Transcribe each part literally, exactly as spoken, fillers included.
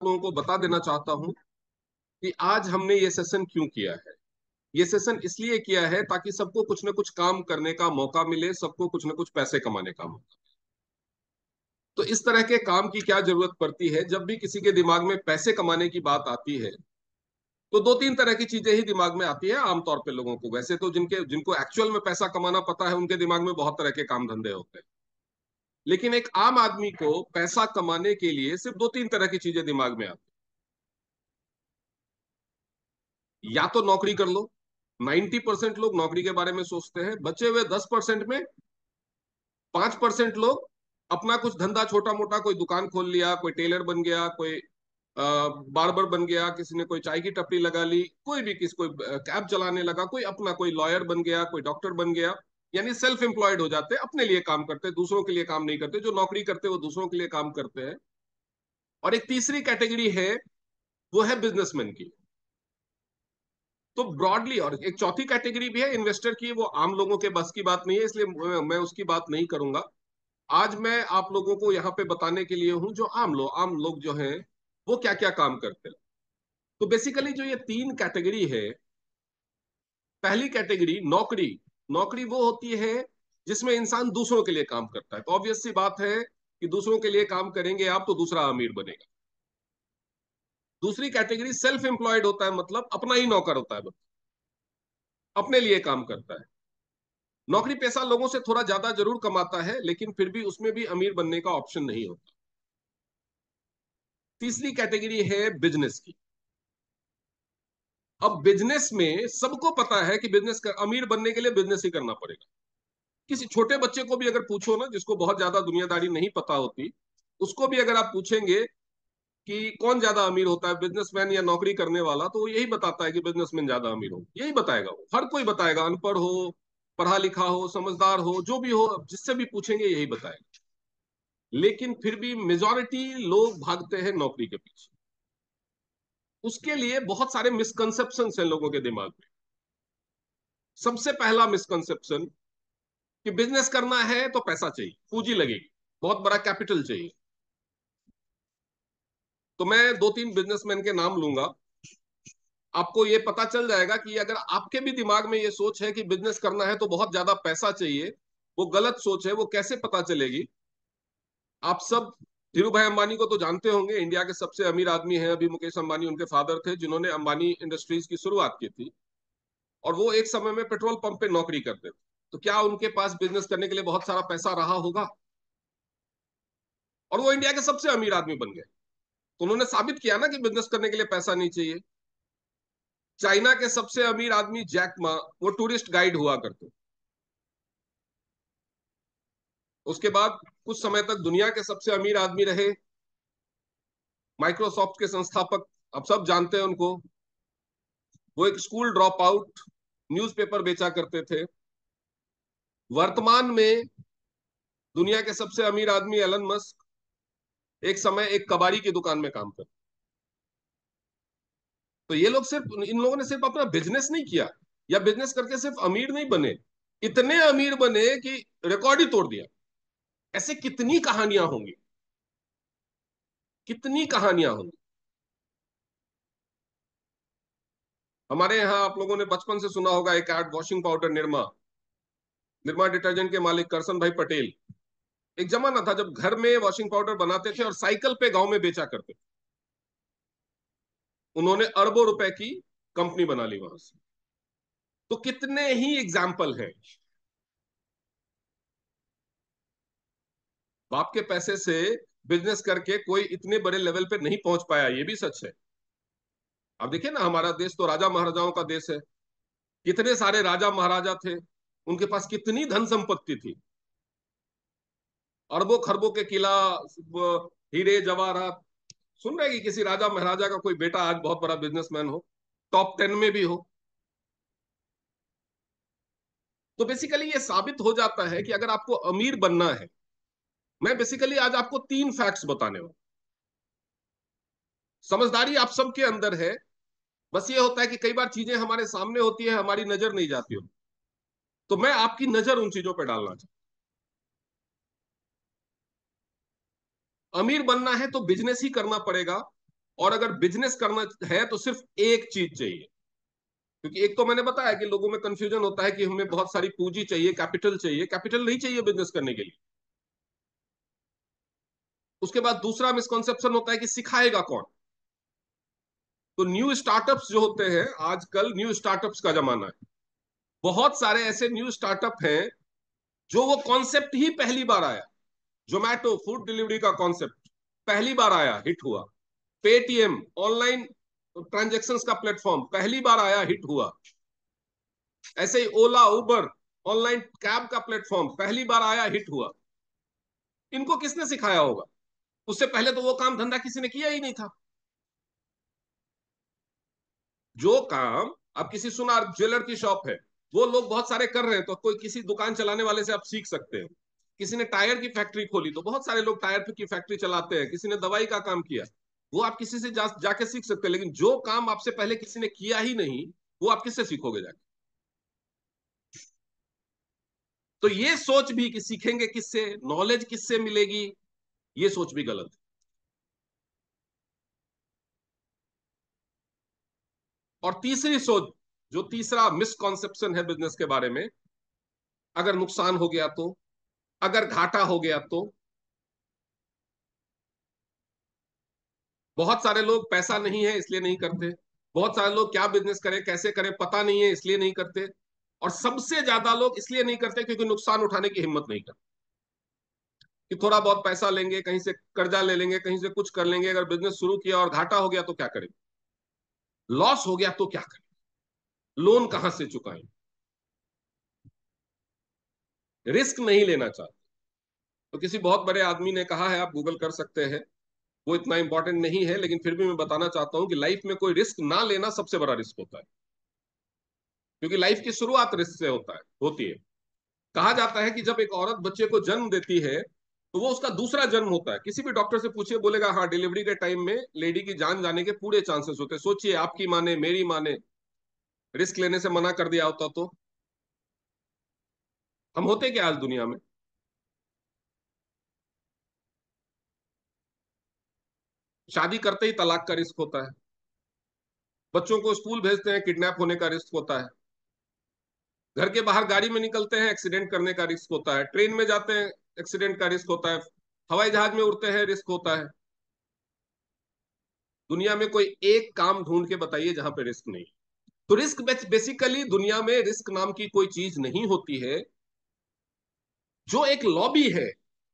लोगों को बता देना चाहता हूं कि आज हमने ये सेशन क्यों किया है। ये सेशन इसलिए किया है ताकि सबको कुछ ना कुछ काम करने का मौका मिले, सबको कुछ ना कुछ पैसे कमाने का मौका। तो इस तरह के काम की क्या जरूरत पड़ती है? जब भी किसी के दिमाग में पैसे कमाने की बात आती है तो दो तीन तरह की चीजें ही दिमाग में आती है आमतौर पे लोगों को। वैसे तो जिनके जिनको एक्चुअल में पैसा कमाना पता है उनके दिमाग में बहुत तरह के काम धंधे होते हैं, लेकिन एक आम आदमी को पैसा कमाने के लिए सिर्फ दो तीन तरह की चीजें दिमाग में आती हैं। या तो नौकरी कर लो, नाइन्टी परसेंट लोग नौकरी के बारे में सोचते हैं। बचे हुए दस परसेंट में पांच परसेंट लोग अपना कुछ धंधा छोटा मोटा, कोई दुकान खोल लिया, कोई टेलर बन गया, कोई बार्बर बन गया, किसी ने कोई चाय की टपरी लगा ली, कोई भी किसी कोई कैब चलाने लगा, कोई अपना कोई लॉयर बन गया, कोई डॉक्टर बन गया। यानी सेल्फ एम्प्लॉयड हो जाते हैं, अपने लिए काम करते हैं, दूसरों के लिए काम नहीं करते। जो नौकरी करते हैं वो दूसरों के लिए काम करते हैं। और एक तीसरी कैटेगरी है, वो है बिजनेसमैन की। तो ब्रॉडली, और एक चौथी कैटेगरी भी है इन्वेस्टर की, वो आम लोगों के बस की बात नहीं है, इसलिए मैं उसकी बात नहीं करूंगा। आज मैं आप लोगों को यहाँ पे बताने के लिए हूं जो आम लोग आम लोग जो हैं वो क्या क्या काम करते हैं। तो बेसिकली जो ये तीन कैटेगरी है, पहली कैटेगरी नौकरी। नौकरी वो होती है जिसमें इंसान दूसरों के लिए काम करता है। तो ऑब्वियस सी बात है कि दूसरों के लिए काम करेंगे आप तो दूसरा अमीर बनेगा। दूसरी कैटेगरी सेल्फ एम्प्लॉयड होता है, मतलब अपना ही नौकर होता है, अपने लिए काम करता है। नौकरी पेशा लोगों से थोड़ा ज्यादा जरूर कमाता है, लेकिन फिर भी उसमें भी अमीर बनने का ऑप्शन नहीं होता। तीसरी कैटेगरी है बिजनेस की। अब बिजनेस में सबको पता है कि बिजनेस कर, अमीर बनने के लिए बिजनेस ही करना पड़ेगा। किसी छोटे बच्चे को भी अगर पूछो ना, जिसको बहुत ज्यादा दुनियादारी नहीं पता होती, उसको भी अगर आप पूछेंगे कि कौन ज्यादा अमीर होता है, बिजनेसमैन या नौकरी करने वाला, तो वो यही बताता है कि बिजनेसमैन ज्यादा अमीर हो। यही बताएगा वो, हर कोई बताएगा, अनपढ़ हो, पढ़ा लिखा हो, समझदार हो, जो भी हो, जिससे भी पूछेंगे यही बताएगा। लेकिन फिर भी मेजॉरिटी लोग भागते हैं नौकरी के पीछे। उसके लिए बहुत सारे मिसकंसेप्शन हैं लोगों के दिमाग में। सबसे पहला मिसकंसेप्शन कि बिजनेस करना है तो पैसा चाहिए, पूंजी लगेगी, बहुत बड़ा कैपिटल चाहिए। तो मैं दो तीन बिजनेसमैन के नाम लूंगा, आपको ये पता चल जाएगा कि अगर आपके भी दिमाग में ये सोच है कि बिजनेस करना है तो बहुत ज्यादा पैसा चाहिए, वो गलत सोच है। वो कैसे पता चलेगी? आप सब धीरू भाई अंबानी को तो जानते होंगे, इंडिया के सबसे अमीर आदमी हैं अभी। मुकेश अंबानी उनके फादर थे जिन्होंने अंबानी इंडस्ट्रीज की शुरुआत की थी, और वो एक समय में पेट्रोल पंप पे नौकरी करते थे। तो क्या उनके पास बिजनेस करने के लिए बहुत सारा पैसा रहा होगा? और वो इंडिया के सबसे अमीर आदमी बन गए। तो उन्होंने साबित किया ना कि बिजनेस करने के लिए पैसा नहीं चाहिए। चाइना के सबसे अमीर आदमी जैक मा, वो टूरिस्ट गाइड हुआ करते। उसके बाद कुछ समय तक दुनिया के सबसे अमीर आदमी रहे, माइक्रोसॉफ्ट के संस्थापक। अब सब जानते हैं उनको। वो एक स्कूल ड्रॉप आउट, न्यूज़पेपर बेचा करते थे। वर्तमान में दुनिया के सबसे अमीर आदमी एलन मस्क एक समय एक कबाड़ी की दुकान में काम करते। तो ये लोग सिर्फ, इन लोगों ने सिर्फ अपना बिजनेस नहीं किया, या बिजनेस करके सिर्फ अमीर नहीं बने, इतने अमीर बने कि रिकॉर्ड ही तोड़ दिया। ऐसे कितनी कहानियां होंगी, कितनी कहानियां होंगी। हमारे यहाँ आप लोगों ने बचपन से सुना होगा एक ad, washing powder Nirma, Nirma detergent के मालिक करसन भाई पटेल। एक जमाना था जब घर में वॉशिंग पाउडर बनाते थे और साइकिल पे गांव में बेचा करते थे। उन्होंने अरबों रुपए की कंपनी बना ली वहां से। तो कितने ही एग्जाम्पल हैं। बाप के पैसे से बिजनेस करके कोई इतने बड़े लेवल पे नहीं पहुंच पाया, ये भी सच है। अब देखिए ना, हमारा देश तो राजा महाराजाओं का देश है। कितने सारे राजा महाराजा थे, उनके पास कितनी धन संपत्ति थी, अरबों खरबों के किला, हीरे जवाहरात। सुन रहे हैं कि किसी राजा महाराजा का कोई बेटा आज बहुत बड़ा बिजनेसमैन हो, टॉप टेन में भी हो। तो बेसिकली ये साबित हो जाता है कि अगर आपको अमीर बनना है, मैं बेसिकली आज आपको तीन फैक्ट्स बताने हूं। समझदारी आप सबके अंदर है, बस ये होता है कि कई बार चीजें हमारे सामने होती है, हमारी नजर नहीं जाती हो। तो मैं आपकी नजर उन चीजों पर डालना चाहता हूं। अमीर बनना है तो बिजनेस ही करना पड़ेगा। और अगर बिजनेस करना है तो सिर्फ एक चीज चाहिए। क्योंकि एक तो मैंने बताया कि लोगों में कंफ्यूजन होता है कि हमें बहुत सारी पूंजी चाहिए, कैपिटल चाहिए। कैपिटल नहीं चाहिए बिजनेस करने के लिए। उसके बाद दूसरा मिसकॉन्सेप्शन होता है कि सिखाएगा कौन। तो न्यू स्टार्टअप्स जो होते हैं, आजकल न्यू स्टार्टअप्स का जमाना है। बहुत सारे ऐसे न्यू स्टार्टअप हैं जो वो कॉन्सेप्ट ही पहली बार आया। जोमैटो फूड डिलीवरी का कॉन्सेप्ट पहली बार आया, हिट हुआ। पेटीएम ऑनलाइन ट्रांजेक्शन्स का प्लेटफॉर्म पहली बार आया, हिट हुआ। ऐसे ही ओला उबर ऑनलाइन कैब का प्लेटफॉर्म पहली बार आया, हिट हुआ। इनको किसने सिखाया होगा? उससे पहले तो वो काम धंधा किसी ने किया ही नहीं था। जो काम, अब किसी सुनार ज्वेलर की शॉप है, वो लोग बहुत सारे कर रहे हैं, तो कोई किसी दुकान चलाने वाले से आप सीख सकते हैं। किसी ने टायर की फैक्ट्री खोली तो बहुत सारे लोग टायर की फैक्ट्री चलाते हैं। किसी ने दवाई का काम किया, वो आप किसी से जा, जाके सीख सकते हैं। लेकिन जो काम आपसे पहले किसी ने किया ही नहीं, वो आप किससे सीखोगे जाके? तो ये सोच भी कि सीखेंगे किससे, नॉलेज किससे मिलेगी, ये सोच भी गलत है। और तीसरी सोच, जो तीसरा मिसकॉन्सेप्शन है बिजनेस के बारे में, अगर नुकसान हो गया तो, अगर घाटा हो गया तो। बहुत सारे लोग पैसा नहीं है इसलिए नहीं करते। बहुत सारे लोग क्या बिजनेस करें कैसे करें पता नहीं है इसलिए नहीं करते। और सबसे ज्यादा लोग इसलिए नहीं करते क्योंकि नुकसान उठाने की हिम्मत नहीं करते। कि थोड़ा बहुत पैसा लेंगे, कहीं से कर्जा ले लेंगे, कहीं से कुछ कर लेंगे, अगर बिजनेस शुरू किया और घाटा हो गया तो क्या करेंगे, लॉस हो गया तो क्या करें, लोन कहां से चुकाएं। रिस्क नहीं लेना चाहते। तो किसी बहुत बड़े आदमी ने कहा है, आप गूगल कर सकते हैं, वो इतना इंपॉर्टेंट नहीं है लेकिन फिर भी मैं बताना चाहता हूं कि लाइफ में कोई रिस्क ना लेना सबसे बड़ा रिस्क होता है। क्योंकि लाइफ की शुरुआत रिस्क से होता है होती है। कहा जाता है कि जब एक औरत बच्चे को जन्म देती है तो वो उसका दूसरा जन्म होता है। किसी भी डॉक्टर से पूछिए, बोलेगा हाँ, डिलीवरी के टाइम में लेडी की जान जाने के पूरे चांसेस होते हैं। सोचिए, आपकी माँ ने, मेरी माँ ने रिस्क लेने से मना कर दिया होता तो हम होते क्या आज दुनिया में? शादी करते ही तलाक का रिस्क होता है। बच्चों को स्कूल भेजते हैं, किडनैप होने का रिस्क होता है। घर के बाहर गाड़ी में निकलते हैं, एक्सीडेंट करने का रिस्क होता है। ट्रेन में जाते हैं, एक्सीडेंट का रिस्क होता है। हवाई जहाज में उड़ते हैं, रिस्क होता है। दुनिया में कोई एक काम ढूंढ के बताइए जहां पे रिस्क नहीं। तो रिस्क बेसिकली, दुनिया में रिस्क नाम की कोई चीज नहीं होती है। जो एक लॉबी है,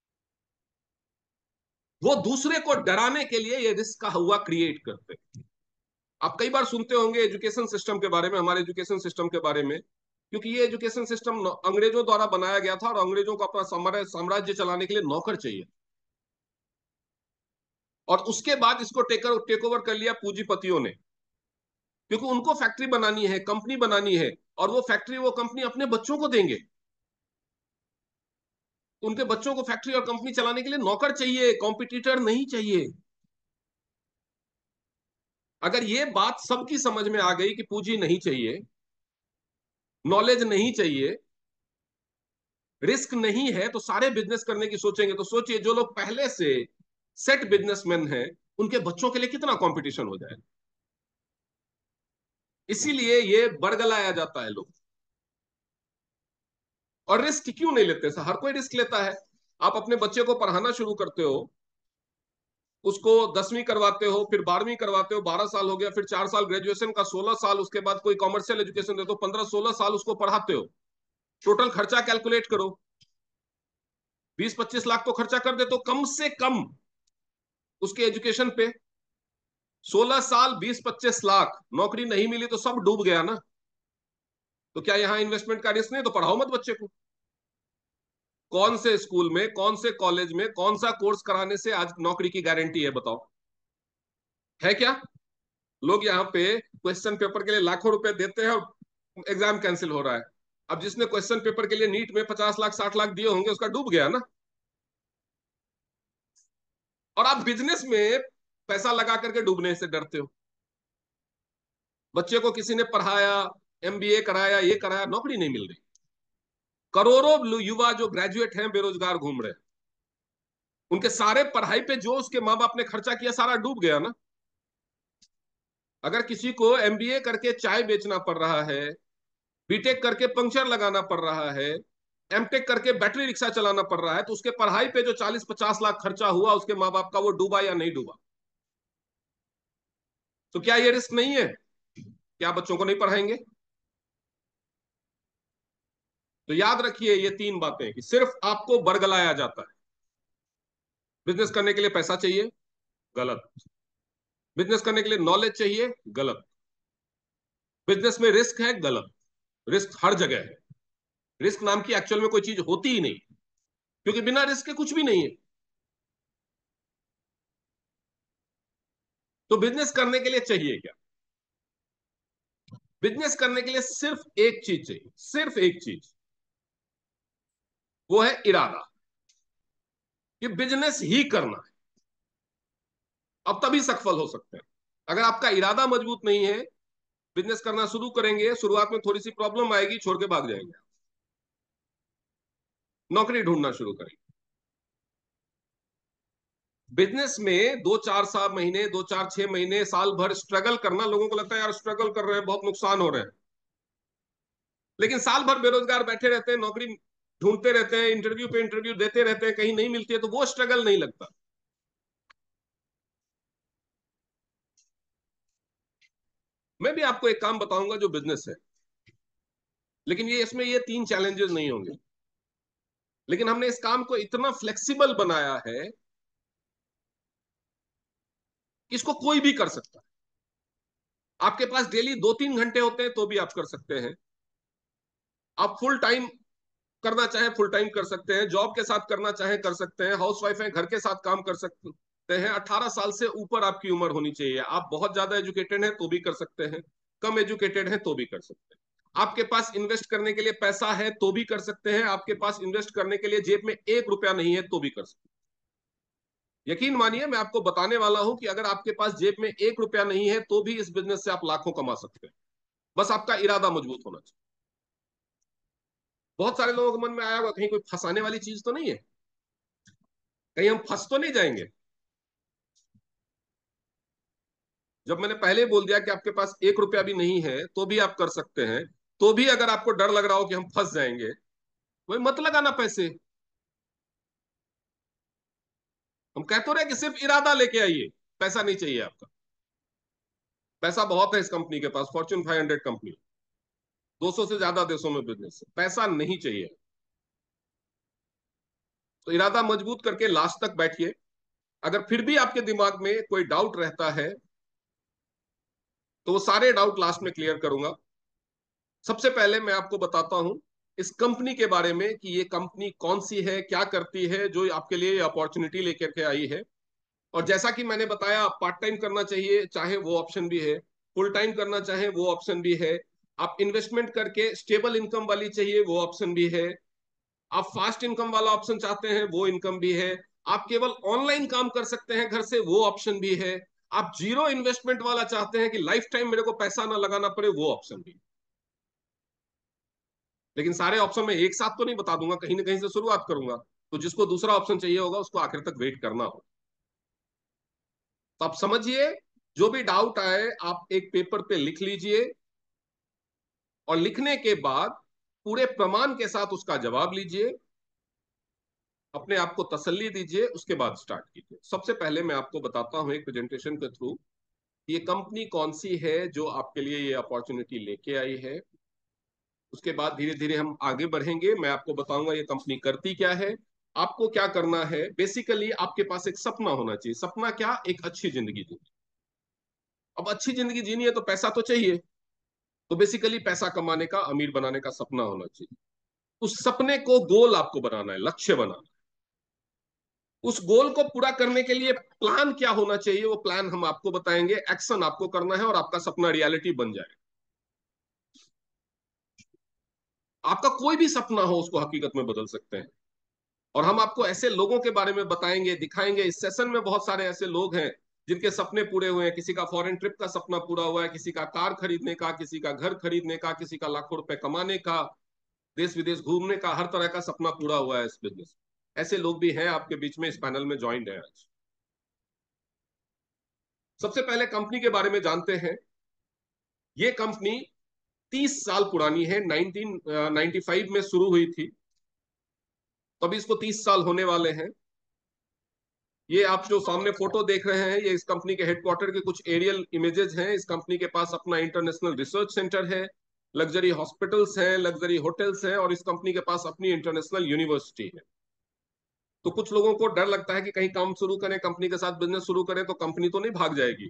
वो दूसरे को डराने के लिए ये रिस्क का हुआ क्रिएट करते हैं। आप कई बार सुनते होंगे एजुकेशन सिस्टम के बारे में, हमारे एजुकेशन सिस्टम के बारे में। क्योंकि ये एजुकेशन सिस्टम अंग्रेजों द्वारा बनाया गया था और अंग्रेजों को अपना साम्राज्य चलाने के लिए नौकर चाहिए। और उसके बाद इसको टेकर टेक ओवर कर लिया पूंजीपतियों ने। क्योंकि उनको फैक्ट्री बनानी है, कंपनी बनानी है, और वो फैक्ट्री वो कंपनी अपने बच्चों को देंगे। तो उनके बच्चों को फैक्ट्री और कंपनी चलाने के लिए नौकर चाहिए, कॉम्पिटिटर नहीं चाहिए। अगर ये बात सबकी समझ में आ गई कि पूंजी नहीं चाहिए, नॉलेज नहीं चाहिए, रिस्क नहीं है, तो सारे बिजनेस करने की सोचेंगे। तो सोचिए, जो लोग पहले से सेट बिजनेसमैन हैं, उनके बच्चों के लिए कितना कंपटीशन हो जाए। इसीलिए ये बरगलाया जाता है लोग। और रिस्क क्यों नहीं लेते? हर कोई रिस्क लेता है। आप अपने बच्चे को पढ़ाना शुरू करते हो, उसको दसवीं करवाते हो, फिर बारहवीं करवाते हो, बारह साल हो गया, फिर चार साल ग्रेजुएशन का, सोलह साल, उसके बाद कोई कॉमर्शियल एजुकेशन देते हो, पंद्रह सोलह साल उसको पढ़ाते हो। टोटल खर्चा कैलकुलेट करो, बीस पच्चीस लाख तो खर्चा कर देते हो कम से कम उसके एजुकेशन पे। सोलह साल, बीस पच्चीस लाख, नौकरी नहीं मिली तो सब डूब गया ना। तो क्या यहाँ इन्वेस्टमेंट का रिस्क नहीं? तो पढ़ाओ मत बच्चे को। कौन से स्कूल में, कौन से कॉलेज में, कौन सा कोर्स कराने से आज नौकरी की गारंटी है, बताओ? है क्या? लोग यहाँ पे क्वेश्चन पेपर के लिए लाखों रुपए देते हैं और एग्जाम कैंसिल हो रहा है। अब जिसने क्वेश्चन पेपर के लिए नीट में पचास लाख साठ लाख दिए होंगे, उसका डूब गया ना। और आप बिजनेस में पैसा लगा करके डूबने से डरते हो। बच्चे को किसी ने पढ़ाया, एमबीए कराया, ये कराया, नौकरी नहीं मिल रही। करोड़ों युवा जो ग्रेजुएट हैं बेरोजगार घूम रहे हैं। उनके सारे पढ़ाई पे जो उसके माँ बाप ने खर्चा किया, सारा डूब गया ना। अगर किसी को एमबीए करके चाय बेचना पड़ रहा है, बीटेक करके पंक्चर लगाना पड़ रहा है, एमटेक करके बैटरी रिक्शा चलाना पड़ रहा है, तो उसके पढ़ाई पे जो चालीस पचास लाख खर्चा हुआ उसके माँ बाप का, वो डूबा या नहीं डूबा? तो क्या ये रिस्क नहीं है? क्या बच्चों को नहीं पढ़ाएंगे? तो याद रखिए ये तीन बातें कि सिर्फ आपको बरगलाया जाता है। बिजनेस करने के लिए पैसा चाहिए, गलत। बिजनेस करने के लिए नॉलेज चाहिए, गलत। बिजनेस में रिस्क है, गलत। रिस्क हर जगह है। रिस्क नाम की एक्चुअल में कोई चीज होती ही नहीं, क्योंकि बिना रिस्क के कुछ भी नहीं है। तो बिजनेस करने के लिए चाहिए क्या? बिजनेस करने के लिए सिर्फ एक चीज चाहिए, सिर्फ एक चीज। वो है इरादा, कि बिजनेस ही करना है। अब तभी सफल हो सकते हैं। अगर आपका इरादा मजबूत नहीं है, बिजनेस करना शुरू करेंगे, शुरुआत में थोड़ी सी प्रॉब्लम आएगी, छोड़ के भाग जाएंगे, नौकरी ढूंढना शुरू करेंगे। बिजनेस में दो चार साल महीने, दो चार छह महीने, साल भर स्ट्रगल करना, लोगों को लगता है यार स्ट्रगल कर रहे हैं, बहुत नुकसान हो रहे हैं। लेकिन साल भर बेरोजगार बैठे रहते हैं, नौकरी ढूंढते रहते हैं, इंटरव्यू पे इंटरव्यू देते रहते हैं, कहीं नहीं मिलती है, तो वो स्ट्रगल नहीं लगता। मैं भी आपको एक काम बताऊंगा जो बिजनेस है, लेकिन ये इसमें ये तीन चैलेंजेस नहीं होंगे। लेकिन हमने इस काम को इतना फ्लेक्सिबल बनाया है कि इसको कोई भी कर सकता है। आपके पास डेली दो तीन घंटे होते हैं तो भी आप कर सकते हैं। आप फुल टाइम करना चाहें फुल टाइम कर सकते हैं, जॉब के साथ करना चाहें कर सकते हैं, हाउस वाइफ है घर के साथ काम कर सकते हैं। अठारह साल से ऊपर आपकी उम्र होनी चाहिए। आप बहुत ज्यादा एजुकेटेड हैं तो भी कर सकते हैं, कम एजुकेटेड हैं तो भी कर सकते हैं। आपके पास इन्वेस्ट करने के लिए पैसा है तो भी कर सकते हैं, आपके पास इन्वेस्ट करने के लिए जेब में एक रुपया नहीं है तो भी कर सकते हैं। यकीन मानिए, मैं आपको बताने वाला हूं कि अगर आपके पास जेब में एक रुपया नहीं है तो भी इस बिजनेस से आप लाखों कमा सकते हैं। बस आपका इरादा मजबूत होना चाहिए। बहुत सारे लोगों के मन में आया होगा कहीं कोई फंसाने वाली चीज तो नहीं है, कहीं हम फंस तो नहीं जाएंगे। जब मैंने पहले बोल दिया कि आपके पास एक रुपया भी नहीं है तो भी आप कर सकते हैं, तो भी अगर आपको डर लग रहा हो कि हम फंस जाएंगे, वही मत लगाना पैसे। हम कह तो रहे कि सिर्फ इरादा लेके आइए, पैसा नहीं चाहिए आपका। पैसा बहुत है इस कंपनी के पास, फॉर्च्यून फाइव हंड्रेड कंपनी, दो सौ से ज्यादा देशों में बिजनेस है, पैसा नहीं चाहिए। तो इरादा मजबूत करके लास्ट तक बैठिए। अगर फिर भी आपके दिमाग में कोई डाउट रहता है तो वो सारे डाउट लास्ट में क्लियर करूंगा। सबसे पहले मैं आपको बताता हूं इस कंपनी के बारे में कि ये कंपनी कौन सी है, क्या करती है, जो आपके लिए ये अपॉर्चुनिटी लेकर के आई है। और जैसा कि मैंने बताया, आप पार्ट टाइम करना चाहिए चाहे वो ऑप्शन भी है, फुल टाइम करना चाहे वो ऑप्शन भी है, आप इन्वेस्टमेंट करके स्टेबल इनकम वाली चाहिए वो ऑप्शन भी है, आप फास्ट इनकम वाला ऑप्शन चाहते हैं वो इनकम भी है, आप केवल ऑनलाइन काम कर सकते हैं घर से वो ऑप्शन भी है, आप जीरो इन्वेस्टमेंट वाला चाहते हैं कि लाइफ टाइम मेरे को पैसा ना लगाना पड़े वो ऑप्शन भी। लेकिन सारे ऑप्शन में एक साथ तो नहीं बता दूंगा, कहीं ना कहीं से शुरुआत करूंगा। तो जिसको दूसरा ऑप्शन चाहिए होगा उसको आखिर तक वेट करना होगा। तो आप समझिए, जो भी डाउट आए आप एक पेपर पे लिख लीजिए, और लिखने के बाद पूरे प्रमाण के साथ उसका जवाब लीजिए, अपने आप को तसल्ली दीजिए, उसके बाद स्टार्ट कीजिए। सबसे पहले मैं आपको बताता हूं एक प्रेजेंटेशन के थ्रू ये कंपनी कौन सी है जो आपके लिए ये अपॉर्चुनिटी लेके आई है। उसके बाद धीरे धीरे हम आगे बढ़ेंगे, मैं आपको बताऊंगा ये कंपनी करती क्या है। आपको क्या करना है, बेसिकली आपके पास एक सपना होना चाहिए। सपना क्या? एक अच्छी जिंदगी जीनी। अब अच्छी जिंदगी जीनी है तो पैसा तो चाहिए। तो बेसिकली पैसा कमाने का, अमीर बनाने का सपना होना चाहिए। उस सपने को गोल आपको बनाना है, लक्ष्य बनाना है। उस गोल को पूरा करने के लिए प्लान क्या होना चाहिए, वो प्लान हम आपको बताएंगे। एक्शन आपको करना है और आपका सपना रियलिटी बन जाए। आपका कोई भी सपना हो उसको हकीकत में बदल सकते हैं। और हम आपको ऐसे लोगों के बारे में बताएंगे, दिखाएंगे। इस सेशन में बहुत सारे ऐसे लोग हैं जिनके सपने पूरे हुए हैं। किसी का फॉरेन ट्रिप का सपना पूरा हुआ है, किसी का कार खरीदने का, किसी का घर खरीदने का, किसी का लाखों रुपए कमाने का, देश विदेश घूमने का, हर तरह का सपना पूरा हुआ है इस बिजनेस। ऐसे लोग भी हैं आपके बीच में, इस पैनल में ज्वाइंट है आज। सबसे पहले कंपनी के बारे में जानते हैं। ये कंपनी तीस साल पुरानी है, नाइनटीन नाइंटी फाइव में शुरू हुई थी, तो अभी इसको तीस साल होने वाले हैं। ये आप जो सामने फोटो देख रहे हैं, ये इस कंपनी के हेडक्वार्टर के कुछ एरियल इमेजेस हैं। इस कंपनी के पास अपना इंटरनेशनल रिसर्च सेंटर है, लग्जरी हॉस्पिटल्स हैं, लग्जरी होटल्स हैं, और इस कंपनी के पास अपनी इंटरनेशनल यूनिवर्सिटी है। तो कुछ लोगों को डर लगता है कि कहीं काम शुरू करें, कंपनी के साथ बिजनेस शुरू करें तो कंपनी तो नहीं भाग जाएगी।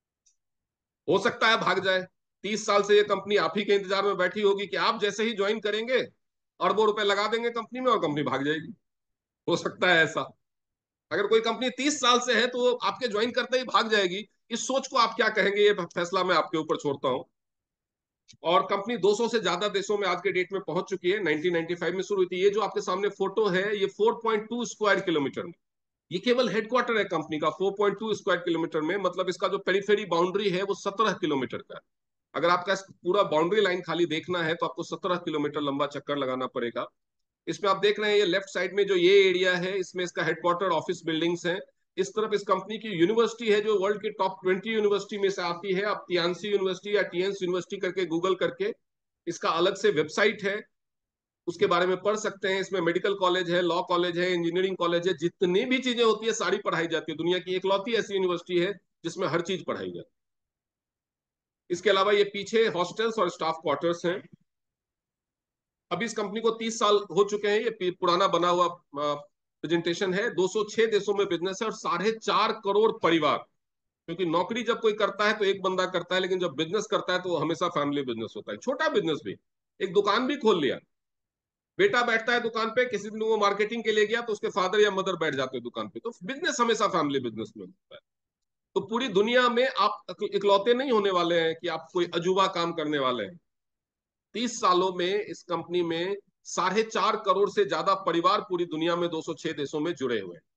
हो सकता है भाग जाए। तीस साल से ये कंपनी आप ही के इंतजार में बैठी होगी कि आप जैसे ही ज्वाइन करेंगे अरबों रुपए लगा देंगे कंपनी में और कंपनी भाग जाएगी। हो सकता है ऐसा। अगर कोई कंपनी तीस साल से है तो वो आपके ज्वाइन करते ही भाग जाएगी, इस सोच को आप क्या कहेंगे, ये फैसला मैं आपके ऊपर छोड़ता हूं। और कंपनी दो सौ से ज्यादा देशों में आज के डेट में पहुंच चुकी है। नाइनटीन नाइंटी फाइव में शुरू हुई थी। ये जो आपके सामने फोटो है, ये four point two square kilometre में, ये केवल हेडक्वार्टर है कंपनी का। Four point two square kilometre में मतलब इसका जो पेरीफेरी बाउंड्री है वो सत्रह किलोमीटर का है। अगर आपका पूरा बाउंड्री लाइन खाली देखना है तो आपको सत्रह किलोमीटर लंबा चक्कर लगाना पड़ेगा। इसमें आप देख रहे हैं, ये लेफ्ट साइड में जो ये एरिया है, इसमें इसका हेडक्वार्टर ऑफिस बिल्डिंग्स हैं। इस तरफ इस कंपनी की यूनिवर्सिटी है जो वर्ल्ड की टॉप ट्वेंटी यूनिवर्सिटी में से आती है। आप तियानसी यूनिवर्सिटी या टीएंस यूनिवर्सिटी करके गूगल करके इसका अलग से वेबसाइट है, उसके बारे में पढ़ सकते हैं। इसमें मेडिकल कॉलेज है, लॉ कॉलेज है, इंजीनियरिंग कॉलेज है, जितनी भी चीजें होती है सारी पढ़ाई जाती है। दुनिया की इकलौती ऐसी यूनिवर्सिटी है जिसमें हर चीज पढ़ाई जाती है। इसके अलावा ये पीछे हॉस्टल्स और स्टाफ क्वार्टर्स हैं। अभी इस कंपनी को तीस साल हो चुके हैं। ये पुराना बना हुआ प्रेजेंटेशन है। दो सौ छह देशों में बिजनेस है और साढ़े चार करोड़ परिवार। क्योंकि नौकरी जब कोई करता है तो एक बंदा करता है, लेकिन जब बिजनेस करता है तो वो हमेशा फैमिली बिजनेस होता है। छोटा बिजनेस भी, एक दुकान भी खोल लिया, बेटा बैठता है दुकान पे, किसी दिन वो मार्केटिंग के लिए गया तो उसके फादर या मदर बैठ जाते हैं दुकान पे, तो बिजनेस हमेशा फैमिली बिजनेस में होता है। तो पूरी दुनिया में आप इकलौते नहीं होने वाले हैं कि आप कोई अजूबा काम करने वाले हैं। तीस सालों में इस कंपनी में साढ़े चार करोड़ से ज्यादा परिवार पूरी दुनिया में दो सौ छह देशों में जुड़े हुए हैं।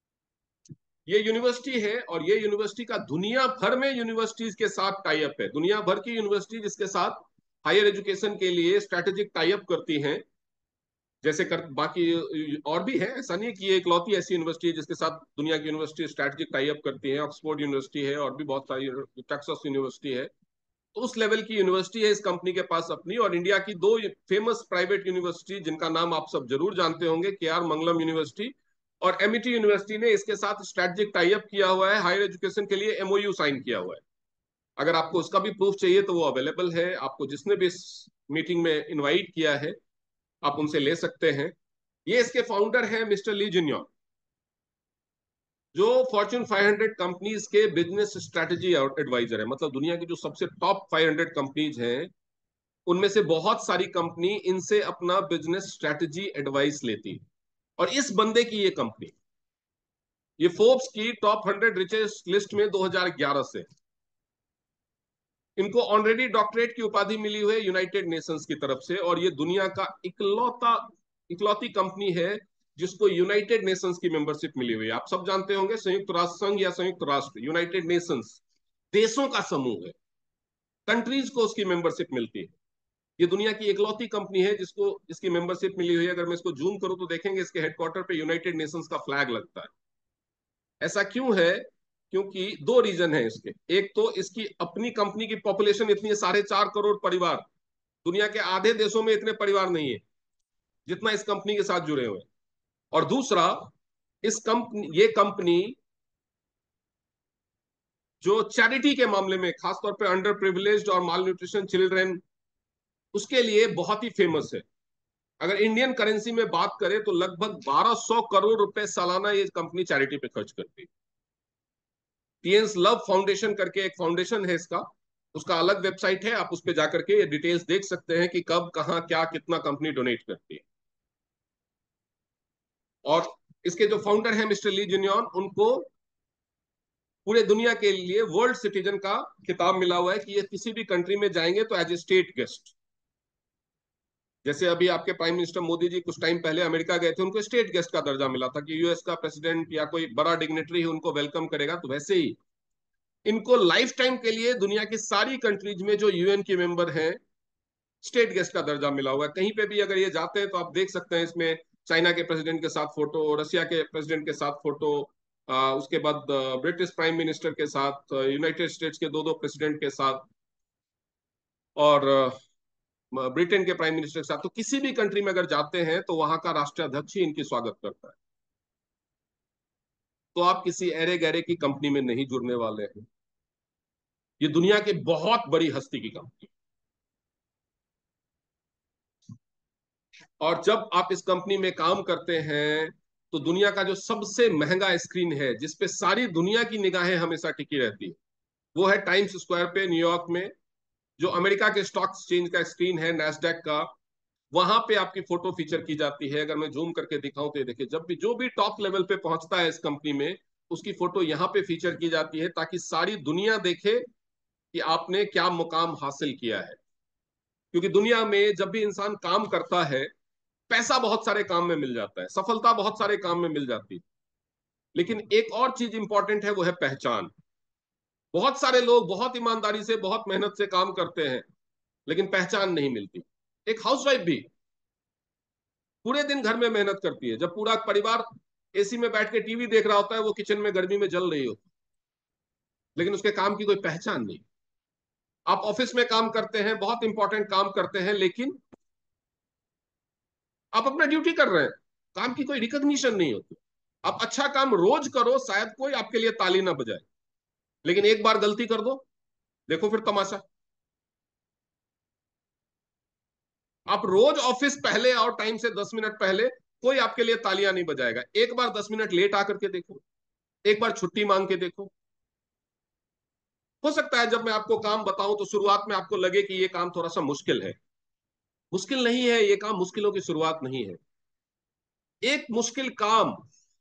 ये यूनिवर्सिटी है और ये यूनिवर्सिटी का दुनिया भर में यूनिवर्सिटीज के साथ टाई अप है। दुनिया भर की यूनिवर्सिटी जिसके साथ हायर एजुकेशन के लिए स्ट्रैटेजिक टाई अप करती हैं, जैसे कर बाकी और भी है, ऐसा नहीं है कि ये इकलौती ऐसी यूनिवर्सिटी है जिसके साथ दुनिया की यूनिवर्सिटी स्ट्रैटेजिक टाई अप करती है। ऑक्सफोर्ड यूनिवर्सिटी है और भी बहुत सारी, टेक्सास यूनिवर्सिटी है। तो उस लेवल की यूनिवर्सिटी है इस कंपनी के पास अपनी। और इंडिया की दो फेमस प्राइवेट यूनिवर्सिटी जिनका नाम आप सब जरूर जानते होंगे, के आर मंगलम यूनिवर्सिटी और एमिटी यूनिवर्सिटी ने इसके साथ स्ट्रैटेजिक टाई अप किया हुआ है, हायर एजुकेशन के लिए एमओयू साइन किया हुआ है। अगर आपको उसका भी प्रूफ चाहिए तो वो अवेलेबल है। आपको जिसने भी इस मीटिंग में इन्वाइट किया है आप उनसे ले सकते हैं। ये इसके फाउंडर हैं मिस्टर ली जिन्योन, जो फॉर्च्यून फाइव हंड्रेड कंपनीज के बिजनेस स्ट्रेटजी एडवाइजर है। मतलब दुनिया की जो सबसे टॉप फाइव हंड्रेड कंपनीज हैं उनमें से बहुत सारी कंपनी इनसे अपना बिजनेस स्ट्रेटजी एडवाइस लेती है। और इस बंदे की ये कंपनी, ये फोर्ब्स की टॉप हंड्रेड रिचेस्ट लिस्ट में दो हज़ार ग्यारह से, इनको ऑलरेडी डॉक्टरेट की उपाधि मिली हुई है यूनाइटेड नेशंस की तरफ से। और ये दुनिया का इकलौता इकलौती कंपनी है जिसको यूनाइटेड नेशंस की मेंबरशिप मिली हुई है। आप सब जानते होंगे संयुक्त राष्ट्र संघ या संयुक्त राष्ट्र, यूनाइटेड नेशंस देशों का समूह है, कंट्रीज को उसकी मेंबरशिप मिलती है। ये दुनिया की इकलौती कंपनी है जिसको इसकी मेंबरशिप मिली हुई है। अगर मैं इसको जूम करूं तो देखेंगे इसके हेडक्वार्टर पे यूनाइटेड नेशंस का फ्लैग लगता है। ऐसा क्यों है? क्योंकि दो रीजन है इसके। एक तो इसकी अपनी कंपनी की पॉपुलेशन इतनी है, साढ़े चार करोड़ परिवार। दुनिया के आधे देशों में इतने परिवार नहीं है जितना इस कंपनी के साथ जुड़े हुए हैं। और दूसरा, इस कंपनी ये कंपनी जो चैरिटी के मामले में, खासतौर पे अंडर प्रिविलेज्ड और माल न्यूट्रिशन चिल्ड्रेन, उसके लिए बहुत ही फेमस है। अगर इंडियन करेंसी में बात करें तो लगभग बारह सौ करोड़ रुपए सालाना ये कंपनी चैरिटी पे खर्च करती है। टीएंस लव फाउंडेशन करके एक फाउंडेशन है इसका, उसका अलग वेबसाइट है, आप उस पर जाकर के ये डिटेल्स देख सकते हैं कि कब कहां क्या कितना कंपनी डोनेट करती है। और इसके जो फाउंडर है मिस्टर ली जिन्योन, उनको पूरे दुनिया के लिए वर्ल्ड सिटीजन का खिताब मिला हुआ है कि ये किसी भी कंट्री में जाएंगे तो एज ए स्टेट गेस्ट। जैसे अभी आपके प्राइम मिनिस्टर मोदी जी कुछ टाइम पहले अमेरिका गए थे, उनको स्टेट गेस्ट का दर्जा मिला था कि यूएस का प्रेसिडेंट या कोई बड़ा डिग्नेटरी उनको वेलकम करेगा, तो वैसे ही इनको लाइफ टाइम के लिए दुनिया की सारी कंट्रीज में जो यूएन के मेंबर हैं स्टेट गेस्ट का दर्जा मिला हुआ है। कहीं पे भी अगर ये जाते हैं तो आप देख सकते हैं इसमें चाइना के प्रेसिडेंट के साथ फोटो, रशिया के प्रेसिडेंट के साथ फोटो, आ, उसके बाद ब्रिटिश प्राइम मिनिस्टर के साथ, यूनाइटेड स्टेट्स के दो दो प्रेसिडेंट के साथ। और ब्रिटेन के प्राइम मिनिस्टर के साथ, तो किसी भी कंट्री में अगर जाते हैं तो वहां का राष्ट्राध्यक्ष ही इनकी स्वागत करता है। तो आप किसी अरे गहरे की कंपनी में नहीं जुड़ने वाले हैं। ये दुनिया की बहुत बड़ी हस्ती की कंपनी। और जब आप इस कंपनी में काम करते हैं तो दुनिया का जो सबसे महंगा स्क्रीन है जिसपे सारी दुनिया की निगाहें हमेशा टिकी रहती है, वो है टाइम्स स्क्वायर पे न्यूयॉर्क में, जो अमेरिका के स्टॉक एक्सचेंज का स्क्रीन है, नैस्डैक का। वहां पे आपकी फोटो फीचर की जाती है। अगर मैं जूम करके दिखाऊं तो ये देखिए, जब भी जो भी टॉप लेवल पे पहुंचता है इस कंपनी में, उसकी फोटो यहाँ पे फीचर की जाती है ताकि सारी दुनिया देखे कि आपने क्या मुकाम हासिल किया है। क्योंकि दुनिया में जब भी इंसान काम करता है, पैसा बहुत सारे काम में मिल जाता है, सफलता बहुत सारे काम में मिल जाती है, लेकिन एक और चीज इंपॉर्टेंट है, वो है पहचान। बहुत सारे लोग बहुत ईमानदारी से, बहुत मेहनत से काम करते हैं, लेकिन पहचान नहीं मिलती। एक हाउसवाइफ भी पूरे दिन घर में मेहनत करती है, जब पूरा परिवार एसी में बैठ के टीवी देख रहा होता है, वो किचन में गर्मी में जल रही होती है, लेकिन उसके काम की कोई पहचान नहीं। आप ऑफिस में काम करते हैं, बहुत इंपॉर्टेंट काम करते हैं, लेकिन आप अपना ड्यूटी कर रहे हैं, काम की कोई रिकॉग्निशन नहीं होती। आप अच्छा काम रोज करो, शायद कोई आपके लिए ताली ना बजाए, लेकिन एक बार गलती कर दो, देखो फिर तमाशा। आप रोज ऑफिस पहले और टाइम से दस मिनट पहले, कोई आपके लिए तालियां नहीं बजाएगा। एक बार दस मिनट लेट आकर के देखो, एक बार छुट्टी मांग के देखो। हो सकता है जब मैं आपको काम बताऊं तो शुरुआत में आपको लगे कि ये काम थोड़ा सा मुश्किल है। मुश्किल नहीं है, ये काम मुश्किलों की शुरुआत नहीं है। एक मुश्किल काम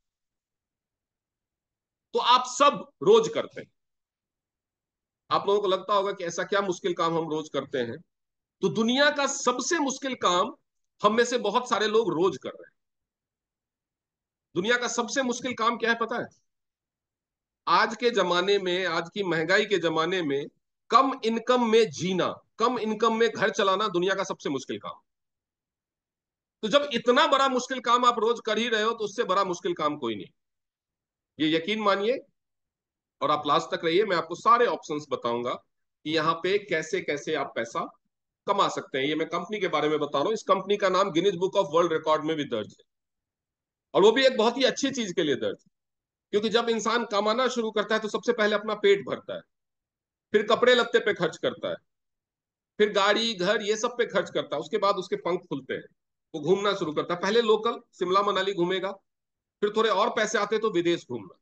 तो आप सब रोज करते हैं। आप लोगों को लगता होगा कि ऐसा क्या मुश्किल काम हम रोज करते हैं। तो दुनिया का सबसे मुश्किल काम हम में से बहुत सारे लोग रोज कर रहे हैं। दुनिया का सबसे मुश्किल काम क्या है पता है? आज के जमाने में, आज की महंगाई के जमाने में, कम इनकम में जीना, कम इनकम में घर चलाना दुनिया का सबसे मुश्किल काम। तो जब इतना बड़ा मुश्किल काम आप रोज कर ही रहे हो, तो उससे बड़ा मुश्किल काम कोई नहीं। ये यकीन मानिए, और आप लास्ट तक रहिए, मैं आपको सारे ऑप्शंस बताऊंगा कि यहाँ पे कैसे कैसे आप पैसा कमा सकते हैं। ये मैं कंपनी के बारे में बता रहा हूँ। इस कंपनी का नाम Guinness book of world record में भी दर्ज है, और वो भी एक बहुत ही अच्छी चीज के लिए दर्ज है। क्योंकि जब इंसान कमाना शुरू करता है तो सबसे पहले अपना पेट भरता है, फिर कपड़े लत्ते पे खर्च करता है, फिर गाड़ी घर ये सब पे खर्च करता है, उसके बाद उसके पंख खुलते हैं, वो घूमना शुरू करता है। पहले लोकल शिमला मनाली घूमेगा, फिर थोड़े और पैसे आते तो विदेश घूमना।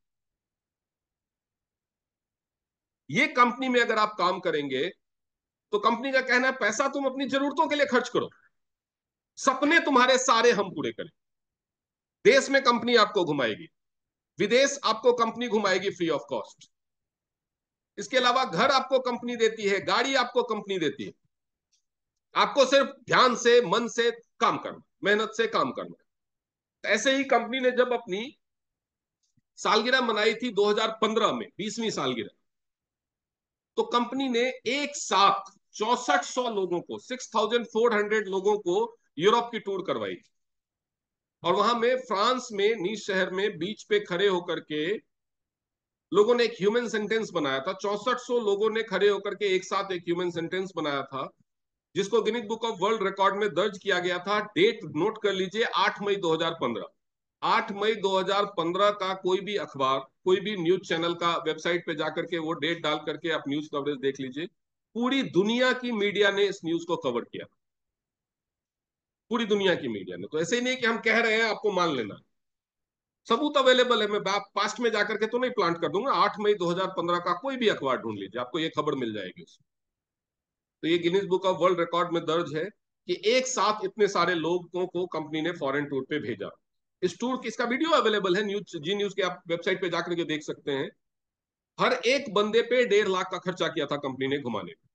ये कंपनी में अगर आप काम करेंगे तो कंपनी का कहना है पैसा तुम अपनी जरूरतों के लिए खर्च करो, सपने तुम्हारे सारे हम पूरे करें। देश में कंपनी आपको घुमाएगी, विदेश आपको कंपनी घुमाएगी फ्री ऑफ कॉस्ट। इसके अलावा घर आपको कंपनी देती है, गाड़ी आपको कंपनी देती है। आपको सिर्फ ध्यान से, मन से काम करना, मेहनत से काम करना। ऐसे ही कंपनी ने जब अपनी सालगिरह मनाई थी दो हज़ार पंद्रह में, बीसवीं सालगिरह, तो कंपनी ने एक साथ चौसठ सौ लोगों को, सिक्स थाउजेंड फोर हंड्रेड लोगों को यूरोप की टूर करवाई थी। और वहां में फ्रांस में नीस शहर में बीच पे खड़े होकर के लोगों ने एक ह्यूमन सेंटेंस बनाया था। चौसठ सौ लोगों ने खड़े होकर के एक साथ एक ह्यूमन सेंटेंस बनाया था, जिसको Guinness book of world record में दर्ज किया गया था। डेट नोट कर लीजिए, आठ मई दो हज़ार पंद्रह। आठ मई दो हज़ार पंद्रह का कोई भी अखबार, कोई भी न्यूज चैनल का वेबसाइट पे जाकर के वो डेट डाल करके आप न्यूज कवरेज देख लीजिए। पूरी दुनिया की मीडिया ने इस न्यूज को कवर किया, पूरी दुनिया की मीडिया ने। तो ऐसे ही नहीं कि हम कह रहे हैं आपको मान लेना, सबूत अवेलेबल है। मैं पास्ट में जाकर के तो नहीं प्लांट कर दूंगा। आठ मई दो हज़ार पंद्रह का कोई भी अखबार ढूंढ लीजिए, आपको ये खबर मिल जाएगी उसमें। तो ये Guinness book of world record में दर्ज है कि एक साथ इतने सारे लोगों को कंपनी ने फॉरेन टूर पे भेजा। इस टूर की, इसका वीडियो अवेलेबल है न्यूज, जी न्यूज के आप वेबसाइट पे जाकर के देख सकते हैं। हर एक बंदे पे डेढ़ लाख का खर्चा किया था कंपनी ने घुमाने में।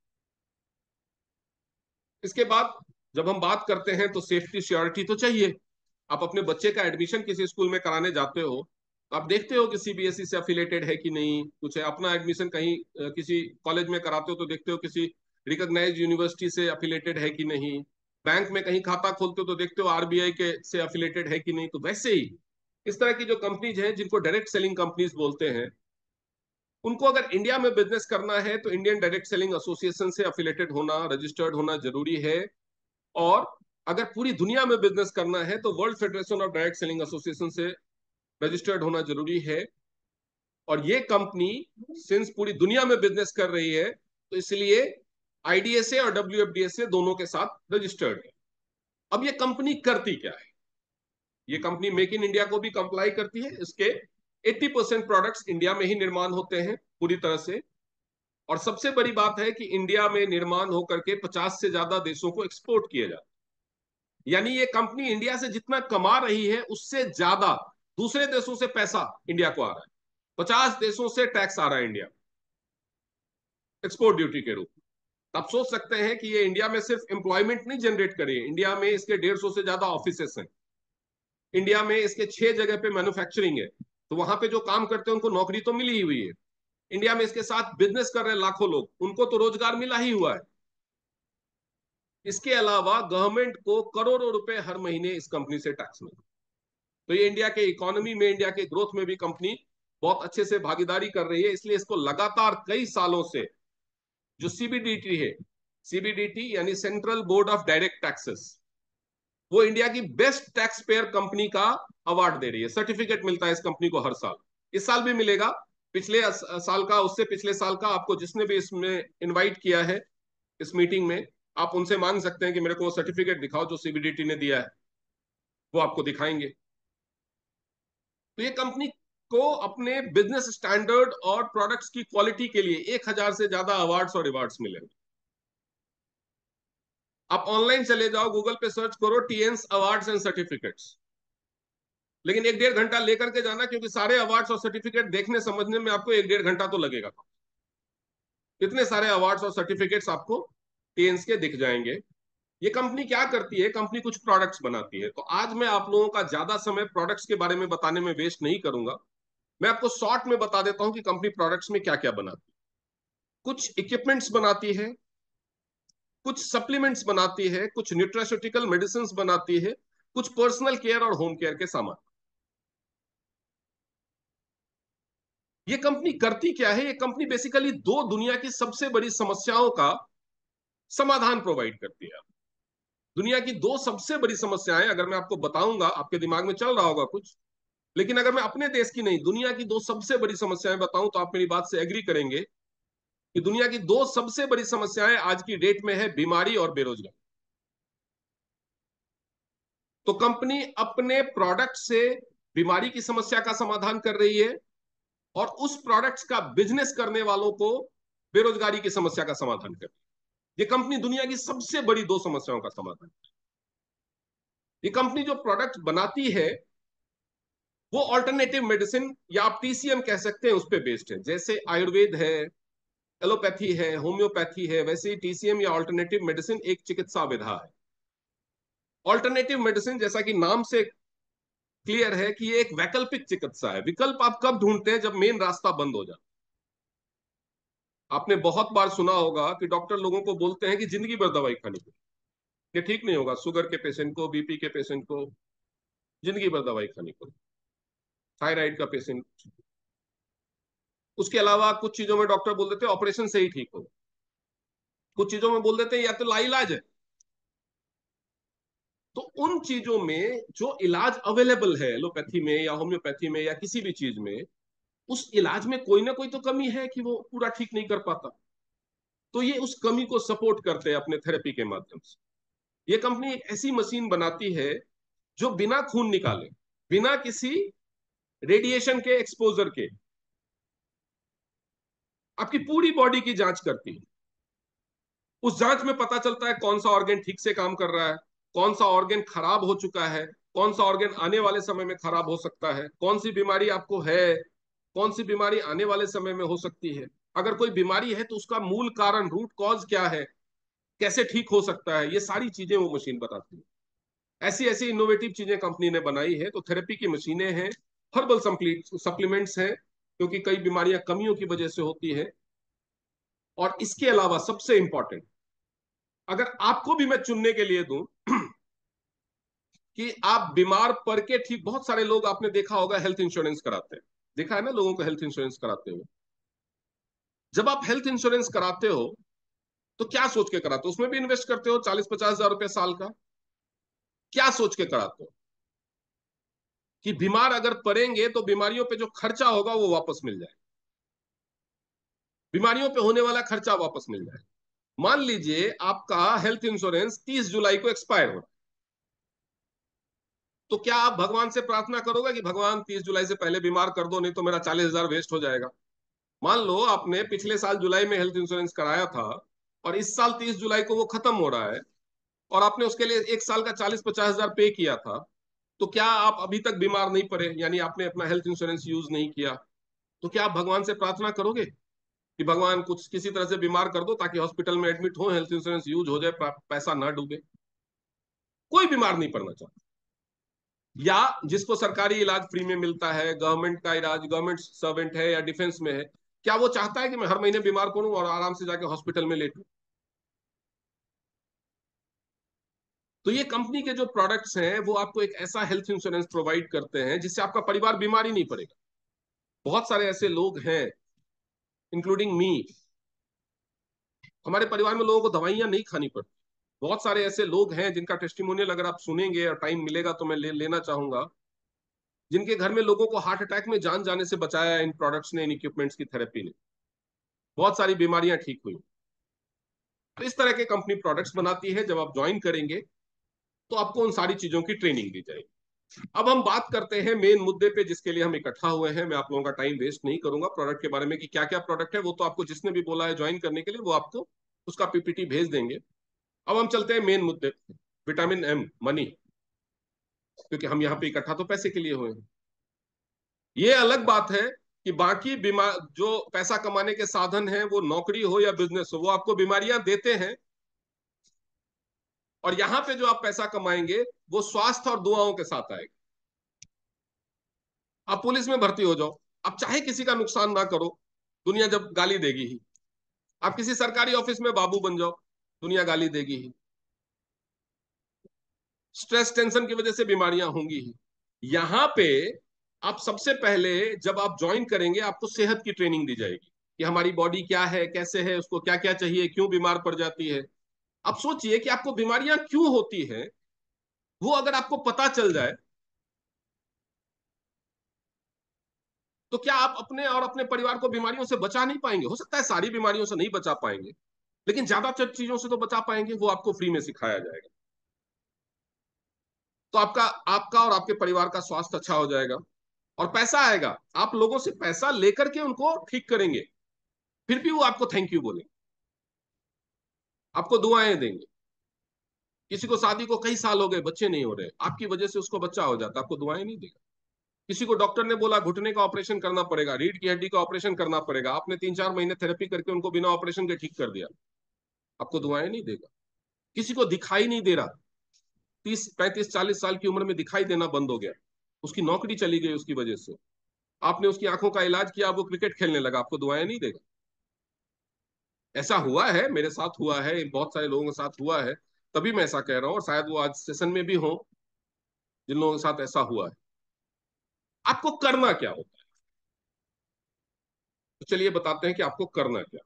इसके बाद जब हम बात करते हैं तो सेफ्टी सिक्योरिटी तो चाहिए। आप अपने बच्चे का एडमिशन किसी स्कूल में कराने जाते हो, तो आप देखते हो कि सीबीएसई से अफिलेटेड है कि नहीं, कुछ है। अपना एडमिशन कहीं किसी कॉलेज में कराते हो तो देखते हो किसी रिकॉग्नाइज्ड यूनिवर्सिटी से अफिलेटेड है कि नहीं। बैंक में कहीं खाता खोलते हो तो देखते हो आरबीआई के से अफिलेटेड है कि नहीं। तो वैसे ही इस तरह की जो कंपनीज हैं, जिनको डायरेक्ट सेलिंग कंपनीज बोलते हैं, उनको अगर इंडिया में बिजनेस करना है तो इंडियन डायरेक्ट सेलिंग एसोसिएशन से अफिलेटेड होना, रजिस्टर्ड होना जरूरी है। और अगर पूरी दुनिया में बिजनेस करना है तो world federation of direct selling association से रजिस्टर्ड होना जरूरी है। और ये कंपनी सिंस पूरी दुनिया में बिजनेस कर रही है तो इसलिए आईडीएसए और डब्ल्यूएफडीएसए दोनों के साथ रजिस्टर्ड है। अब ये कंपनी करती क्या है? ये कंपनी मेक इन इंडिया को भी कंप्लाई करती है। इसके अस्सी परसेंट प्रोडक्ट्स इंडिया में ही निर्माण होते हैं पूरी तरह से। और सबसे बड़ी बात है कि इंडिया में निर्माण होकर के पचास से ज्यादा देशों को एक्सपोर्ट किया जाता है। यानी ये कंपनी इंडिया से जितना कमा रही है उससे ज्यादा दूसरे देशों से पैसा इंडिया को आ रहा है। पचास देशों से टैक्स आ रहा है इंडिया एक्सपोर्ट ड्यूटी के रूप में। आप सोच सकते हैं कि ये इंडिया में सिर्फ एम्प्लॉयमेंट नहीं जनरेट करी है, इंडिया में इसके डेढ़ सौ से ज्यादा ऑफिसेस हैं, इंडिया में इसके छह जगह पे मैन्युफैक्चरिंग है, तो वहां पे जो काम करते हैं उनको नौकरी तो मिली ही हुई है। इंडिया में इसके साथ बिजनेस कर रहे हैं लाखों लोग, उनको तो रोजगार मिला ही हुआ है। इसके अलावा गवर्नमेंट को करोड़ों रुपए हर महीने इस कंपनी से टैक्स मिलता है। तो ये इंडिया के इकोनॉमी में, इंडिया के ग्रोथ में भी कंपनी बहुत अच्छे से भागीदारी कर रही है। इसलिए इसको लगातार कई सालों से जो सीबीडीटी है, सीबीडीटी यानी central board of direct taxes, वो इंडिया की बेस्ट टैक्स पेयर कंपनी का अवार्ड दे रही है। सर्टिफिकेट मिलता है इस कंपनी को हर साल, इस साल भी मिलेगा। पिछले साल का, उससे पिछले साल का, आपको जिसने भी इसमें इनवाइट किया है इस मीटिंग में, आप उनसे मांग सकते हैं कि मेरे को सर्टिफिकेट दिखाओ जो सीबीडीटी ने दिया है, वो आपको दिखाएंगे। तो ये कंपनी को अपने बिजनेस स्टैंडर्ड और प्रोडक्ट्स की क्वालिटी के लिए एक हजार से ज्यादा अवार्ड्स और रिवार्ड्स मिले। आप ऑनलाइन चले जाओ, गूगल पे सर्च करो टीएंस अवार्ड्स एंड सर्टिफिकेट्स, लेकिन एक डेढ़ घंटा लेकर के जाना, क्योंकि सारे अवार्ड्स और सर्टिफिकेट देखने समझने में आपको एक डेढ़ घंटा तो लगेगा। इतने सारे अवार्ड्स और सर्टिफिकेट्स आपको टीएंस के दिख जाएंगे। ये कंपनी क्या करती है? कंपनी कुछ प्रोडक्ट्स बनाती है। तो आज मैं आप लोगों का ज्यादा समय प्रोडक्ट्स के बारे में बताने में वेस्ट नहीं करूंगा। मैं आपको शॉर्ट में बता देता हूं कि कंपनी प्रोडक्ट्स में क्या क्या बनाती है। कुछ इक्विपमेंट्स बनाती है, कुछ सप्लीमेंट्स बनाती है, कुछ न्यूट्रास्यूटिकल मेडिसिन बनाती है, कुछ पर्सनल केयर और होम केयर के सामान। ये कंपनी करती क्या है? ये कंपनी बेसिकली दो दुनिया की सबसे बड़ी समस्याओं का समाधान प्रोवाइड करती है। दुनिया की दो सबसे बड़ी समस्याएं अगर मैं आपको बताऊंगा, आपके दिमाग में चल रहा होगा कुछ, लेकिन अगर मैं अपने देश की नहीं, दुनिया की दो सबसे बड़ी समस्याएं बताऊं तो आप मेरी बात से एग्री करेंगे कि दुनिया की दो सबसे बड़ी समस्याएं आज की डेट में है बीमारी और बेरोजगारी। तो कंपनी अपने प्रोडक्ट से बीमारी की समस्या का समाधान कर रही है और उस प्रोडक्ट्स का बिजनेस करने वालों को बेरोजगारी की समस्या का समाधान कर रही है। ये कंपनी दुनिया की सबसे बड़ी दो समस्याओं का समाधान। ये कंपनी जो प्रोडक्ट बनाती है वो ऑल्टरनेटिव मेडिसिन या आप टीसीएम कह सकते हैं उस पर बेस्ड है। जैसे आयुर्वेद है, एलोपैथी है, होम्योपैथी है, वैसे ही टीसीएम या ऑल्टरनेटिव मेडिसिन एक चिकित्सा विधा है। ऑल्टरनेटिव मेडिसिन जैसा कि नाम से क्लियर है कि ये एक वैकल्पिक चिकित्सा है। विकल्प आप कब ढूंढते हैं? जब मेन रास्ता बंद हो जाए। आपने बहुत बार सुना होगा कि डॉक्टर लोगों को बोलते हैं कि जिंदगी भर दवाई खानी है, ये ठीक नहीं होगा। शुगर के पेशेंट को, बीपी के पेशेंट को जिंदगी भर दवाई खानी पड़े, थायराइड का पेशेंट। उसके अलावा कुछ चीजों में डॉक्टर बोल देते हैं ऑपरेशन से ही ठीक हो, कुछ चीजों में बोल देते हैं या तो लाइलाज है। तो उन चीजों में जो इलाज अवेलेबल है एलोपैथी में या होम्योपैथी में या किसी भी चीज में, उस इलाज में कोई ना कोई तो कमी है कि वो पूरा ठीक नहीं कर पाता। तो ये उस कमी को सपोर्ट करते हैं अपने थेरेपी के माध्यम से। ये कंपनी एक ऐसी मशीन बनाती है जो बिना खून निकाले, बिना किसी रेडिएशन के एक्सपोजर के आपकी पूरी बॉडी की जांच करती है। उस जांच में पता चलता है कौन सा ऑर्गन ठीक से काम कर रहा है, कौन सा ऑर्गन खराब हो चुका है, कौन सा ऑर्गन आने वाले समय में खराब हो सकता है, कौन सी बीमारी आपको है, कौन सी बीमारी आने वाले समय में हो सकती है। अगर कोई बीमारी है तो उसका मूल कारण, रूट कॉज क्या है, कैसे ठीक हो सकता है, ये सारी चीजें वो मशीन बताती है। ऐसी ऐसी इनोवेटिव चीजें कंपनी ने बनाई है। तो थेरेपी की मशीनें हैं, हर्बल सप्लीमेंट्स हैं, क्योंकि कई बीमारियां कमियों की वजह से होती है। और इसके अलावा सबसे इंपॉर्टेंट, अगर आपको भी मैं चुनने के लिए दूं कि आप बीमार पड़ के ठीक, बहुत सारे लोग आपने देखा होगा हेल्थ इंश्योरेंस कराते हैं, देखा है ना लोगों को हेल्थ इंश्योरेंस कराते हुए। जब आप हेल्थ इंश्योरेंस कराते हो तो क्या सोच के कराते हो? उसमें भी इन्वेस्ट करते हो चालीस पचास हजार रुपए साल का। क्या सोच के कराते हो? कि बीमार अगर पड़ेंगे तो बीमारियों पे जो खर्चा होगा वो वापस मिल जाए, बीमारियों पे होने वाला खर्चा वापस मिल जाए। मान लीजिए आपका हेल्थ इंश्योरेंस तीस जुलाई को एक्सपायर हो, तो क्या आप भगवान से प्रार्थना करोगे कि भगवान तीस जुलाई से पहले बीमार कर दो, नहीं तो मेरा चालीस हजार वेस्ट हो जाएगा? मान लो आपने पिछले साल जुलाई में हेल्थ इंश्योरेंस कराया था और इस साल तीस जुलाई को वो खत्म हो रहा है और आपने उसके लिए एक साल का चालीस पचास हजार पे किया था, तो क्या आप अभी तक बीमार नहीं पड़े, यानी आपने अपना हेल्थ इंश्योरेंस यूज नहीं किया, तो क्या आप भगवान से प्रार्थना करोगे कि भगवान कुछ किसी तरह से बीमार कर दो ताकि हॉस्पिटल में एडमिट हो, हेल्थ इंश्योरेंस यूज हो जाए, पैसा ना डूबे? कोई बीमार नहीं पड़ना चाहता। या जिसको सरकारी इलाज फ्री में मिलता है, गवर्नमेंट का इलाज, गवर्नमेंट सर्वेंट है या डिफेंस में है, क्या वो चाहता है कि मैं हर महीने बीमार पड़ूं और आराम से जाके हॉस्पिटल में लेटूं? तो ये कंपनी के जो प्रोडक्ट्स हैं वो आपको एक ऐसा हेल्थ इंश्योरेंस प्रोवाइड करते हैं जिससे आपका परिवार बीमार ही नहीं पड़ेगा। बहुत सारे ऐसे लोग हैं, इंक्लूडिंग मी, हमारे परिवार में लोगों को दवाइयां नहीं खानी पड़ती। बहुत सारे ऐसे लोग हैं जिनका टेस्टिमोनियल अगर आप सुनेंगे और टाइम मिलेगा तो मैं ले लेना चाहूंगा, जिनके घर में लोगों को हार्ट अटैक में जान जाने से बचाया इन प्रोडक्ट्स ने, इन इक्विपमेंट्स की थेरेपी ने, बहुत सारी बीमारियां ठीक हुई। तो इस तरह के कंपनी प्रोडक्ट्स बनाती है। जब आप ज्वाइन करेंगे तो आपको उन सारी चीजों की ट्रेनिंग दी जाएगी। अब हम बात करते हैं मेन मुद्दे पे जिसके लिए हम इकट्ठा हुए हैं। मैं आप लोगों का टाइम वेस्ट नहीं करूंगा प्रोडक्ट के बारे में कि क्या क्या प्रोडक्ट है, वो तो आपको जिसने भी बोला है ज्वाइन करने के लिए वो आपको उसका पीपीटी भेज देंगे। अब हम चलते हैं मेन मुद्दे पे, विटामिन एम, मनी, क्योंकि हम यहाँ पे इकट्ठा तो पैसे के लिए हुए हैं। ये अलग बात है कि बाकी बीमार जो पैसा कमाने के साधन हैं, वो नौकरी हो या बिजनेस हो, वो आपको बीमारियां देते हैं। और यहां पे जो आप पैसा कमाएंगे वो स्वास्थ्य और दुआओं के साथ आएगा। आप पुलिस में भर्ती हो जाओ, आप चाहे किसी का नुकसान ना करो, दुनिया जब गाली देगी ही। आप किसी सरकारी ऑफिस में बाबू बन जाओ, दुनिया गाली देगी ही। स्ट्रेस टेंशन की वजह से बीमारियां होंगी ही। यहां पे आप सबसे पहले जब आप ज्वाइन करेंगे आपको सेहत की ट्रेनिंग दी जाएगी कि हमारी बॉडी क्या है, कैसे है, उसको क्या क्या चाहिए, क्यों बीमार पड़ जाती है। आप सोचिए कि आपको बीमारियां क्यों होती हैं, वो अगर आपको पता चल जाए तो क्या आप अपने और अपने परिवार को बीमारियों से बचा नहीं पाएंगे? हो सकता है सारी बीमारियों से नहीं बचा पाएंगे, लेकिन ज्यादातर चीजों से तो बचा पाएंगे। वो आपको फ्री में सिखाया जाएगा। तो आपका आपका और आपके परिवार का स्वास्थ्य अच्छा हो जाएगा और पैसा आएगा। आप लोगों से पैसा लेकर के उनको ठीक करेंगे, फिर भी वो आपको थैंक यू बोलेंगे, आपको दुआएं देंगे। किसी को शादी को कई साल हो गए, बच्चे नहीं हो रहे, आपकी वजह से उसको बच्चा हो जाता, आपको दुआएं नहीं देगा। किसी को डॉक्टर ने बोला घुटने का ऑपरेशन करना पड़ेगा, रीढ़ की हड्डी का ऑपरेशन करना पड़ेगा, आपने तीन चार महीने थेरेपी करके उनको बिना ऑपरेशन के ठीक कर दिया, आपको दुआएं नहीं देगा। किसी को दिखाई नहीं दे रहा, तीस पैंतीस चालीस साल की उम्र में दिखाई देना बंद हो गया, उसकी नौकरी चली गई उसकी वजह से, आपने उसकी आंखों का इलाज किया, वो क्रिकेट खेलने लगा, आपको दुआएं नहीं देगा? ऐसा हुआ है, मेरे साथ हुआ है, बहुत सारे लोगों के साथ हुआ है, तभी मैं ऐसा कह रहा हूँ। और शायद वो आज सेशन में भी हो जिन लोगों के साथ ऐसा हुआ है। आपको करना क्या होता है? तो चलिए बताते हैं कि आपको करना क्या।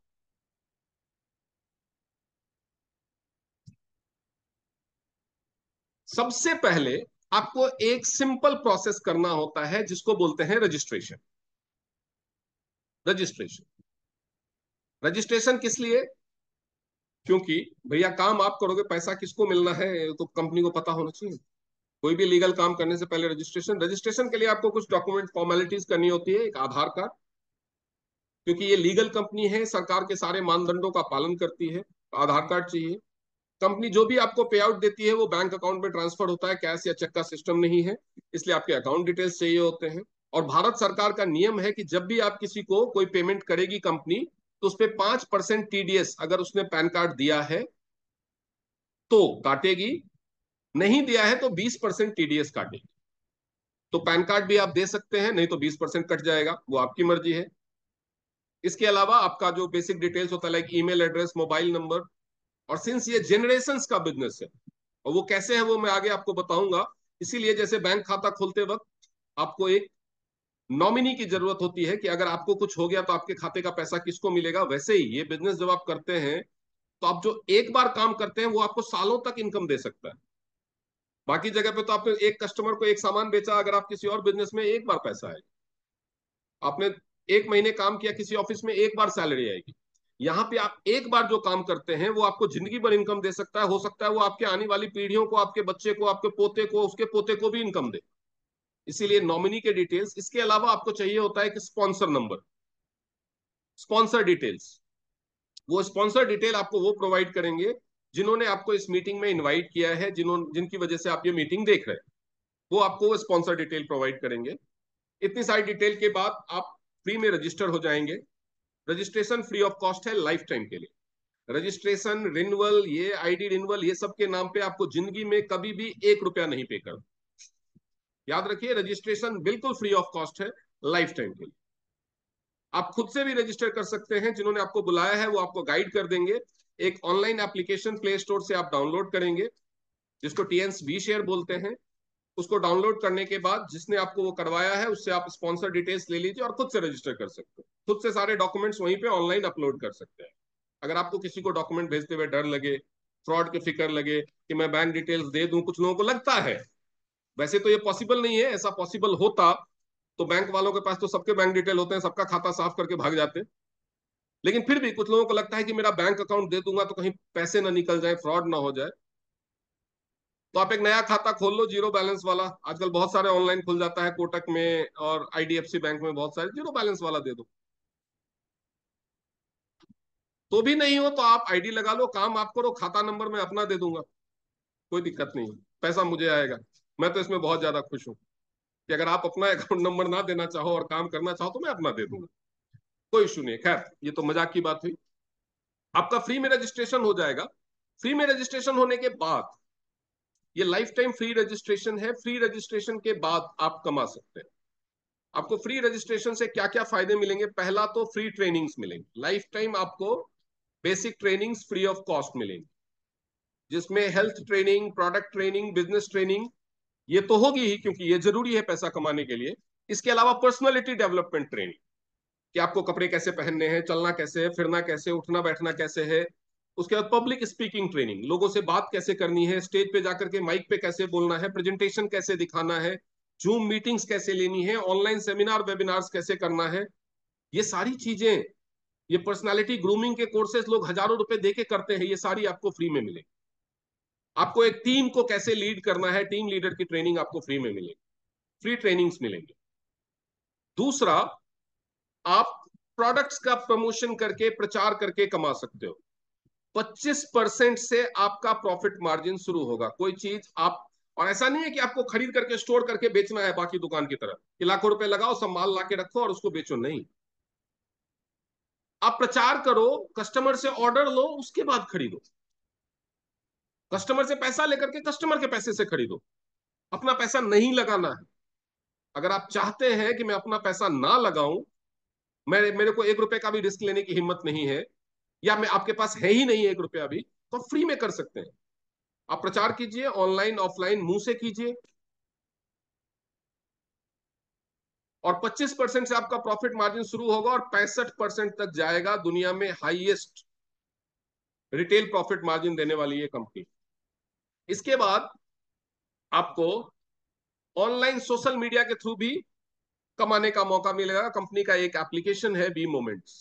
सबसे पहले आपको एक सिंपल प्रोसेस करना होता है जिसको बोलते हैं रजिस्ट्रेशन। रजिस्ट्रेशन रजिस्ट्रेशन किस लिए? क्योंकि भैया काम आप करोगे, पैसा किसको मिलना है तो कंपनी को पता होना चाहिए। कोई भी लीगल काम करने से पहले रजिस्ट्रेशन रजिस्ट्रेशन के लिए आपको कुछ डॉक्यूमेंट फॉर्मेलिटीज करनी होती है। एक आधार कार्ड, क्योंकि ये लीगल कंपनी है, सरकार के सारे मानदंडों का पालन करती है, तो आधार कार्ड चाहिए। कंपनी जो भी आपको पे आउट देती है वो बैंक अकाउंट में ट्रांसफर होता है, कैश या चेक का सिस्टम नहीं है, इसलिए आपके अकाउंट डिटेल्स चाहिए होते हैं। और भारत सरकार का नियम है कि जब भी आप किसी को कोई पेमेंट करेगी कंपनी, तो उस पर पांच परसेंट टीडीएस अगर उसने पैन कार्ड दिया है तो काटेगी, नहीं दिया है तो बीस परसेंट टीडीएस काटेगी। तो पैन कार्ड भी आप दे सकते हैं, नहीं तो बीस परसेंट कट जाएगा, वो आपकी मर्जी है। इसके अलावा आपका जो बेसिक डिटेल्स होता है, like email address, mobile number. और सिंस ये जेनरेशंस का बिजनेस है, और वो कैसे है वो मैं आगे आपको बताऊंगा, इसीलिए जैसे बैंक खाता खोलते वक्त आपको एक नॉमिनी की जरूरत होती है कि अगर आपको कुछ हो गया तो आपके खाते का पैसा किसको मिलेगा। वैसे ही ये बिजनेस जब आप करते हैं तो आप जो एक बार काम करते हैं वो आपको सालों तक इनकम दे सकता है। बाकी जगह पे तो आपने एक कस्टमर को एक सामान बेचा, अगर आप किसी और बिजनेस में एक बार पैसा है, आपने एक महीने काम किया किसी ऑफिस में, एक बार सैलरी आएगी। यहाँ पे आप एक बार जो काम करते हैं वो आपको जिंदगी भर इनकम दे सकता है। हो सकता है वो आपके आने वाली पीढ़ियों को, आपके बच्चे को, आपके पोते को, उसके पोते को भी इनकम दे। इसीलिए नॉमिनी के डिटेल्स, इसके अलावा आपको चाहिए होता है कि स्पॉन्सर नंबर, स्पॉन्सर डिटेल्स। वो स्पॉन्सर डिटेल आपको वो प्रोवाइड करेंगे जिन्होंने आपको इस मीटिंग में इनवाइट किया है, जिन्होंने जिनकी वजह से आप ये मीटिंग देख रहे हैं, वो आपको वो स्पॉन्सर डिटेल प्रोवाइड करेंगे। इतनी सारी डिटेल के बाद आप फ्री में रजिस्टर हो जाएंगे। रजिस्ट्रेशन फ्री ऑफ कॉस्ट है लाइफ टाइम के लिए। रजिस्ट्रेशन, रिन्यूअल, ये आईडी रिन्यूअल, ये सब के नाम पे आपको जिंदगी में कभी भी एक रुपया नहीं पे करना। याद रखिए, रजिस्ट्रेशन बिल्कुल फ्री ऑफ कॉस्ट है लाइफ टाइम के लिए। आप खुद से भी रजिस्टर कर सकते हैं, जिन्होंने आपको बुलाया है वो आपको गाइड कर देंगे। एक ऑनलाइन एप्लीकेशन प्ले स्टोर से आप डाउनलोड करेंगे, जिसको टीएंस वी शेयर बोलते हैं। उसको डाउनलोड करने के बाद जिसने आपको वो करवाया है उससे आप स्पॉन्सर डिटेल्स ले लीजिए और खुद से रजिस्टर कर सकते हो। खुद से सारे डॉक्यूमेंट्स वहीं पे ऑनलाइन अपलोड कर सकते हैं। अगर आपको किसी को डॉक्यूमेंट भेजते हुए डर लगे, फ्रॉड की फिक्र लगे कि मैं बैंक डिटेल्स दे दूं, कुछ लोगों को लगता है, वैसे तो ये पॉसिबल नहीं है। ऐसा पॉसिबल होता तो बैंक वालों के पास तो सबके बैंक डिटेल होते हैं, सबका खाता साफ करके भाग जाते। लेकिन फिर भी कुछ लोगों को लगता है कि मेरा बैंक अकाउंट दे दूंगा तो कहीं पैसे ना निकल जाए, फ्रॉड ना हो जाए। तो आप एक नया खाता खोल लो, जीरो बैलेंस वाला। आजकल बहुत सारे ऑनलाइन खुल जाता है, कोटक में और आईडीएफसी बैंक में बहुत सारे, जीरो बैलेंस वाला दे दो। तो भी नहीं हो तो आप आईडी लगा लो, काम आप करो, खाता नंबर मैं अपना दे दूंगा, कोई दिक्कत नहीं है, पैसा मुझे आएगा। मैं तो इसमें बहुत ज्यादा खुश हूँ कि अगर आप अपना अकाउंट नंबर ना देना चाहो और काम करना चाहो तो मैं अपना दे दूंगा, कोई इशू नहीं। खैर, ये तो मजाक की बात हुई। आपका फ्री में रजिस्ट्रेशन हो जाएगा। फ्री में रजिस्ट्रेशन होने के बाद, ये लाइफ टाइम फ्री रजिस्ट्रेशन है, फ्री रजिस्ट्रेशन के बाद आप कमा सकते हैं। आपको फ्री रजिस्ट्रेशन से क्या क्या फायदे मिलेंगे? पहला तो फ्री ट्रेनिंग्स मिलेंगी लाइफ टाइम आपको। Basic trainings free of cost मिलेंगी, जिसमें health training, product training, business training, ये तो होगी ही क्योंकि ये जरूरी है पैसा कमाने के लिए। इसके अलावा पर्सनालिटी डेवलपमेंट ट्रेनिंग, कि आपको कपड़े कैसे पहनने हैं, चलना कैसे है, फिरना कैसे, उठना बैठना कैसे है। उसके बाद पब्लिक स्पीकिंग ट्रेनिंग, लोगों से बात कैसे करनी है, स्टेज पे जाकर के माइक पे कैसे बोलना है, प्रेजेंटेशन कैसे दिखाना है, जूम मीटिंग्स कैसे लेनी है, ऑनलाइन सेमिनार वेबिनार्स कैसे करना है। ये सारी चीजें, ये पर्सनालिटी ग्रूमिंग के कोर्सेज लोग हजारों रुपए देके करते हैं, ये सारी आपको फ्री में मिलेगी। आपको एक टीम को कैसे लीड करना है, टीम लीडर की ट्रेनिंग आपको फ्री में मिलेगी, फ्री ट्रेनिंग्स मिलेंगे। दूसरा, आप प्रोडक्ट्स का प्रमोशन करके, प्रचार करके कमा सकते हो। पच्चीस परसेंट से आपका प्रॉफिट मार्जिन शुरू होगा। कोई चीज आप, और ऐसा नहीं है कि आपको खरीद करके स्टोर करके बेचना है बाकी दुकान की तरह कि लाखों रुपए लगाओ, सब माल ला के रखो और उसको बेचो, नहीं। आप प्रचार करो, कस्टमर से ऑर्डर लो, उसके बाद खरीदो। कस्टमर से पैसा लेकर के कस्टमर के पैसे से खरीदो, अपना पैसा नहीं लगाना है। अगर आप चाहते हैं कि मैं अपना पैसा ना लगाऊं, मेरे मेरे को एक रुपए का भी रिस्क लेने की हिम्मत नहीं है, या मैं आपके पास है ही नहीं एक रुपया भी, तो फ्री में कर सकते हैं। आप प्रचार कीजिए, ऑनलाइन ऑफलाइन मुंह से कीजिए, और पच्चीस परसेंट से आपका प्रॉफिट मार्जिन शुरू होगा और पैंसठ परसेंट तक जाएगा। दुनिया में हाईएस्ट रिटेल प्रॉफिट मार्जिन देने वाली ये कंपनी। इसके बाद आपको ऑनलाइन सोशल मीडिया के थ्रू भी कमाने का मौका मिलेगा। कंपनी का एक एप्लीकेशन है We Moments,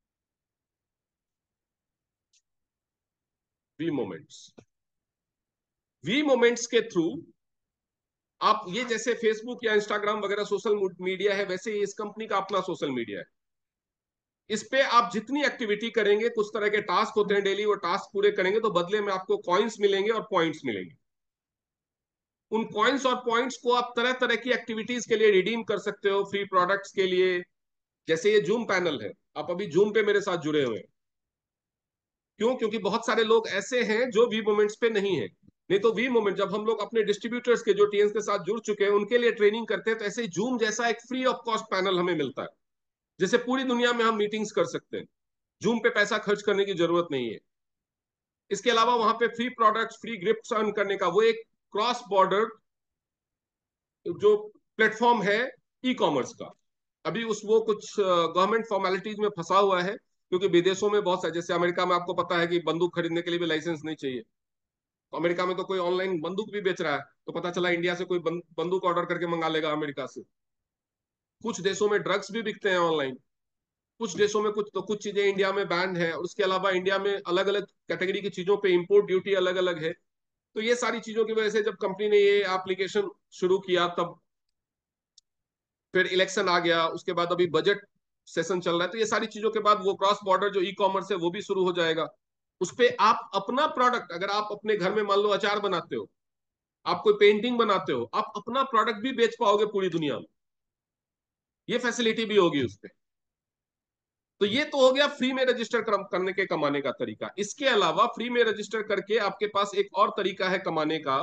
We Moments. We Moments के थ्रू आप, ये जैसे फेसबुक या इंस्टाग्राम वगैरह सोशल मीडिया है, वैसे ही इस कंपनी का अपना सोशल मीडिया है। इस पे आप जितनी एक्टिविटी करेंगे, कुछ तरह के टास्क होते हैं डेली, वो टास्क पूरे करेंगे तो बदले में आपको कॉइन्स मिलेंगे और पॉइंट्स मिलेंगे। उन कॉइन्स और पॉइंट्स को आप तरह तरह की एक्टिविटीज के लिए रिडीम कर सकते हो, फ्री प्रोडक्ट्स के लिए। जैसे ये जूम पैनल है, आप अभी जूम पे मेरे साथ जुड़े हुए हैं। क्यों? क्योंकि बहुत सारे लोग ऐसे हैं जो वी मोमेंट्स पे नहीं है। नहीं तो वी मोमेंट जब हम लोग अपने डिस्ट्रीब्यूटर्स के जो टीएंस के साथ जुड़ चुके हैं उनके लिए ट्रेनिंग करते हैं, तो ऐसे जूम जैसा एक फ्री ऑफ कॉस्ट पैनल हमें मिलता है, जैसे पूरी दुनिया में हम मीटिंग्स कर सकते हैं। जूम पे पैसा खर्च करने की जरूरत नहीं है। इसके अलावा वहां पे free products, free gifts earn करने का वो एक क्रॉस बॉर्डर जो प्लेटफॉर्म है ई कॉमर्स का, अभी उस वो कुछ गवर्नमेंट फॉर्मेलिटीज में फंसा हुआ है, क्योंकि विदेशों में बहुत सारे, जैसे अमेरिका में आपको पता है कि बंदूक खरीदने के लिए भी लाइसेंस नहीं चाहिए। तो अमेरिका में तो कोई ऑनलाइन बंदूक भी बेच रहा है, तो पता चला इंडिया से कोई बंद, बंदूक ऑर्डर करके मंगा लेगा अमेरिका से। कुछ देशों में ड्रग्स भी बिकते हैं ऑनलाइन। कुछ देशों में कुछ, तो कुछ चीजें इंडिया में बैन है, और उसके अलावा इंडिया में अलग अलग कैटेगरी की चीजों पे इंपोर्ट ड्यूटी अलग अलग है। तो ये सारी चीजों की वजह से जब कंपनी ने ये एप्लीकेशन शुरू किया, तब फिर इलेक्शन आ गया, उसके बाद अभी बजट सेशन चल रहा है, तो ये सारी चीजों के बाद वो क्रॉस बॉर्डर जो ई कॉमर्स है वो भी शुरू हो जाएगा। उस पे आप अपना प्रोडक्ट, अगर आप अपने घर में मान लो अचार बनाते हो, आप कोई पेंटिंग बनाते हो, आप अपना प्रोडक्ट भी बेच पाओगे पूरी दुनिया में। ये फैसिलिटी भी होगी उस पे। तो ये तो हो गया फ्री में रजिस्टर करने के कमाने का तरीका। इसके अलावा फ्री में रजिस्टर करके आपके पास एक और तरीका है कमाने का।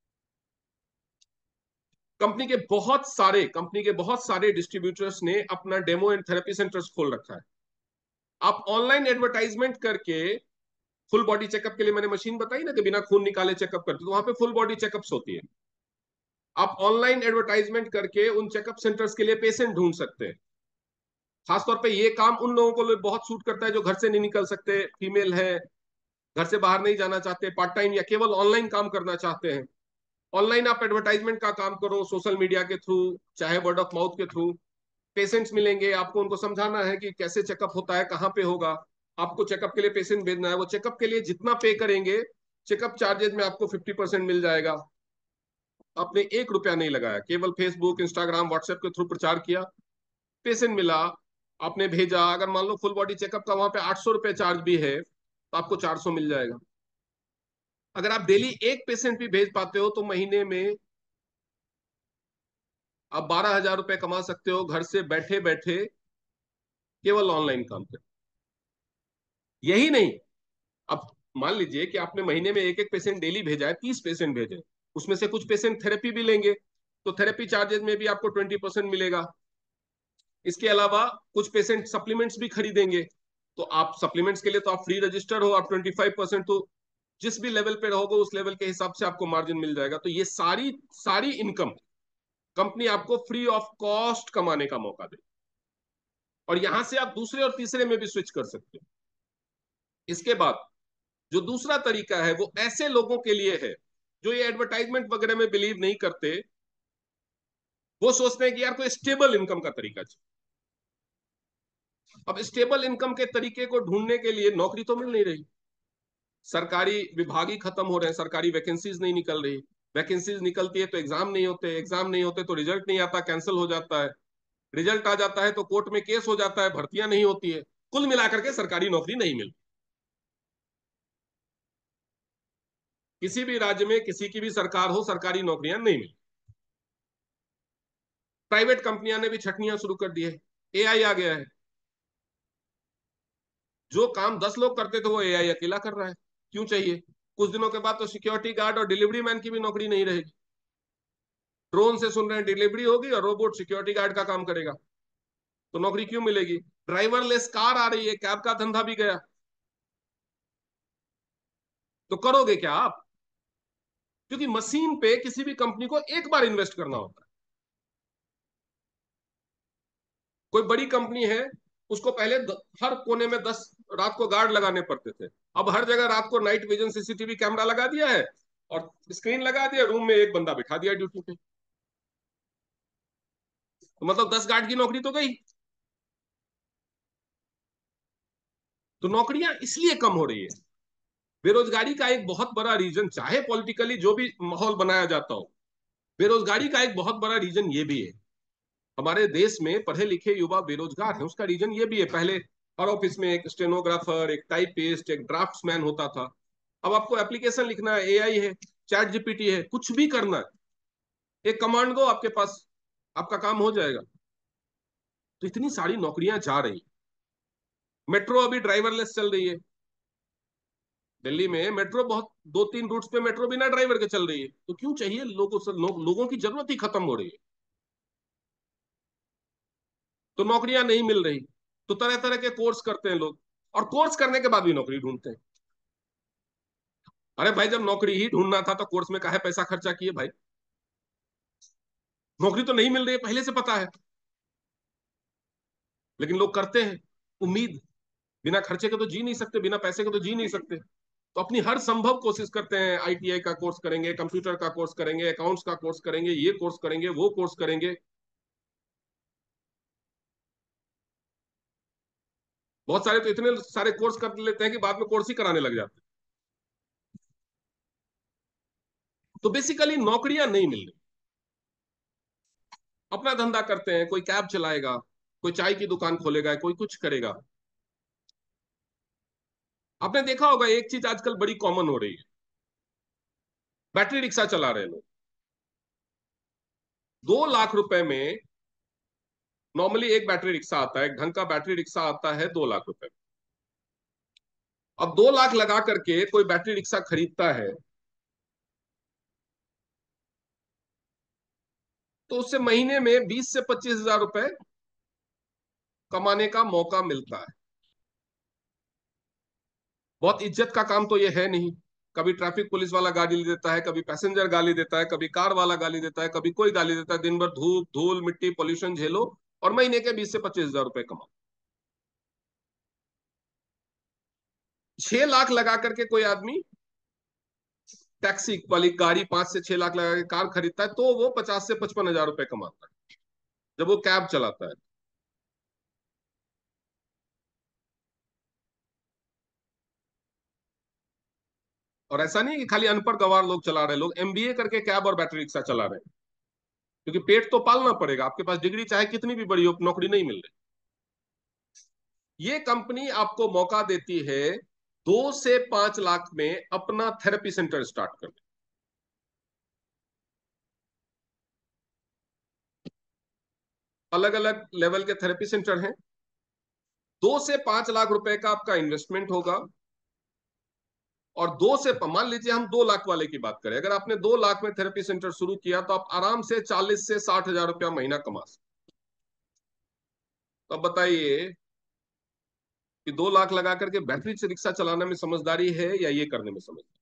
कंपनी के बहुत सारे कंपनी के बहुत सारे डिस्ट्रीब्यूटर्स ने अपना डेमो एंड थेरेपी सेंटर्स खोल रखा है। आप ऑनलाइन एडवर्टाइजमेंट करके, फुल बॉडी चेकअप के लिए मैंने मशीन बताई ना कि बिना खून निकाले चेकअप करते, तो वहां पे फुल बॉडी चेकअप्स होती है। आप ऑनलाइन एडवर्टाइजमेंट करके उन चेकअप सेंटर्स के लिए पेशेंट ढूंढ सकते हैं। खासतौर पे ये काम उन लोगों को बहुत सूट करता है जो घर से नहीं निकल सकते, फीमेल है, घर से बाहर नहीं जाना चाहते, पार्ट टाइम या केवल ऑनलाइन काम करना चाहते हैं। ऑनलाइन आप एडवर्टाइजमेंट का काम करो, सोशल मीडिया के थ्रू, चाहे वर्ड ऑफ माउथ के थ्रू। पेशेंट्स मिलेंगे, आपको उनको समझाना है कि कैसे चेकअप होता है, कहाँ पे होगा। आपको चेकअप के लिए पेशेंट भेजना है, वो चेकअप के लिए जितना पे करेंगे, चेकअप चार्जेस में आपको फिफ्टी परसेंट मिल जाएगा। आपने एक रुपया नहीं लगाया, केवल फेसबुक, इंस्टाग्राम, व्हाट्सएप के थ्रू प्रचार किया, पेशेंट मिला, आपने भेजा। अगर मान लो फुल बॉडी चेकअप का वहां पे आठ सौ रुपये चार्ज भी है, तो आपको चार सौ मिल जाएगा। अगर आप डेली एक पेशेंट भी भेज पाते हो, तो महीने में आप बारह हजार रुपये कमा सकते हो, घर से बैठे बैठे, केवल ऑनलाइन काम कर। यही नहीं, अब मान लीजिए कि आपने महीने में एक एक पेशेंट डेली भेजा है, तीस पेशेंट भेजे, उसमें से कुछ पेशेंट थेरेपी भी लेंगे, तो थेरेपी चार्जेस में भी आपको ट्वेंटी परसेंट मिलेगा। इसके अलावा कुछ पेशेंट सप्लीमेंट्स भी खरीदेंगे, तो आप सप्लीमेंट्स के लिए तो आप फ्री रजिस्टर हो, आप ट्वेंटी फाइव परसेंट, तो जिस भी लेवल पे रहोगे उस लेवल के हिसाब से आपको मार्जिन मिल जाएगा। तो ये सारी सारी इनकम कंपनी आपको फ्री ऑफ कॉस्ट कमाने का मौका दे, और यहां से आप दूसरे और तीसरे में भी स्विच कर सकते हो। इसके बाद जो दूसरा तरीका है वो ऐसे लोगों के लिए है जो ये एडवर्टाइजमेंट वगैरह में बिलीव नहीं करते। वो सोचते हैं कि यार कोई स्टेबल इनकम का तरीका चाहिए। अब स्टेबल इनकम के तरीके को ढूंढने के लिए नौकरी तो मिल नहीं रही, सरकारी विभाग ही खत्म हो रहे हैं, सरकारी वैकेंसीज नहीं निकल रही। वैकेंसीज निकलती है तो एग्जाम नहीं होते, एग्जाम नहीं होते तो रिजल्ट नहीं आता, कैंसिल हो जाता है। रिजल्ट आ जाता है तो कोर्ट में केस हो जाता है, भर्तियां नहीं होती है। कुल मिलाकर के सरकारी नौकरी नहीं मिलती। किसी भी राज्य में किसी की भी सरकार हो, सरकारी नौकरियां नहीं मिलती। प्राइवेट कंपनियां ने भी छटनियां शुरू कर दी है। एआई आ गया है, जो काम दस लोग करते थे वो एआई अकेला कर रहा है। क्यों चाहिए? कुछ दिनों के बाद तो सिक्योरिटी गार्ड और डिलीवरी मैन की भी नौकरी नहीं रहेगी। ड्रोन से सुन रहे हैं डिलीवरी होगी और रोबोट सिक्योरिटी गार्ड का काम करेगा। तो नौकरी क्यों मिलेगी? ड्राइवरलेस कार आ रही है, कैब का धंधा भी गया। तो करोगे क्या आप? क्योंकि मशीन पे किसी भी कंपनी को एक बार इन्वेस्ट करना होता है। कोई बड़ी कंपनी है, उसको पहले द, हर कोने में दस रात को गार्ड लगाने पड़ते थे। अब हर जगह रात को नाइट विजन सीसीटीवी कैमरा लगा दिया है, और स्क्रीन लगा दिया, रूम में एक बंदा बिठा दिया ड्यूटी पे। तो मतलब दस गार्ड की नौकरी तो गई। तो नौकरियां इसलिए कम हो रही है। बेरोजगारी का एक बहुत बड़ा रीजन, चाहे पॉलिटिकली जो भी माहौल बनाया जाता हो, बेरोजगारी का एक बहुत बड़ा रीजन ये भी है। हमारे देश में पढ़े लिखे युवा बेरोजगार हैं, उसका रीजन ये भी है। पहले हर ऑफिस में एक स्टेनोग्राफर, एक टाइपिस्ट, एक ड्राफ्ट्समैन होता था। अब आपको एप्लीकेशन लिखना है, एआई है, चैट जीपीटी है, कुछ भी करना है, एक कमांड दो आपके पास, आपका काम हो जाएगा। तो इतनी सारी नौकरियां जा रही। मेट्रो अभी ड्राइवरलेस चल रही है। दिल्ली में मेट्रो बहुत, दो तीन रूट्स पे मेट्रो बिना ड्राइवर के चल रही है। तो क्यों चाहिए लोगों से? लो, लोगों की जरूरत ही खत्म हो रही है, तो नौकरियां नहीं मिल रही। तो तरह तरह के कोर्स करते हैं लोग, और कोर्स करने के बाद भी नौकरी ढूंढते हैं। अरे भाई, जब नौकरी ही ढूंढना था तो कोर्स में काहे पैसा खर्चा किए भाई? नौकरी तो नहीं मिल रही है, पहले से पता है। लेकिन लोग करते हैं। उम्मीद, बिना खर्चे के तो जी नहीं सकते, बिना पैसे के तो जी नहीं सकते। तो अपनी हर संभव कोशिश करते हैं, आई टी आई का कोर्स करेंगे, कंप्यूटर का कोर्स करेंगे, अकाउंट्स का कोर्स करेंगे, ये कोर्स करेंगे, वो कोर्स करेंगे। बहुत सारे तो इतने सारे कोर्स कर लेते हैं कि बाद में कोर्स ही कराने लग जाते हैं। तो बेसिकली नौकरियां नहीं मिल रही। अपना धंधा करते हैं, कोई कैब चलाएगा, कोई चाय की दुकान खोलेगा, कोई कुछ करेगा। आपने देखा होगा एक चीज आजकल बड़ी कॉमन हो रही है, बैटरी रिक्शा चला रहे हैं लोग। दो लाख रुपए में नॉर्मली एक बैटरी रिक्शा आता है, एक ढंग का बैटरी रिक्शा आता है दो लाख रुपए में। अब दो लाख लगा करके कोई बैटरी रिक्शा खरीदता है, तो उससे महीने में बीस से पच्चीस हजार रुपए कमाने का मौका मिलता है। बहुत इज्जत का काम तो ये है नहीं। कभी ट्रैफिक पुलिस वाला गाली देता है, कभी पैसेंजर गाली देता है, कभी कार वाला गाली देता है, कभी कोई गाली देता है। दिन भर धूप धूल मिट्टी पॉल्यूशन झेलो और महीने के बीस से पच्चीस हजार रुपए कमाओ। छह लाख लगा करके कोई आदमी टैक्सी वाली गाड़ी, पांच से छह लाख लगा के कार खरीदता है, तो वो पचास से पचपन हजार रुपए कमाता है जब वो कैब चलाता है। और ऐसा नहीं है कि खाली अनपढ़ गंवार लोग चला रहे हैं, लोग एम बी ए करके कैब और बैटरी रिक्शा चला रहे हैं। क्योंकि पेट तो पालना पड़ेगा, आपके पास डिग्री चाहे कितनी भी बड़ी हो, नौकरी नहीं मिल रही। ये कंपनी आपको मौका देती है दो से पांच लाख में अपना थेरेपी सेंटर स्टार्ट करने। अलग अलग लेवल के थेरेपी सेंटर हैं। दो से पांच लाख रुपए का आपका इन्वेस्टमेंट होगा। और दो से, मान लीजिए हम दो लाख वाले की बात करें, अगर आपने दो लाख में थेरेपी सेंटर शुरू किया तो आप आराम से चालीस से साठ हजार रुपया महीना कमा सकते। तो अब बताइए कि दो लाख लगा करके बैटरी से रिक्शा चलाने में समझदारी है या ये करने में समझदारी?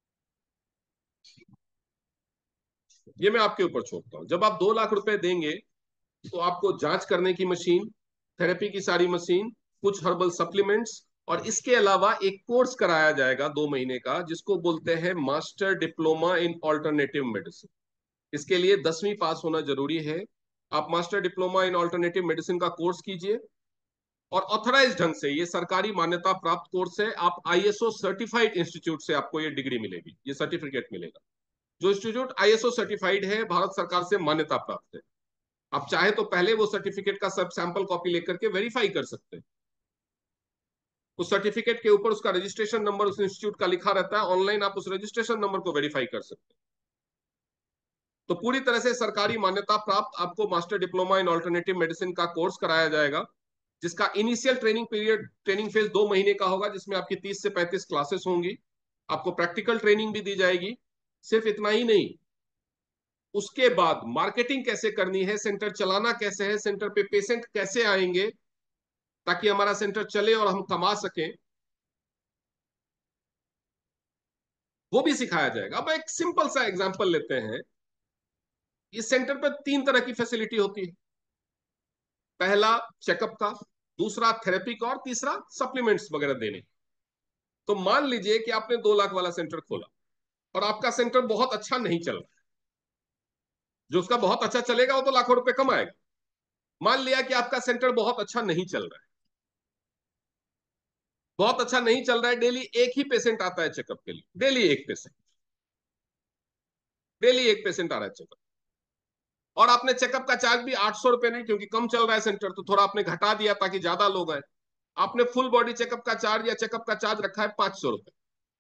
ये मैं आपके ऊपर छोड़ता हूं। जब आप दो लाख रुपए देंगे तो आपको जांच करने की मशीन, थेरेपी की सारी मशीन, कुछ हर्बल सप्लीमेंट्स, और इसके अलावा एक कोर्स कराया जाएगा दो महीने का, जिसको बोलते हैं master diploma in alternative medicine. इसके लिए दसवीं पास होना जरूरी है। आप master diploma in alternative medicine का कोर्स कीजिए, और ऑथराइज ढंग से, ये सरकारी मान्यता प्राप्त कोर्स है। आप I S O certified institute से आपको ये डिग्री मिलेगी, ये सर्टिफिकेट मिलेगा। जो institute I S O certified है, भारत सरकार से मान्यता प्राप्त है। आप चाहे तो पहले वो सर्टिफिकेट का सब सैंपल कॉपी लेकर के वेरीफाई कर सकते हैं। उस सर्टिफिकेट के ऊपर उसका रजिस्ट्रेशन नंबर उस इंस्टीट्यूट का लिखा रहता है, ऑनलाइन आप उस रजिस्ट्रेशन नंबर को वेरीफाई कर सकते हैं। तो पूरी तरह से सरकारी मान्यता प्राप्त आपको master diploma in alternative medicine का कोर्स कराया जाएगा, जिसका initial training period, training phase दो महीने का होगा, जिसमें आपकी तीस से पैंतीस क्लासेस होंगी। आपको प्रैक्टिकल ट्रेनिंग भी दी जाएगी। सिर्फ इतना ही नहीं, उसके बाद मार्केटिंग कैसे करनी है, सेंटर चलाना कैसे है, सेंटर पे पेशेंट कैसे आएंगे ताकि हमारा सेंटर चले और हम कमा सकें, वो भी सिखाया जाएगा। अब एक सिंपल सा एग्जांपल लेते हैं। इस सेंटर पर तीन तरह की फैसिलिटी होती है। पहला चेकअप का, दूसरा थेरेपी का, और तीसरा सप्लीमेंट्स वगैरह देने। तो मान लीजिए कि आपने दो लाख वाला सेंटर खोला और आपका सेंटर बहुत अच्छा नहीं चल रहा। जो उसका बहुत अच्छा चलेगा वो तो लाखों रुपए कमाएगा। मान लिया कि आपका सेंटर बहुत अच्छा नहीं चल रहा है, बहुत अच्छा नहीं चल रहा है, डेली एक ही पेशेंट आता है चेकअप के लिए, डेली एक पेशेंट, डेली एक पेशेंट आ रहा है चेकअप। और आपने चेकअप का चार्ज भी आठ सौ रुपए नहीं, क्योंकि कम चल रहा है सेंटर तो थोड़ा आपने घटा दिया ताकि ज्यादा लोग आए। आपने फुल बॉडी चेकअप का चार्ज या चेकअप का चार्ज रखा है पांच सौ रुपए।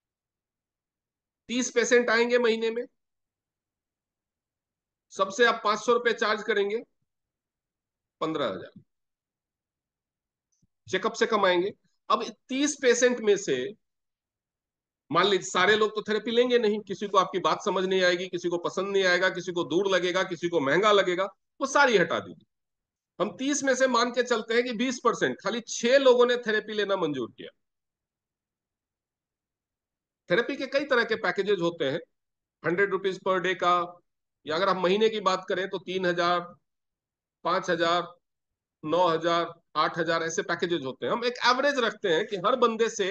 तीस पेशेंट आएंगे महीने में, सबसे आप पांच सौ रुपए चार्ज करेंगे, पंद्रह हजार। चेकअप से कमाएंगे। अब तीस पेशेंट में से मान लीजिए सारे लोग तो थेरेपी लेंगे नहीं, किसी को आपकी बात समझ नहीं आएगी, किसी को पसंद नहीं आएगा, किसी को दूर लगेगा, किसी को महंगा लगेगा, वो सारी हटा दीजिए। हम तीस में से मान के चलते हैं कि बीस परसेंट, खाली छह लोगों ने थेरेपी लेना मंजूर किया। थेरेपी के कई तरह के पैकेजेस होते हैं, हंड्रेड रुपीज पर डे का, या अगर हम महीने की बात करें तो तीन हजार, पांच हजार, नौ हजार, आठ हजार ऐसे पैकेजेस होते हैं। हम एक एवरेज रखते हैं कि हर बंदे से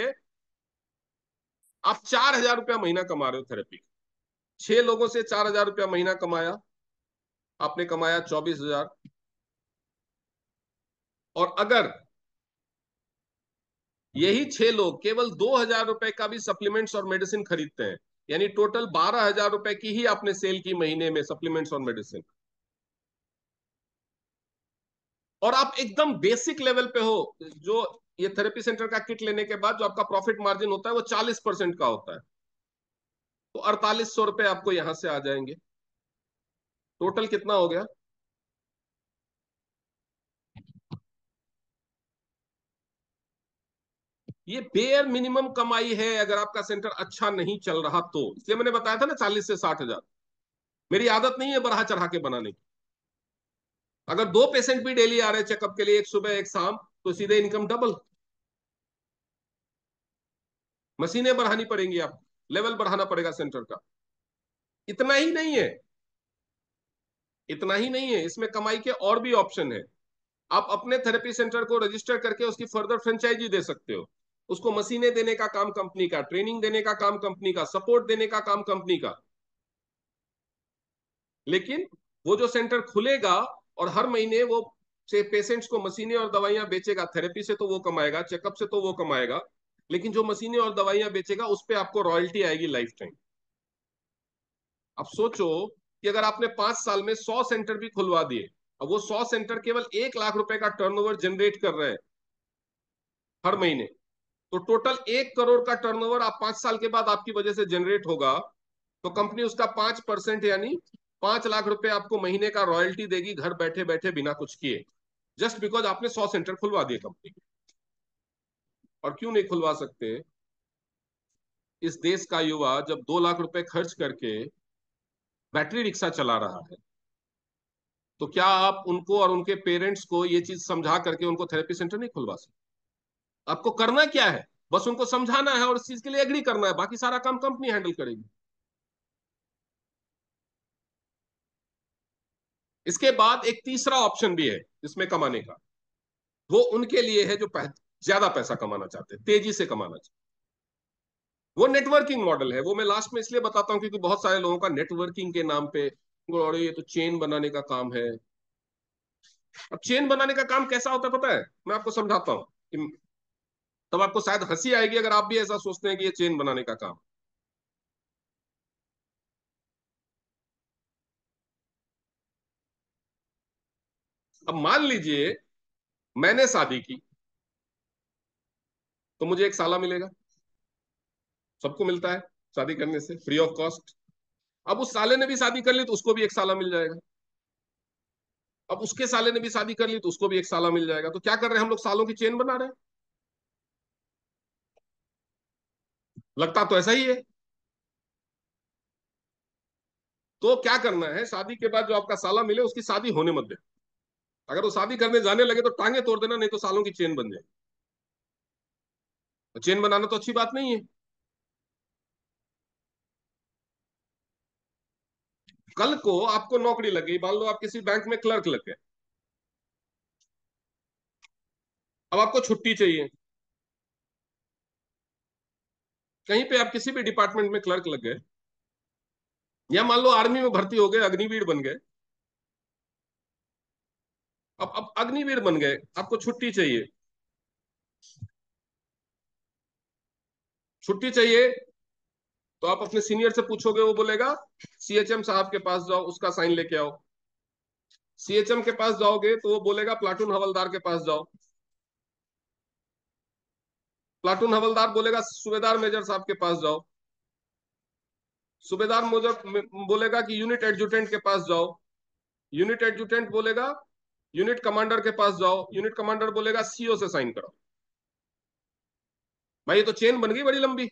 आप चार हजार रुपया महीना कमा रहे हो थेरेपी। छह लोगों से चार हजार रुपया महीना कमाया, आपने कमाया चौबीस हजार। और अगर यही छह लोग केवल दो हजार रुपए का भी सप्लीमेंट्स और मेडिसिन खरीदते हैं, यानी टोटल बारह हजार रुपए की ही आपने सेल की महीने में सप्लीमेंट्स और मेडिसिन, और आप एकदम बेसिक लेवल पे हो, जो ये थेरेपी सेंटर का किट लेने के बाद जो आपका प्रॉफिट मार्जिन होता है वो चालीस परसेंट का होता है, तो अड़तालीस सौ रुपए आपको यहां से आ जाएंगे। टोटल कितना हो गया? ये बेयर मिनिमम कमाई है अगर आपका सेंटर अच्छा नहीं चल रहा तो, इसलिए मैंने बताया था ना चालीस से साठ हजार। मेरी आदत नहीं है बढ़ा चढ़ा के बनाने की। अगर दो पेशेंट भी डेली आ रहे हैं चेकअप के लिए, एक सुबह एक शाम, तो सीधे इनकम डबल। मशीनें बढ़ानी पड़ेंगी, आप लेवल बढ़ाना पड़ेगा सेंटर का। इतना ही नहीं है, इतना ही नहीं है, इसमें कमाई के और भी ऑप्शन है। आप अपने थेरेपी सेंटर को रजिस्टर करके उसकी फर्दर फ्रेंचाइजी दे सकते हो। उसको मशीनें देने का काम कंपनी का, ट्रेनिंग देने का काम कंपनी का, सपोर्ट देने का काम कंपनी का। लेकिन वो जो सेंटर खुलेगा और हर महीने वो से पेशेंट्स को मशीनें और दवाइयां बेचेगा, थेरेपी से तो वो कमाएगा, चेकअप से तो वो कमाएगा, लेकिन जो मशीनें और दवाइयां बेचेगा उस पर आपको रॉयल्टी आएगी लाइफ टाइम। अब सोचो कि अगर आपने पांच साल में सौ सेंटर भी खुलवा दिए, अब वो सौ सेंटर केवल एक लाख रुपए का टर्नओवर जनरेट कर रहे हैं हर महीने, तो टोटल एक करोड़ का टर्नओवर आप पांच साल के बाद आपकी वजह से जनरेट होगा, तो कंपनी उसका पांच परसेंट यानी पांच लाख रुपए आपको महीने का रॉयल्टी देगी, घर बैठे बैठे बिना कुछ किए, जस्ट बिकॉज आपने सौ सेंटर खुलवा दिए कंपनी के। और क्यों नहीं खुलवा सकते? इस देश का युवा जब दो लाख रुपए खर्च करके बैटरी रिक्शा चला रहा है, तो क्या आप उनको और उनके पेरेंट्स को ये चीज समझा करके उनको थेरेपी सेंटर नहीं खुलवा सकते? आपको करना क्या है? बस उनको समझाना है और इस चीज के लिए एग्री करना है, बाकी सारा काम कंपनी हैंडल करेगी। इसके बाद एक तीसरा ऑप्शन भी है इसमें कमाने का। वो उनके लिए है जो पह, ज्यादा पैसा कमाना चाहते हैं, तेजी से कमाना चाहते हैं। वो नेटवर्किंग मॉडल है। वो मैं लास्ट में इसलिए बताता हूँ क्योंकि बहुत सारे लोगों का नेटवर्किंग के नाम पे, अरे ये तो चेन बनाने का काम है। अब चेन बनाने का काम कैसा होता है पता है? मैं आपको समझाता हूँ कि तब आपको शायद हंसी आएगी अगर आप भी ऐसा सोचते हैं कि ये चेन बनाने का काम। अब मान लीजिए मैंने शादी की, तो मुझे एक साला मिलेगा। सबको मिलता है शादी करने से फ्री ऑफ कॉस्ट। अब उस साले ने भी शादी कर ली तो उसको भी एक साला मिल जाएगा। अब उसके साले ने भी शादी कर ली तो उसको भी एक साला मिल जाएगा। तो क्या कर रहे हैं हम लोग? सालों की चेन बना रहे हैं। लगता तो ऐसा ही है। तो क्या करना है, शादी के बाद जो आपका साला मिले उसकी शादी होने मत दे। अगर वो शादी करने जाने लगे तो टांगे तोड़ देना, नहीं तो सालों की चेन बन जाए। तो चेन बनाना तो अच्छी बात नहीं है। कल को आपको नौकरी लग गई, मान लो आप किसी बैंक में क्लर्क लग गए। अब आपको छुट्टी चाहिए, कहीं पे आप किसी भी डिपार्टमेंट में क्लर्क लग गए, या मान लो आर्मी में भर्ती हो गए, अग्निवीर बन गए। अब अब अग्निवीर बन गए, आपको छुट्टी चाहिए। छुट्टी चाहिए तो आप अपने सीनियर से पूछोगे, वो बोलेगा सीएचएम साहब के पास जाओ, उसका साइन लेके आओ। सीएचएम के पास जाओगे तो वो बोलेगा प्लाटून हवलदार के पास जाओ। प्लाटून हवलदार बोलेगा सूबेदार मेजर साहब के पास जाओ। सूबेदार मेजर बोलेगा कि यूनिट एडजुटेंट के पास जाओ। यूनिट एडजुटेंट बोलेगा यूनिट कमांडर के पास जाओ। यूनिट कमांडर बोलेगा सीओ से साइन करो। भाई ये तो चेन बन गई बड़ी लंबी।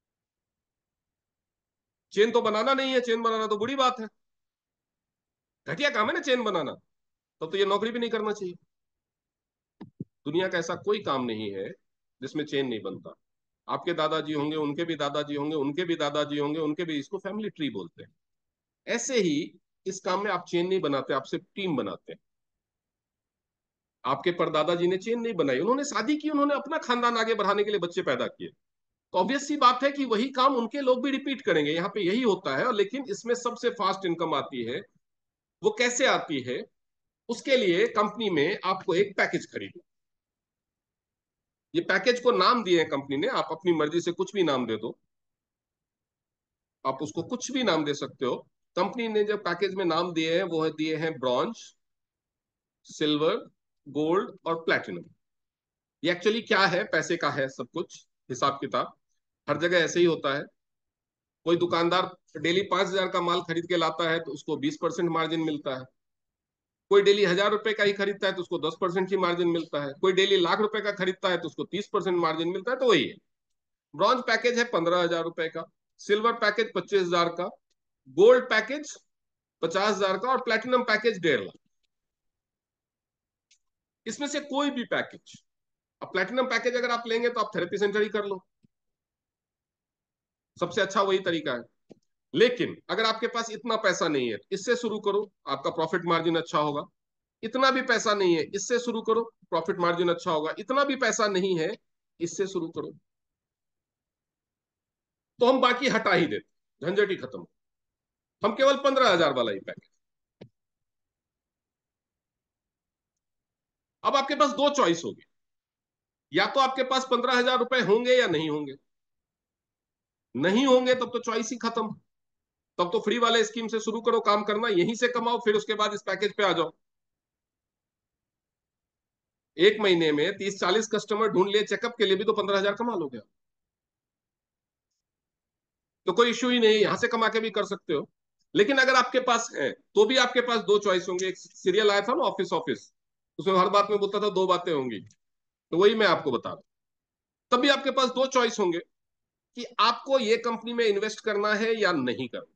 चेन तो बनाना नहीं है, चेन बनाना तो बुरी बात है, घटिया काम है ना चेन बनाना। तब तो ये नौकरी भी नहीं करना चाहिए। दुनिया का ऐसा कोई काम नहीं है जिसमें चेन नहीं बनता। आपके दादाजी होंगे, उनके भी दादाजी होंगे, उनके भी दादाजी होंगे, उनके भी। इसको फैमिली ट्री बोलते हैं। ऐसे ही इस काम में आप चेन नहीं बनाते, आप सिर्फ टीम बनाते हैं। आपके परदादा जी ने चेन नहीं बनाई, उन्होंने शादी की, उन्होंने अपना खानदान आगे बढ़ाने के लिए बच्चे पैदा किए। तो ऑब्वियस सी बात है कि वही काम उनके लोग भी रिपीट करेंगे, यहाँ पे यही होता है। और लेकिन इसमें सबसे फास्ट इनकम आती है। वो कैसे आती है? उसके लिए कंपनी में आपको एक पैकेज खरीदना। ये पैकेज को नाम दिए हैं कंपनी ने, आप अपनी मर्जी से कुछ भी नाम दे दो, आप उसको कुछ भी नाम दे सकते हो। कंपनी ने जो पैकेज में नाम दिए हैं वो है दिए हैं ब्रॉन्ज, सिल्वर, गोल्ड और प्लैटिनम। ये एक्चुअली क्या है? पैसे का है सब कुछ, हिसाब किताब हर जगह ऐसे ही होता है। कोई दुकानदार डेली पांच हजार का माल खरीद के लाता है तो उसको बीस परसेंट मार्जिन मिलता है। कोई डेली हजार रुपए का ही खरीदता है तो उसको दस परसेंट की मार्जिन मिलता है। कोई डेली लाख रुपए का खरीदता है तो उसको तीस परसेंट मार्जिन मिलता है। तो वही है। ब्रॉन्ज पैकेज है पंद्रह हजार रुपए का, सिल्वर पैकेज पच्चीस हजार का, गोल्ड पैकेज पचास हजार का और प्लेटिनम पैकेज डेढ़ लाख। इसमें से कोई भी पैकेज, अब प्लेटिनम पैकेज अगर आप लेंगे तो आप थेरेपी सेंटर ही कर लो, सबसे अच्छा वही तरीका है। लेकिन अगर आपके पास इतना पैसा नहीं है, इससे शुरू करो, आपका प्रॉफिट मार्जिन अच्छा होगा। इतना भी पैसा नहीं है, इससे शुरू करो, प्रॉफिट मार्जिन अच्छा होगा। इतना भी पैसा नहीं है, इससे शुरू करो। तो हम बाकी हटा ही देते, झंझट ही खत्म। हम केवल पंद्रह हजार वाला ही पैकेज। अब आपके पास दो चॉइस होगी, या तो आपके पास पंद्रह हजार रुपए होंगे या नहीं होंगे। नहीं होंगे तब तो चॉइस ही खत्म। तब तो फ्री वाले स्कीम से शुरू करो काम करना, यहीं से कमाओ, फिर उसके बाद इस पैकेज पे आ जाओ। एक महीने में तीस चालीस कस्टमर ढूंढ लिए चेकअप के लिए भी तो पंद्रह हजार कमा लोगे। तो कोई इश्यू ही नहीं, यहां से कमा के भी कर सकते हो। लेकिन अगर आपके पास है तो भी आपके पास दो चॉइस होंगे। एक सीरियल आया था ना, ऑफिस ऑफिस, उसमें हर बात में बोलता था दो बातें होंगी। तो वही मैं आपको बता रहा हूं। तब भी आपके पास दो चॉइस होंगे कि आपको ये कंपनी में इन्वेस्ट करना है या नहीं करना।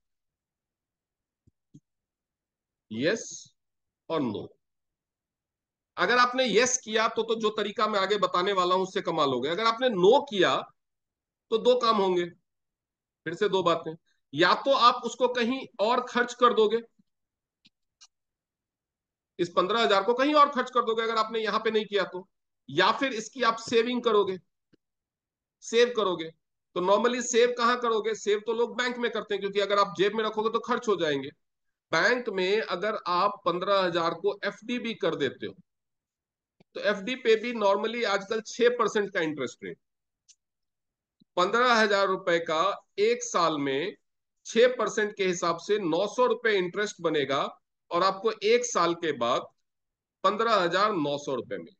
यस और नो। अगर आपने यस किया तो तो जो तरीका मैं आगे बताने वाला हूं उससे कमा लोगे। अगर आपने नो किया तो दो काम होंगे, फिर से दो बातें। या तो आप उसको कहीं और खर्च कर दोगे, इस पंद्रह हजार को कहीं और खर्च कर दोगे अगर आपने यहां पे नहीं किया तो। या फिर इसकी आप सेविंग करोगे, सेव करोगे। तो नॉर्मली सेव कहां करोगे? सेव तो लोग बैंक में करते हैं, क्योंकि अगर आप जेब में रखोगे तो खर्च हो जाएंगे। बैंक में अगर आप पंद्रह हजार को एफडी भी कर देते हो तो एफडी पे भी नॉर्मली आजकल छह परसेंट का इंटरेस्ट रेट। पंद्रह हजार रुपए का एक साल में छह परसेंट के हिसाब से नौ सौ रुपए इंटरेस्ट बनेगा, और आपको एक साल के बाद पंद्रह हजार नौ सौ रुपए में,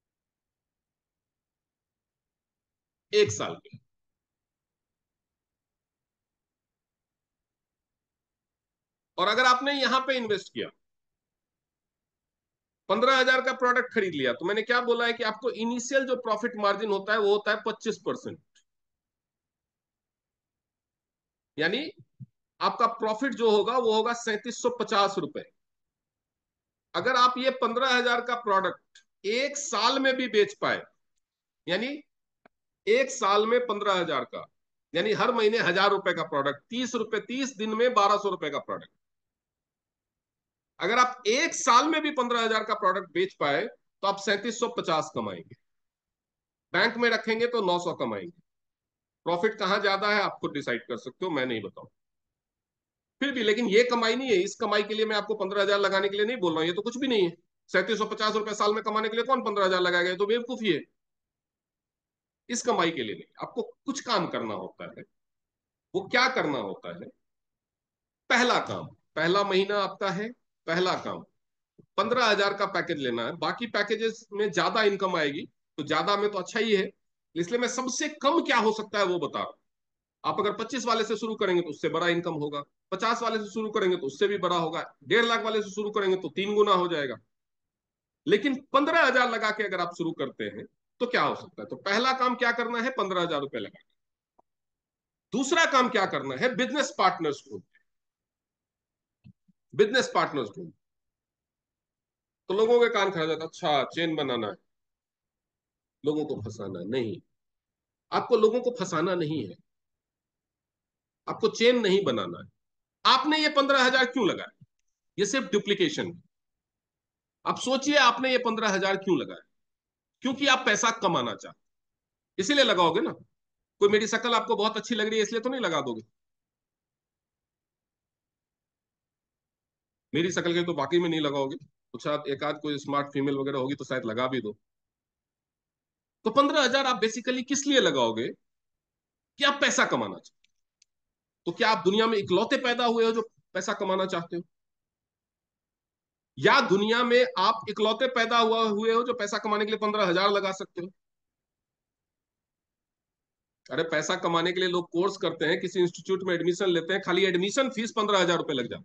एक साल के। और अगर आपने यहां पे इन्वेस्ट किया, पंद्रह हजार का प्रोडक्ट खरीद लिया, तो मैंने क्या बोला है कि आपको इनिशियल जो प्रॉफिट मार्जिन होता है वो होता है पच्चीस परसेंट। यानी आपका प्रॉफिट जो होगा वो होगा सैंतीस सौ पचास रुपए। अगर आप ये पंद्रह हजार का प्रोडक्ट एक साल में भी बेच पाए, यानी एक साल में पंद्रह हजार का, यानी हर महीने हजार रुपए का प्रोडक्ट, तीस रुपए, तीस दिन में बारह सौ रुपए का प्रोडक्ट। अगर आप एक साल में भी पंद्रह हजार का प्रोडक्ट बेच पाए तो आप सैंतीस सौ पचास कमाएंगे। बैंक में रखेंगे तो नौ सौ कमाएंगे। प्रॉफिट कहां ज्यादा है आप खुद डिसाइड कर सकते हो, मैं नहीं बताऊं। फिर भी लेकिन ये कमाई नहीं है, इस कमाई के लिए मैं आपको पंद्रह हजार लगाने के लिए नहीं बोल रहा हूं, ये तो कुछ भी नहीं है। सैंतीस सौ पचास रुपए साल में कमाने के लिए कौन पंद्रह हजार लगाएगा? ये तो बेवकूफी है। इस कमाई के लिए नहीं, आपको कुछ काम करना होता है। वो क्या करना होता है? पहला काम, पहला महीना आपका है, पहला काम पंद्रह हजार का पैकेज लेना है। बाकी पैकेजेस में ज्यादा इनकम आएगी, तो ज्यादा में तो अच्छा ही है, इसलिए मैं सबसे कम क्या हो सकता है वो बता रहा हूं। आप अगर पच्चीस वाले से शुरू करेंगे तो उससे बड़ा इनकम होगा, पचास वाले से शुरू करेंगे तो उससे भी बड़ा होगा, डेढ़ लाख वाले से शुरू करेंगे तो तीन गुना हो जाएगा। लेकिन पंद्रह हजार लगा के अगर आप शुरू करते हैं तो क्या हो सकता है? तो पहला काम क्या करना है? पंद्रह हजार रुपए लगा। दूसरा काम क्या करना है? बिजनेस पार्टनर्स ढूंढ, बिजनेस पार्टनर्स ढूंढ। तो लोगों के कान खड़ा जाता, अच्छा चेन बनाना है, लोगों को फंसाना नहीं। आपको लोगों को फंसाना नहीं है, आपको चेन नहीं बनाना है। आपने ये पंद्रह हजार क्यों लगाया? ये सिर्फ डुप्लीकेशन। अब सोचिए आपने ये पंद्रह हजार क्यों लगाया? क्योंकि आप पैसा कमाना चाहते, इसीलिए लगाओगे ना। कोई मेरी शक्ल आपको बहुत अच्छी लग रही है इसलिए तो नहीं लगा दोगे। मेरी शक्ल के तो बाकी में नहीं लगाओगे, कुछ आध एक आध कोई स्मार्ट फीमेल वगैरह होगी तो शायद लगा भी दो। तो पंद्रह हजार आप बेसिकली किस लिए लगाओगे? कि आप पैसा कमाना चाहते हो। तो क्या आप दुनिया में इकलौते पैदा हुए हो जो पैसा कमाना चाहते हो? या दुनिया में आप इकलौते पैदा हुआ हुए हो जो पैसा कमाने के लिए पंद्रह हजार लगा सकते हो? अरे पैसा कमाने के लिए लोग कोर्स करते हैं, किसी इंस्टीट्यूट में एडमिशन लेते हैं, खाली एडमिशन फीस पंद्रह हजार रुपए लग जाती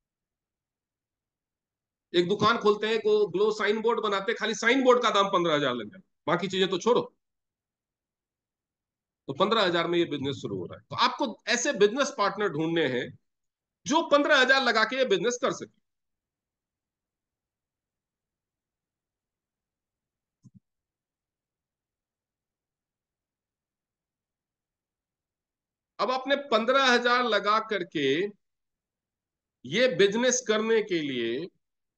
है। एक दुकान खोलते हैं, को ग्लो साइन बोर्ड बनाते हैं, खाली साइन बोर्ड का दाम पंद्रह हजार लग जाता है, बाकी चीजें तो छोड़ो। तो पंद्रह हजार में ये बिजनेस शुरू हो रहा है। तो आपको ऐसे बिजनेस पार्टनर ढूंढने हैं जो पंद्रह हजार लगा के ये बिजनेस कर सके। अब आपने पंद्रह हजार लगा करके ये बिजनेस करने के लिए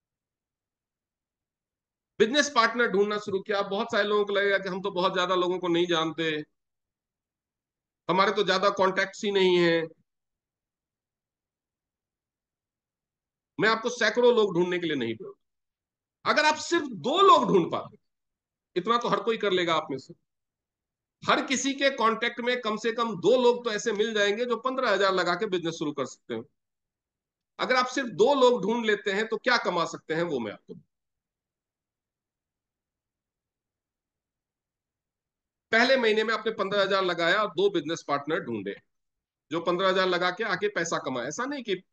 बिजनेस पार्टनर ढूंढना शुरू किया। बहुत सारे लोगों को लगेगा कि हम तो बहुत ज्यादा लोगों को नहीं जानते, हमारे तो ज्यादा कॉन्टैक्ट्स ही नहीं है। मैं आपको सैकड़ों लोग ढूंढने के लिए नहीं बोलता। अगर आप सिर्फ दो लोग ढूंढ पाते, इतना तो हर कोई कर लेगा आप में से। हर किसी के कांटेक्ट में कम से कम दो लोग तो ऐसे मिल जाएंगे जो पंद्रह हजार लगा के बिजनेस शुरू कर सकते हो। अगर आप सिर्फ दो लोग ढूंढ लेते हैं तो क्या कमा सकते हैं वो मैं आपको। पहले महीने में आपने पंद्रह हजार लगाया और दो बिजनेस पार्टनर ढूंढे जो पंद्रह हजार लगा के आके पैसा कमाए। ऐसा नहीं कि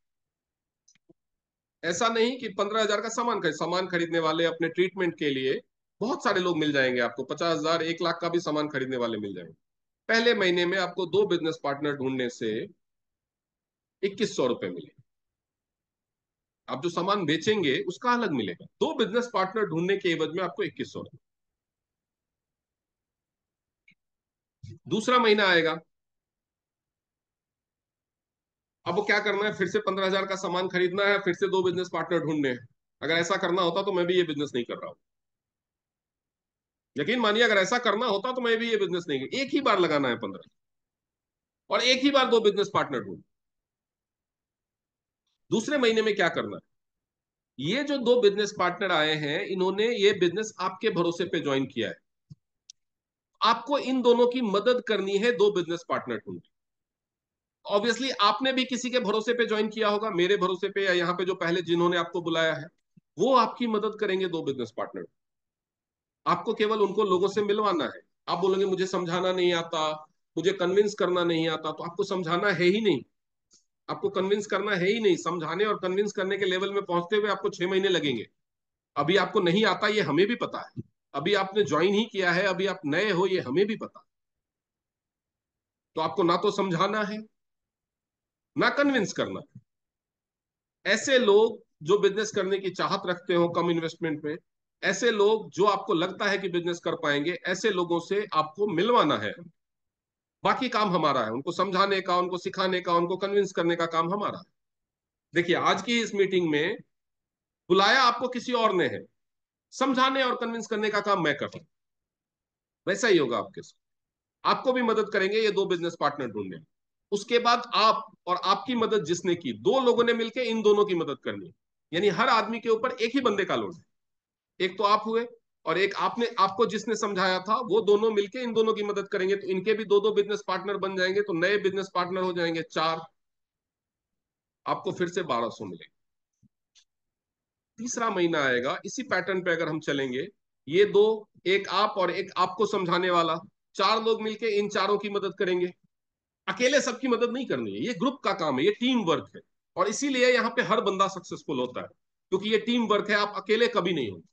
ऐसा नहीं कि पंद्रह हजार का सामान खरीद सामान खरीदने वाले अपने ट्रीटमेंट के लिए बहुत सारे लोग मिल जाएंगे आपको, पचास हजार एक लाख का भी सामान खरीदने वाले मिल जाएंगे। पहले महीने में आपको दो बिजनेस पार्टनर ढूंढने से इक्कीस सौ रुपए मिले। आप जो सामान बेचेंगे उसका अलग मिलेगा, दो बिजनेस पार्टनर ढूंढने के एवज में आपको इक्कीस सौ रुपए। दूसरा महीना आएगा, अब वो क्या करना है, फिर से पंद्रह हजार का सामान खरीदना है, फिर से दो बिजनेस पार्टनर ढूंढने हैं। अगर ऐसा करना होता तो मैं भी ये बिजनेस नहीं कर रहा हूँ। यकीन मानिए अगर ऐसा करना होता तो मैं भी ये बिजनेस नहीं कर, एक ही बार लगाना है पंद्रह, और एक ही बार दो बिजनेस पार्टनर ढूंढ। दूसरे महीने में क्या करना है, ये जो दो बिजनेस पार्टनर आए हैं इन्होंने ये बिजनेस आपके भरोसे पे ज्वाइन किया है। आपको इन दोनों की मदद करनी है दो बिजनेस पार्टनर ढूंढ। ऑब्वियसली आपने भी किसी के भरोसे पे ज्वाइन किया होगा, मेरे भरोसे पे या यहाँ पे जो पहले जिन्होंने आपको बुलाया है, वो आपकी मदद करेंगे दो बिजनेस पार्टनर। आपको केवल उनको लोगों से मिलवाना है। आप बोलेंगे मुझे समझाना नहीं आता, मुझे कन्विंस करना नहीं आता, तो आपको समझाना है ही नहीं, आपको कन्विंस करना है ही नहीं। समझाने और कन्विंस करने के लेवल में पहुंचते हुए आपको छह महीने लगेंगे। अभी आपको नहीं आता ये हमें भी पता है, अभी आपने ज्वाइन ही किया है, अभी आप नए हो ये हमें भी पता। तो आपको ना तो समझाना है ना कन्विंस करना है। ऐसे लोग जो बिजनेस करने की चाहत रखते हो कम इन्वेस्टमेंट में, ऐसे लोग जो आपको लगता है कि बिजनेस कर पाएंगे, ऐसे लोगों से आपको मिलवाना है। बाकी काम हमारा है, उनको समझाने का, उनको सिखाने का, उनको कन्विंस करने का काम हमारा है। देखिए आज की इस मीटिंग में बुलाया आपको किसी और ने है, समझाने और कन्विंस करने का काम मैं कर रहा हूं। वैसा ही होगा आपके साथ, आपको भी मदद करेंगे ये दो बिजनेस पार्टनर ढूंढने में। उसके बाद आप और आपकी मदद जिसने की, दो लोगों ने मिलकर इन दोनों की मदद करनी है। यानी हर आदमी के ऊपर एक ही बंदे का लोड है। एक तो आप हुए और एक आपने, आपको जिसने समझाया था, वो दोनों मिलके इन दोनों की मदद करेंगे, तो इनके भी दो दो बिजनेस पार्टनर बन जाएंगे, तो नए बिजनेस पार्टनर हो जाएंगे चार। आपको फिर से बारह सौ मिलेंगे। तीसरा महीना आएगा, इसी पैटर्न पे अगर हम चलेंगे, ये दो, एक आप और एक आपको समझाने वाला, चार लोग मिलके इन चारों की मदद करेंगे। अकेले सबकी मदद नहीं करनी है, ये ग्रुप का काम है, ये टीम वर्क है। और इसीलिए यहाँ पे हर बंदा सक्सेसफुल होता है, क्योंकि ये टीम वर्क है, आप अकेले कभी नहीं हो।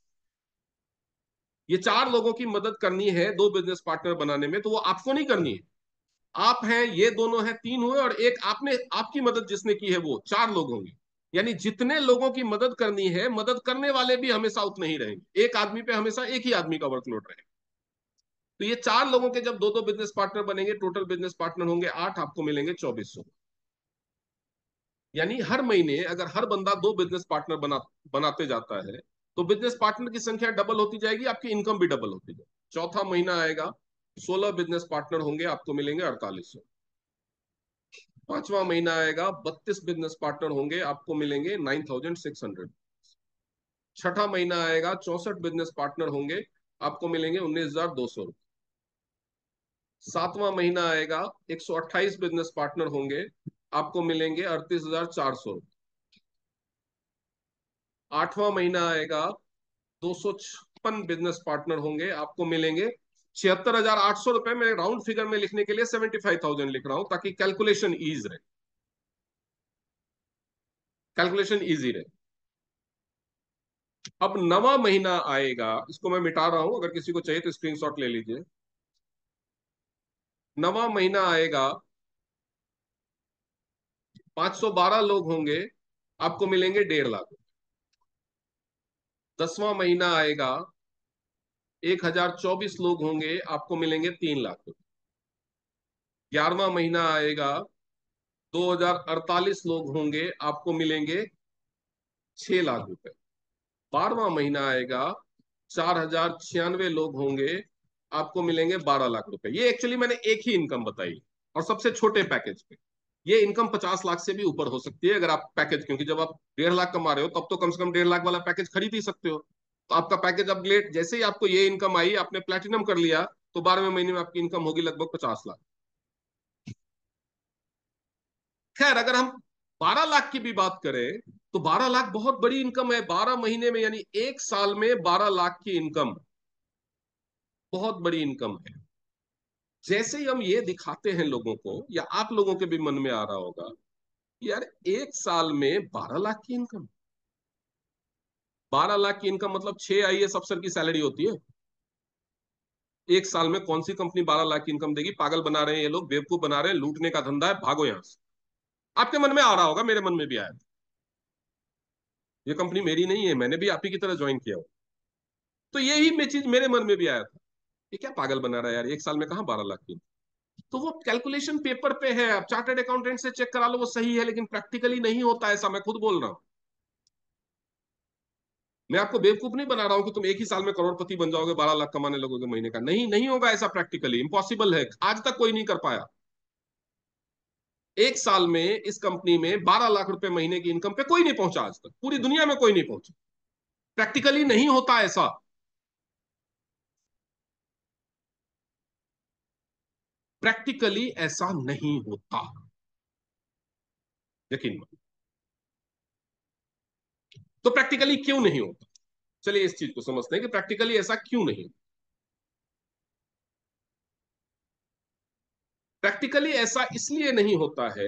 ये चार लोगों की मदद करनी है दो बिजनेस पार्टनर बनाने में, तो वो आपको नहीं करनी है। आप हैं, ये दोनों हैं, तीन हुए, और एक आपने, आपकी मदद जिसने की है वो चार लोग होंगे। यानी जितने लोगों की मदद करनी है, मदद करने वाले भी हमेशा उतने ही रहेंगे, एक आदमी पे हमेशा एक ही आदमी का वर्कलोड रहेगा। तो ये चार लोगों के जब दो दो बिजनेस पार्टनर बनेंगे, टोटल बिजनेस पार्टनर होंगे आठ, आपको मिलेंगे चौबीस सौ। यानी हर महीने अगर हर बंदा दो बिजनेस पार्टनर बना बनाते जाता है, तो बिजनेस पार्टनर की संख्या डबल होती जाएगी, आपकी इनकम भी डबल होती जाएगी। चौथा महीना आएगा, सोलह बिजनेस पार्टनर होंगे, आपको मिलेंगे अड़तालीस सौ। पांचवा महीना आएगा, बत्तीस बिजनेस पार्टनर होंगे, आपको मिलेंगे नाइन थाउजेंड सिक्स हंड्रेड। छठा महीना आएगा, चौसठ बिजनेस पार्टनर होंगे, आपको मिलेंगे उन्नीस हजार दो सौ। सातवां महीना आएगा, एक सौ अट्ठाईस बिजनेस पार्टनर होंगे, आपको मिलेंगे अड़तीस हजार चार सौ। आठवां महीना आएगा, दो सौ छप्पन बिजनेस पार्टनर होंगे, आपको मिलेंगे छिहत्तर हजार आठ सौ रुपए। मैं राउंड फिगर में लिखने के लिए सेवेंटी फाइव थाउजेंड लिख रहा हूं ताकि कैलकुलेशन ईज रहे, कैलकुलेशन इजी रहे। अब नवा महीना आएगा, इसको मैं मिटा रहा हूं, अगर किसी को चाहिए तो स्क्रीनशॉट ले लीजिए। नवा महीना आएगा, पांच सौ बारह लोग होंगे, आपको मिलेंगे डेढ़ लाख। दसवां महीना आएगा, एक हजार चौबीस लोग होंगे, आपको मिलेंगे तीन लाख। ग्यारहवां महीना आएगा, दो हजार अड़तालीस लोग होंगे, आपको मिलेंगे छह लाख रुपए। बारहवां महीना आएगा, चार हजार छियानवे लोग होंगे, आपको मिलेंगे बारह लाख रुपए। ये एक्चुअली मैंने एक ही इनकम बताई, और सबसे छोटे पैकेज पे। ये इनकम पचास लाख से भी ऊपर हो सकती है अगर आप पैकेज, क्योंकि जब आप डेढ़ लाख कमा रहे हो तब तो कम से कम डेढ़ लाख वाला पैकेज खरीद ही सकते हो। तो आपका पैकेज अपग्रेड, जैसे ही आपको ये इनकम आई, आपने प्लेटिनम कर लिया, तो बारहवें महीने में आपकी इनकम होगी लगभग पचास लाख। खैर, अगर हम बारह लाख की भी बात करें, तो बारह लाख बहुत बड़ी इनकम है। बारह महीने में यानी एक साल में बारह लाख की इनकम बहुत बड़ी इनकम है। जैसे ही हम ये दिखाते हैं लोगों को, या आप लोगों के भी मन में आ रहा होगा, यार एक साल में बारह लाख की इनकम, बारह लाख की इनकम मतलब छह आई एस अफसर की सैलरी होती है। एक साल में कौन सी कंपनी बारह लाख की इनकम देगी? पागल बना रहे हैं ये लोग, बेवकूफ बना रहे हैं, लूटने का धंधा है, भागो यहां से। आपके मन में आ रहा होगा, मेरे मन में भी आया था, ये कंपनी मेरी नहीं है, मैंने भी आप ही की तरह ज्वाइन किया हो। तो यही में चीज मेरे मन में भी आया था, ये क्या पागल बना रहा है यार, एक साल में कहाँ बारह लाख की। तो वो कैलकुलेशन पेपर पे है, आप चार्टर्ड अकाउंटेंट से चेक करा लो, वो सही है, लेकिन प्रैक्टिकली नहीं होता ऐसा, मैं खुद बोल रहा हूं। मैं आपको बेवकूफ नहीं बना रहा हूं कि तुम एक ही साल में करोड़पति बन जाओगे, बारह लाख कमाने लगोगे महीने का। नहीं, नहीं होगा ऐसा, प्रैक्टिकली इम्पॉसिबल है, आज तक कोई नहीं कर पाया। एक साल में इस कंपनी में बारह लाख रुपए महीने की इनकम पे कोई नहीं पहुंचा, आज तक पूरी दुनिया में कोई नहीं पहुंचा। प्रैक्टिकली नहीं होता ऐसा, प्रैक्टिकली ऐसा नहीं होता, यकीन मानो। तो प्रैक्टिकली क्यों नहीं होता, चलिए इस चीज को समझते हैं कि प्रैक्टिकली ऐसा क्यों नहीं। प्रैक्टिकली ऐसा इसलिए नहीं होता है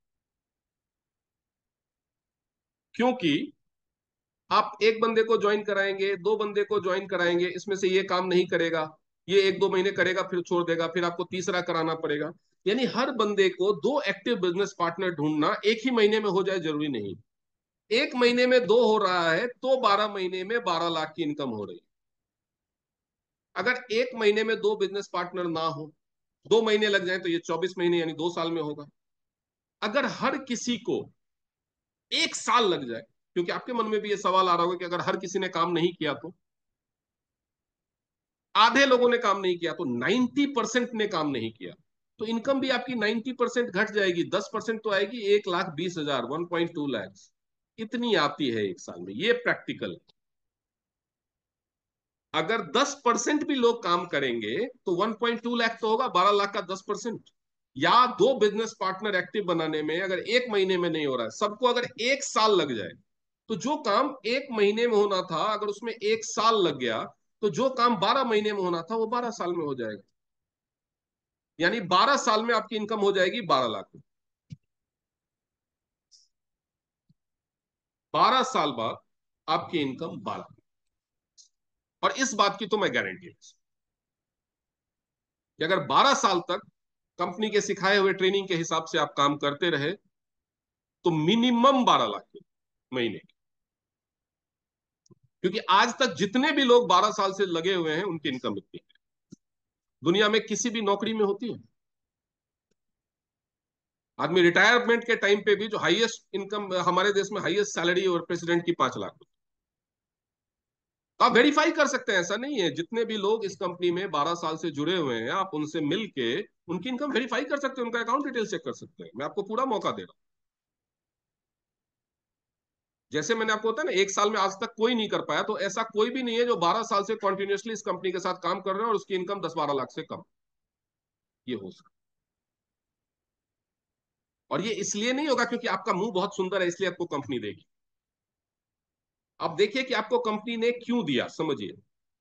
क्योंकि आप एक बंदे को ज्वाइन कराएंगे, दो बंदे को ज्वाइन कराएंगे, इसमें से ये काम नहीं करेगा, ये एक दो महीने करेगा फिर छोड़ देगा, फिर आपको तीसरा कराना पड़ेगा। यानी हर बंदे को दो एक्टिव बिजनेस पार्टनर ढूंढना एक ही महीने में हो जाए जरूरी नहीं। एक महीने में दो हो रहा है तो बारह महीने में बारह लाख की इनकम हो रही है। अगर एक महीने में दो बिजनेस पार्टनर ना हो, दो महीने लग जाए, तो ये चौबीस महीने यानी दो साल में होगा। अगर हर किसी को एक साल लग जाए, क्योंकि आपके मन में भी ये सवाल आ रहा होगा कि अगर हर किसी ने काम नहीं किया तो, आधे लोगों ने काम नहीं किया तो नाइन्टी परसेंट ने काम नहीं किया, तो इनकम भी आपकी नाइन्टी परसेंट घट जाएगी, दस परसेंट तो आएगी, एक लाख बीस हजार, वन पॉइंट टू लैक्स, इतनी आती है एक साल में। ये प्रैक्टिकल। अगर दस परसेंट भी लोग काम करेंगे तो वन पॉइंट टू लाख तो होगा, बारह लाख का दस परसेंट। या दो बिजनेस पार्टनर एक्टिव बनाने में अगर एक महीने में नहीं हो रहा है, सबको अगर एक साल लग जाए, तो जो काम एक महीने में होना था अगर उसमें एक साल लग गया, तो जो काम बारह महीने में होना था वो बारह साल में हो जाएगा। यानी बारह साल में आपकी इनकम हो जाएगी बारह लाख। बारह साल बाद आपकी इनकम बारह। और इस बात की तो मैं गारंटी है कि अगर बारह साल तक कंपनी के सिखाए हुए ट्रेनिंग के हिसाब से आप काम करते रहे, तो मिनिमम बारह लाख की महीने की। क्योंकि आज तक जितने भी लोग बारह साल से लगे हुए हैं उनकी इनकम इतनी है। दुनिया में किसी भी नौकरी में होती है। आदमी रिटायरमेंट के टाइम पे भी, जो हाईएस्ट इनकम हमारे देश में हाईएस्ट सैलरी और प्रेसिडेंट की पांच लाख। आप वेरीफाई कर सकते हैं, ऐसा नहीं है। जितने भी लोग इस कंपनी में बारह साल से जुड़े हुए हैं, आप उनसे मिल के उनकी इनकम वेरीफाई कर सकते हैं, उनका अकाउंट डिटेल चेक कर सकते हैं। मैं आपको पूरा मौका दे रहा हूं। जैसे मैंने आपको होता है ना, एक साल में आज तक कोई नहीं कर पाया, तो ऐसा कोई भी नहीं है जो बारह साल से कंटिन्यूअसली इस कंपनी के साथ काम कर रहे हैं और उसकी इनकम दस बारह लाख से कम। ये हो सकता। और ये इसलिए नहीं होगा क्योंकि आपका मुंह बहुत सुंदर है इसलिए आपको कंपनी देगी। आप देखिए कि आपको कंपनी ने क्यों दिया, समझिए।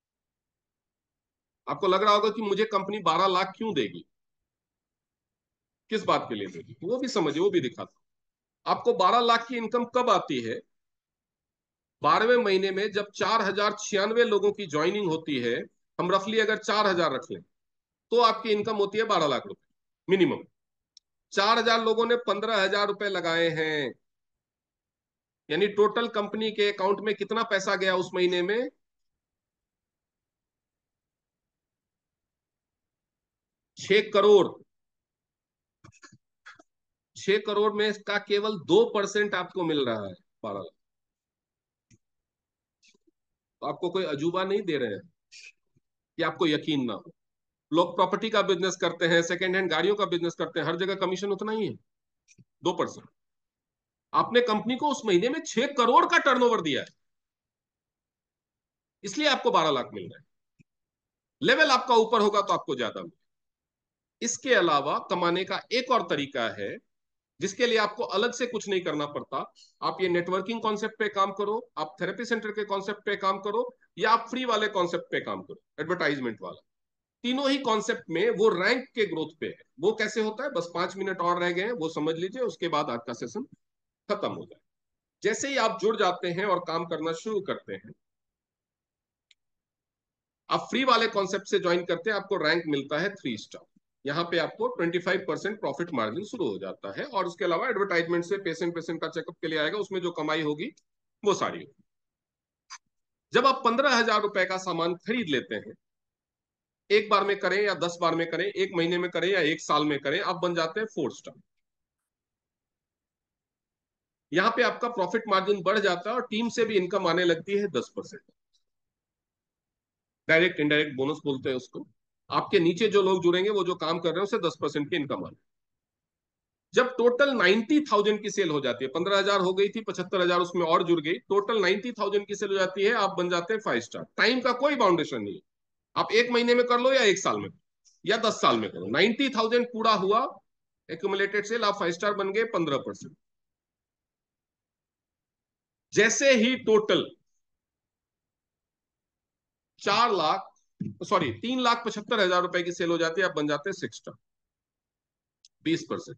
आपको लग रहा होगा कि मुझे कंपनी बारह लाख क्यों देगी, किस बात के लिए देगी, वो भी समझिए, वो भी दिखाता। आपको बारह लाख की इनकम कब आती है? बारहवें महीने में जब चार हजार छियानवे लोगों की ज्वाइनिंग होती है। हम रफली अगर चार हजार रख लें तो आपकी इनकम होती है बारह लाख रुपए मिनिमम। चार हजार लोगों ने पंद्रह हजार रुपए लगाए हैं, यानी टोटल कंपनी के अकाउंट में कितना पैसा गया उस महीने में? छह करोड़। छह करोड़ में का केवल दो परसेंट आपको मिल रहा है, बारह लाख। तो आपको कोई अजूबा नहीं दे रहे हैं कि आपको यकीन ना हो। लोग प्रॉपर्टी का बिजनेस करते हैं, सेकेंड हैंड गाड़ियों का बिजनेस करते हैं, हर जगह कमीशन उतना ही है, दो परसेंट। आपने कंपनी को उस महीने में छह करोड़ का टर्नओवर दिया है, इसलिए आपको बारह लाख मिल रहा है। लेवल आपका ऊपर होगा तो आपको ज्यादा मिले। इसके अलावा कमाने का एक और तरीका है जिसके लिए आपको अलग से कुछ नहीं करना पड़ता। आप ये नेटवर्किंग कॉन्सेप्ट पे काम करो, आप थेरेपी सेंटर के कॉन्सेप्ट पे काम करो, या आप फ्री वाले कॉन्सेप्ट पे काम करो, एडवर्टाइजमेंट वाला। तीनों ही कॉन्सेप्ट में वो रैंक के ग्रोथ पे है। वो कैसे होता है, बस पांच मिनट और रह गए हैं, वो समझ लीजिए, उसके बाद आज का सेशन खत्म हो जाए। जैसे ही आप जुड़ जाते हैं और काम करना शुरू करते हैं, आप फ्री वाले कॉन्सेप्ट से ज्वाइन करते हैं, आपको रैंक मिलता है थ्री स्टार। यहाँ पे आपको twenty five percent profit margin शुरू हो जाता है, और उसके अलावा एडवर्टाइजमेंट से पेशेंट पेशेंट का चेकअप के लिए आएगा, उसमें जो कमाई होगी वो सारी होगी। जब आप पंद्रह हजार रुपए का सामान खरीद लेते हैं, एक बार में करें या दस बार में करें, एक महीने में करें या एक साल में करें, आप बन जाते हैं फोर स्टार। यहाँ पे आपका प्रॉफिट मार्जिन बढ़ जाता है और टीम से भी इनकम आने लगती है दस परसेंट। डायरेक्ट इनडायरेक्ट बोनस बोलते हैं उसको। आपके नीचे जो लोग जुड़ेंगे, वो जो काम कर रहे हैं, उसे दस परसेंट की इनकम आने। जब टोटल नाइन्टी थाउजेंड की सेल हो जाती है, पंद्रह हजार हो गई थी, पचहत्तर हजार उसमें और जुड़ गई, टोटल नाइन्टी थाउजेंड की सेल हो जाती है, आप बन जाते हैं फाइव स्टार। टाइम का कोई बाउंडेशन नहीं है, आप एक महीने में कर लो या एक साल में या दस साल में करो, नाइन्टी थाउजेंड पूरा हुआ एक्यूमुलेटेड सेल, आप फाइव स्टार बन गए, पंद्रह परसेंट। जैसे ही टोटल चार लाख, सॉरी तीन लाख पचहत्तर हजार रुपए की सेल हो जाती है, आप बन जाते हैं सिक्स स्टार, बीस परसेंट।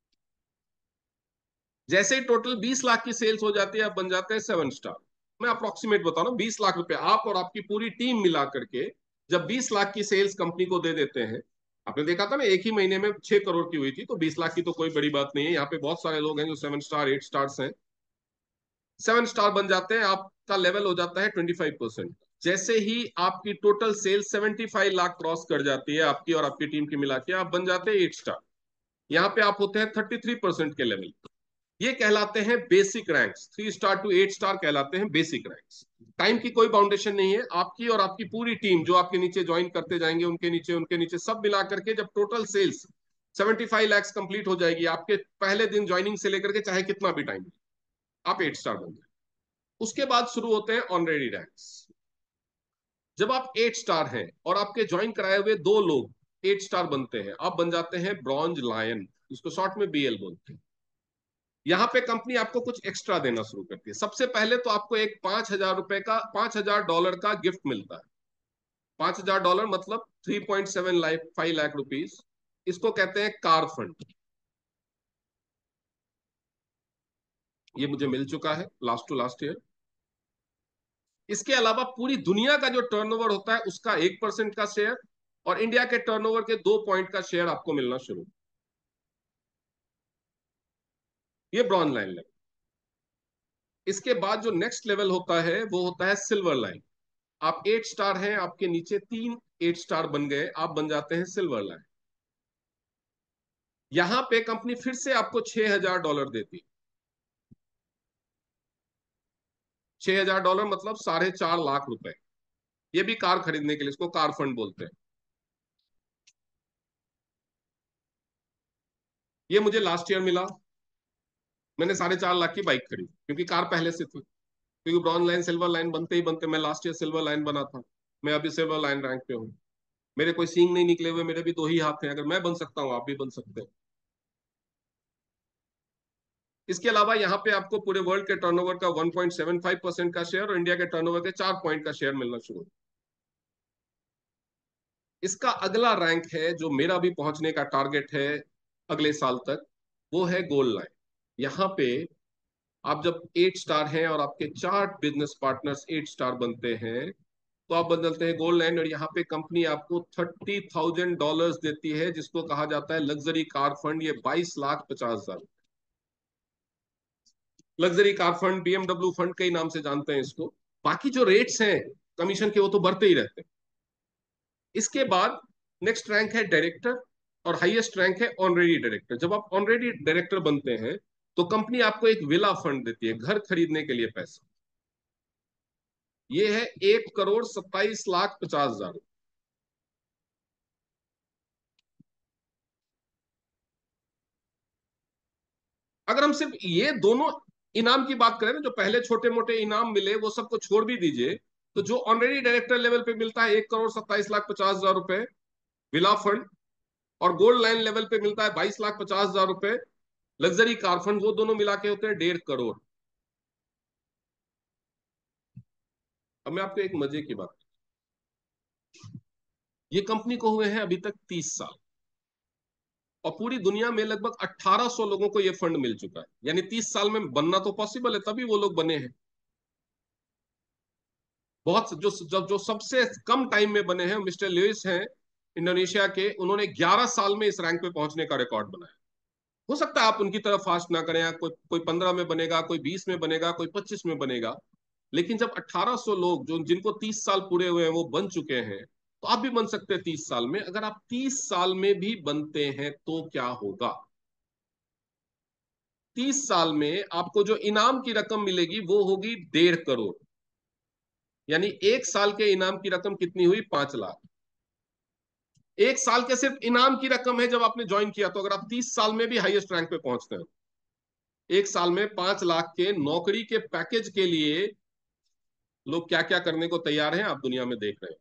जैसे ही टोटल बीस लाख की सेल्स हो जाती है, आप बन जाते हैं सेवन स्टार। मैं अप्रोक्सीमेट बता रहा हूँ, बीस लाख रुपए आप और आपकी पूरी टीम मिला करके जब बीस लाख की सेल्स कंपनी को दे देते हैं। आपने देखा था ना, एक ही महीने में छह करोड़ की हुई थी, तो बीस लाख की तो कोई बड़ी बात नहीं है। यहाँ पे बहुत सारे लोग हैं जो सेवन स्टार एट स्टार्स हैं। सेवन स्टार बन जाते हैं, आपका लेवल हो जाता है ट्वेंटी फाइव परसेंट। जैसे ही आपकी total sale seventy five lakh cross कर जाती है, आपकी और आपकी टीम की मिला के, आप बन जाते हैं एट स्टार। यहाँ पे आप होते हैं थर्टी थ्री परसेंट के लेवल। ये कहलाते हैं basic ranks, three star to eight star कहलाते हैं बेसिक रैंक्स। टाइम की कोई बाउंडेशन नहीं है। आपकी और आपकी पूरी टीम जो आपके नीचे ज्वाइन करते जाएंगे, उनके नीचे उनके नीचे सब मिला करके जब total sales seventy five lakhs complete हो जाएगी, आपके पहले दिन ज्वाइनिंग से लेकर के चाहे कितना भी टाइम, आप एट स्टार बन जाए। उसके बाद शुरू होते हैं ऑनरेडी रैंक्स। जब आप एट स्टार हैं और आपके ज्वाइन कराए हुए दो लोग एट स्टार बनते हैं, आप बन जाते हैं ब्रॉन्ज लायन, इसको शॉर्ट में बी एल बोलते हैं। यहाँ पे कंपनी आपको कुछ एक्स्ट्रा देना शुरू करती है। सबसे पहले तो आपको एक पांच हजार रुपए का, पांच हजार डॉलर का गिफ्ट मिलता है। पांच हजार डॉलर मतलब three point seven lakh five lakh rupees. इसको कहते हैं कार फंड। ये मुझे मिल चुका है लास्ट टू लास्ट ईयर। इसके अलावा पूरी दुनिया का जो टर्नओवर होता है उसका एक परसेंट का शेयर, और इंडिया के टर्नओवर के दो पॉइंट का शेयर आपको मिलना शुरू। ये ब्रॉन्ज लाइन लेवल। इसके बाद जो नेक्स्ट लेवल होता है वो होता है सिल्वर लाइन। आप एट स्टार हैं, आपके नीचे तीन एट स्टार बन गए, आप बन जाते हैं सिल्वर लाइन। यहां पे कंपनी फिर से आपको छह हजार डॉलर देती। छह हजार डॉलर मतलब साढ़े चार लाख रुपए। ये भी कार खरीदने के लिए, इसको कार फंड बोलते हैं। ये मुझे लास्ट ईयर मिला। मैंने साढ़े चार लाख की बाइक खरीदी क्योंकि कार पहले से थी। क्योंकि ब्रॉन्ज लाइन सिल्वर लाइन बनते ही बनते, मैं लास्ट ईयर सिल्वर लाइन बना था। मैं अभी सिल्वर लाइन रैंक पे हूँ। मेरे कोई सींग नहीं निकले हुए, मेरे भी दो ही हाथ हैं। अगर मैं बन सकता हूँ, आप भी बन सकते हैं। इसके अलावा यहाँ पे आपको पूरे वर्ल्ड के टर्नओवर का one point seven five percent का शेयर और इंडिया के टर्नओवर के चार पॉइंट का शेयर मिलना शुरू। इसका अगला रैंक है जो मेरा भी पहुंचने का टारगेट है अगले साल तक, वो है गोल्ड लाइन। यहाँ पे आप जब एट स्टार हैं और आपके चार बिजनेस पार्टनर्स एट स्टार बनते हैं, तो आप बदलते हैं गोल्ड लाइन। और यहाँ पे कंपनी आपको थर्टी थाउजेंड डॉलर्स देती है, जिसको कहा जाता है लग्जरी कार फंड। ये बाईस लाख पचास हजार luxury car fund, BMW fund कई नाम से जानते हैं इसको। बाकी जो रेट्स हैं कमीशन के, वो तो बढ़ते ही रहते हैं। इसके बाद नेक्स्ट रैंक है डायरेक्टर, और हाईएस्ट रैंक है ऑनरेडी डायरेक्टर। जब आप ऑनरेडी डायरेक्टर बनते हैं तो कंपनी आपको एक विला फंड देती है, घर खरीदने के लिए पैसा। ये है एक करोड़ सत्ताईस लाख पचास हजार। अगर हम सिर्फ ये दोनों इनाम की बात करें ना, जो पहले छोटे मोटे इनाम मिले वो सबको छोड़ भी दीजिए, तो जो ऑनरेडी डायरेक्टर लेवल पे मिलता है एक करोड़ सत्ताईस लाख पचास हजार रुपए विला फंड, और गोल्ड लाइन लेवल पे मिलता है बाईस लाख पचास हजार रुपए लग्जरी कार फंड, वो दोनों मिला के होते हैं डेढ़ करोड़। अब मैं आपको एक मजे की बात, ये कंपनी को हुए हैं अभी तक तीस साल, और पूरी दुनिया में लगभग अठारह सौ लोगों को ये फंड मिल चुका है। यानी तीस साल में बनना तो पॉसिबल है, तभी वो लोग बने हैं। बहुत जो जो, जो सबसे कम टाइम में बने हैं मिस्टर लुइस हैं, इंडोनेशिया के। उन्होंने ग्यारह साल में इस रैंक पे पहुंचने का रिकॉर्ड बनाया। हो सकता है आप उनकी तरफ फास्ट ना करें, कोई कोई पंद्रह में बनेगा, कोई बीस में बनेगा, कोई पच्चीस में बनेगा। लेकिन जब अठारह सौ लोग जो जिनको तीस साल पूरे हुए हैं वो बन चुके हैं, तो आप भी बन सकते हैं तीस साल में। अगर आप तीस साल में भी बनते हैं तो क्या होगा? तीस साल में आपको जो इनाम की रकम मिलेगी वो होगी डेढ़ करोड़। यानी एक साल के इनाम की रकम कितनी हुई? पांच लाख। एक साल के सिर्फ इनाम की रकम है जब आपने ज्वाइन किया। तो अगर आप तीस साल में भी हाईएस्ट रैंक पे पहुंचते हैं, एक साल में पांच लाख के नौकरी के पैकेज के लिए लोग क्या क्या करने को तैयार हैं, आप दुनिया में देख रहे हैं।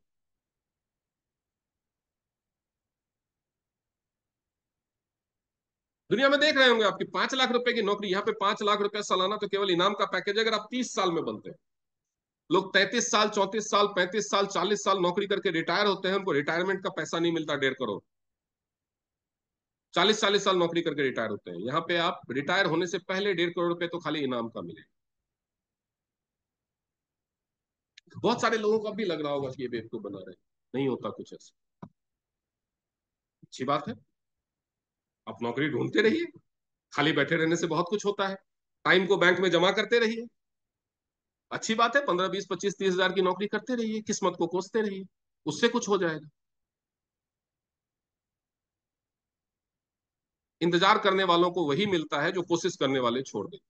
दुनिया में देख रहे होंगे आपकी पांच लाख रुपए की नौकरी, यहाँ पे पांच लाख रुपए सालाना तो केवल इनाम का पैकेज है, अगर आप तीस साल में बनते हैं। लोग तैंतीस साल, चौंतीस साल, पैंतीस साल, चालीस साल नौकरी करके रिटायर होते हैं, उनको रिटायरमेंट का पैसा नहीं मिलता डेढ़ करोड़। चालीस चालीस साल नौकरी करके रिटायर होते हैं। यहाँ पे आप रिटायर होने से पहले डेढ़ करोड़ रुपए तो खाली इनाम का मिले। बहुत सारे लोगों को अब भी लग रहा होगा कि ये बेवकूफ बना रहे हैं। नहीं होता कुछ ऐसा। अच्छी बात है, आप नौकरी ढूंढते रहिए। खाली बैठे रहने से बहुत कुछ होता है। टाइम को बैंक में जमा करते रहिए। अच्छी बात है, पंद्रह बीस पच्चीस तीस हजार की नौकरी करते रहिए, किस्मत को कोसते रहिए, उससे कुछ हो जाएगा। इंतजार करने वालों को वही मिलता है जो कोशिश करने वाले छोड़ देते।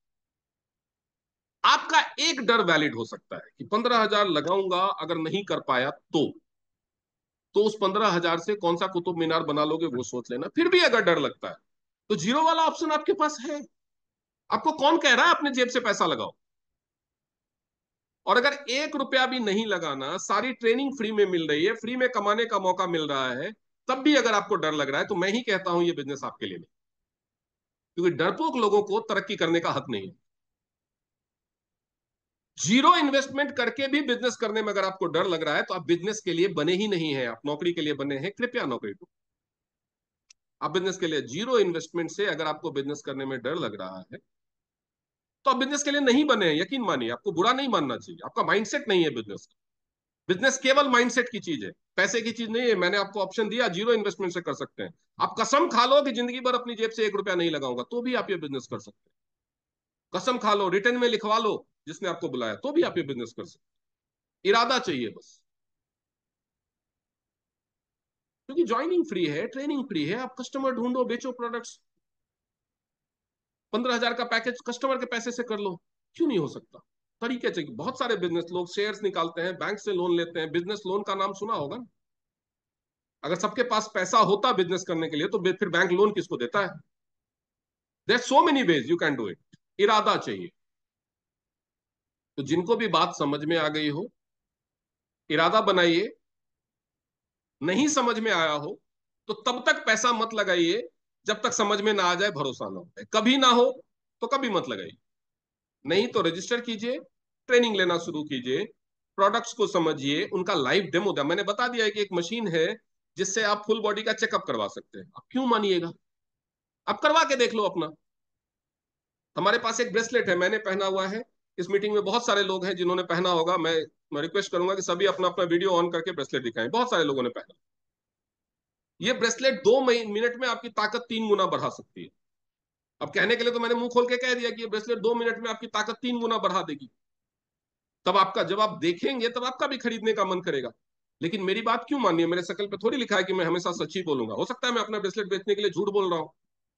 आपका एक डर वैलिड हो सकता है कि पंद्रह हजार लगाऊंगा, अगर नहीं कर पाया तो तो उस पंद्रह हजार से कौन सा कुतुब मीनार बना लोगे वो सोच लेना। फिर भी अगर डर लगता है तो जीरो वाला ऑप्शन आपके पास है। आपको कौन कह रहा है अपने जेब से पैसा लगाओ? और अगर एक रुपया भी नहीं लगाना, सारी ट्रेनिंग फ्री में मिल रही है, फ्री में कमाने का मौका मिल रहा है, तब भी अगर आपको डर लग रहा है, तो मैं ही कहता हूं ये बिजनेस आपके लिए नहीं। क्योंकि डरपोक लोगों को तरक्की करने का हक नहीं है। जीरो इन्वेस्टमेंट करके भी बिजनेस करने में अगर आपको डर लग रहा है, तो आप बिजनेस के लिए बने ही नहीं है, आप नौकरी के लिए बने हैं। कृपया नौकरी को, आप बिजनेस के लिए, जीरो इन्वेस्टमेंट से अगर आपको बिजनेस करने में डर लग रहा है तो आप बिजनेस के लिए नहीं बने हैं। यकीन मानिए, आपको बुरा नहीं मानना चाहिए, आपका माइंडसेट नहीं है बिजनेस का। बिजनेस केवल माइंडसेट की चीज है, पैसे की चीज नहीं है। मैंने आपको ऑप्शन दिया, जीरो इन्वेस्टमेंट से कर सकते हैं। आप कसम खा लो कि जिंदगी भर अपनी जेब से एक रुपया नहीं लगाऊंगा, तो भी आप ये बिजनेस कर सकते हैं। कसम खा लो, रिटर्न में लिखवा लो जिसने आपको बुलाया, तो भी आप ये बिजनेस कर सकते हैं। इरादा चाहिए बस। क्योंकि ज्वाइनिंग फ्री है, ट्रेनिंग फ्री है, आप कस्टमर ढूंढो, बेचो प्रोडक्ट्स। पंद्रह हजार का पैकेज कस्टमर के पैसे से कर लो, क्यों नहीं हो सकता? तरीके से बहुत सारे बिजनेस लोग शेयर्स निकालते हैं, बैंक से लोन लेते हैं। बिजनेस लोन का नाम सुना होगा ना? अगर सबके पास पैसा होता बिजनेस करने के लिए तो फिर बैंक लोन किसको देता है? There so many ways you can do it. इरादा चाहिए। तो जिनको भी बात समझ में आ गई हो, इरादा बनाइए। नहीं समझ में आया हो तो तब तक पैसा मत लगाइए जब तक समझ में ना आ जाए, भरोसा ना हो। कभी ना हो तो कभी मत लगाइए। नहीं तो रजिस्टर कीजिए, ट्रेनिंग लेना शुरू कीजिए, प्रोडक्ट्स को समझिए, उनका लाइव डेमो दिया। मैंने बता दिया है कि एक मशीन है जिससे आप फुल बॉडी का चेकअप करवा सकते हैं। आप क्यों मानिएगा? आप करवा के देख लो अपना। हमारे पास एक ब्रेसलेट है, मैंने पहना हुआ है। इस मीटिंग में बहुत सारे लोग हैं जिन्होंने पहना होगा। मैं मैं रिक्वेस्ट करूंगा कि सभी अपना अपना वीडियो ऑन करके ब्रेसलेट दिखाएं। बहुत सारे लोगों ने पहना। ये ब्रेसलेट दो मिनट में आपकी ताकत तीन गुना बढ़ा सकती है। अब कहने के लिए तो मैंने मुंह खोल के कह दिया कि ये ब्रेसलेट दो मिनट में आपकी ताकत तीन गुना बढ़ा देगी। तब आपका, जब आप देखेंगे तब आपका भी खरीदने का मन करेगा। लेकिन मेरी बात क्यों मानिए? मेरे शकल पे थोड़ी लिखा है कि मैं हमेशा सच ही बोलूंगा। हो सकता है मैं अपना ब्रेसलेट बेचने के लिए झूठ बोल रहा हूं।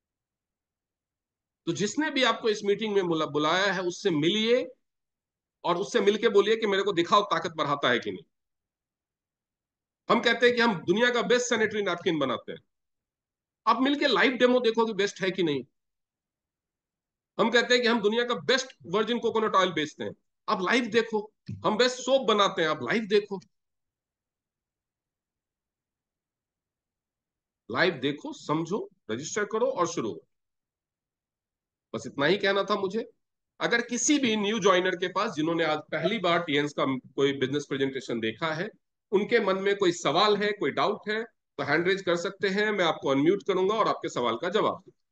तो जिसने भी आपको इस मीटिंग में बुलाया है उससे मिलिए और उससे मिलके बोलिए कि मेरे को दिखाओ ताकत बढ़ाता है कि नहीं। हम कहते हैं कि हम दुनिया का बेस्ट सैनिटरी नैपकिन बनाते हैं। आप मिलके लाइव डेमो देखो कि बेस्ट है कि नहीं। हम कहते हैं कि हम दुनिया का बेस्ट वर्जिन कोकोनट ऑयल बेचते हैं। आप लाइव देखो। हम बेस्ट सोप बनाते हैं, आप लाइव देखो। लाइव देखो, समझो, रजिस्टर करो और शुरू हो। बस इतना ही कहना था मुझे। अगर किसी भी न्यू ज्वाइनर के पास, जिन्होंने आज पहली बार टीएन्स का कोई बिजनेस प्रेजेंटेशन देखा है, उनके मन में कोई सवाल है, कोई डाउट है, तो हैंड रेज कर सकते हैं। मैं आपको अनम्यूट करूंगा और आपके सवाल का जवाब दूंगा।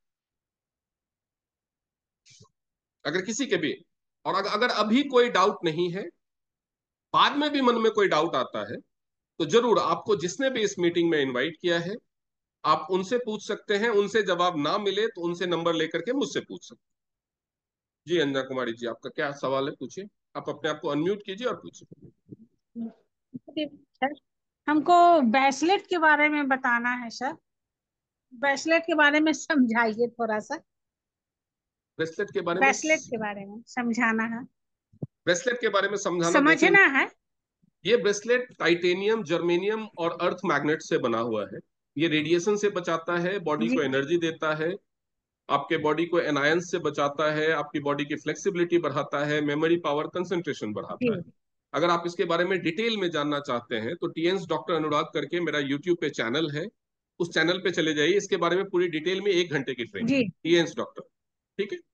अगर किसी के भी, और अगर अगर अभी कोई डाउट नहीं है, बाद में भी मन में कोई डाउट आता है, तो जरूर आपको जिसने भी इस मीटिंग में इनवाइट किया है, आप उनसे पूछ सकते हैं। उनसे जवाब ना मिले तो उनसे नंबर लेकर के मुझसे पूछ सकते हैं। जी अंजना कुमारी जी, आपका क्या सवाल है? पूछिए। आप अपने आप को अनम्यूट कीजिए और पूछिए। सर, हमको ब्रेसलेट के बारे में बताना है सर। ब्रेसलेट के बारे में समझाइए थोड़ा सा। ब्रेसलेट के बारे में ब्रेसलेट के बारे में समझाना है। ब्रेसलेट के बारे में समझाना, देखिए। समझना है। ये ब्रेसलेट टाइटेनियम, जर्मेनियम और अर्थ मैग्नेट से बना हुआ है। ये रेडिएशन से बचाता है, बॉडी जी को एनर्जी देता है, आपके बॉडी को एनायंस से बचाता है, आपकी बॉडी की फ्लेक्सिबिलिटी बढ़ाता है, मेमोरी पावर, कंसंट्रेशन बढ़ाता है। जी अगर आप इसके बारे में डिटेल में जानना चाहते हैं तो टीएन्स डॉक्टर अनुराग करके मेरा यूट्यूब पे चैनल है, उस चैनल पे चले जाइए। इसके बारे में पूरी डिटेल में एक घंटे की ट्रेनिंग, जी टीएन्स डॉक्टर। ठीक है?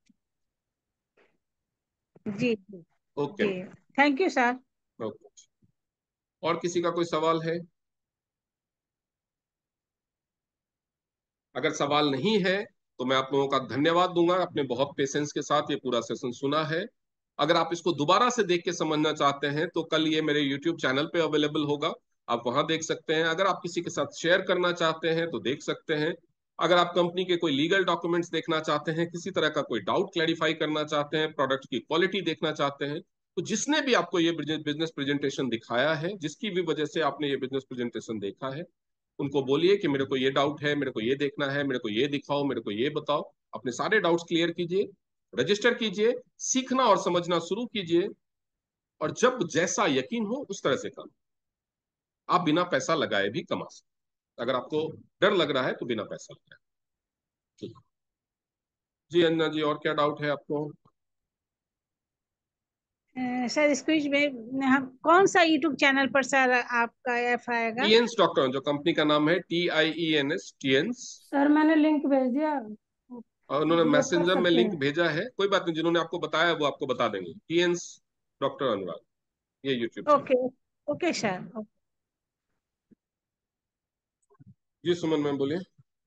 जी जी ओके। जी। Thank you sir. ओके। और किसी का कोई सवाल है? अगर सवाल नहीं है तो मैं आप लोगों का धन्यवाद दूंगा। आपने बहुत पेशेंस के साथ ये पूरा सेशन सुना है। अगर आप इसको दोबारा से देख के समझना चाहते हैं तो कल ये मेरे यूट्यूब चैनल पे अवेलेबल होगा, आप वहां देख सकते हैं। अगर आप किसी के साथ शेयर करना चाहते हैं तो देख सकते हैं। अगर आप कंपनी के कोई लीगल डॉक्यूमेंट्स देखना चाहते हैं, किसी तरह का कोई डाउट क्लैरिफाई करना चाहते हैं, प्रोडक्ट की क्वालिटी देखना चाहते हैं, तो जिसने भी आपको ये बिजनेस प्रेजेंटेशन दिखाया है, जिसकी भी वजह से आपने ये बिजनेस प्रेजेंटेशन देखा है, उनको बोलिए कि मेरे को ये डाउट है, मेरे को ये देखना है, मेरे को ये दिखाओ, मेरे को ये बताओ। अपने सारे डाउट्स क्लियर कीजिए, रजिस्टर कीजिए, सीखना और समझना शुरू कीजिए। और जब जैसा यकीन हो उस तरह से काम। आप बिना पैसा लगाए भी कमा सकते। अगर आपको डर लग रहा है तो बिना पैसा लगाए। ठीक। जी अन्ना जी, और क्या डाउट है आपको? अ, सर स्क्वीज में हम कौन सा यूट्यूब चैनल पर सर आपका ऐप आएगा? टीएन्स डॉक्टर, जो कंपनी का नाम है, T I E N S, Tiens. Sir मैंने लिंक भेज दिया। और उन्होंने लोग कर मैसेंजर में सकते लिंक हैं। भेजा है। कोई बात नहीं, जिन्होंने आपको बताया वो आपको बता देंगे। टीएन्स डॉक्टर अनुराग, ये YouTube channel. Okay okay sir. जी सुमन मैम, बोलिए।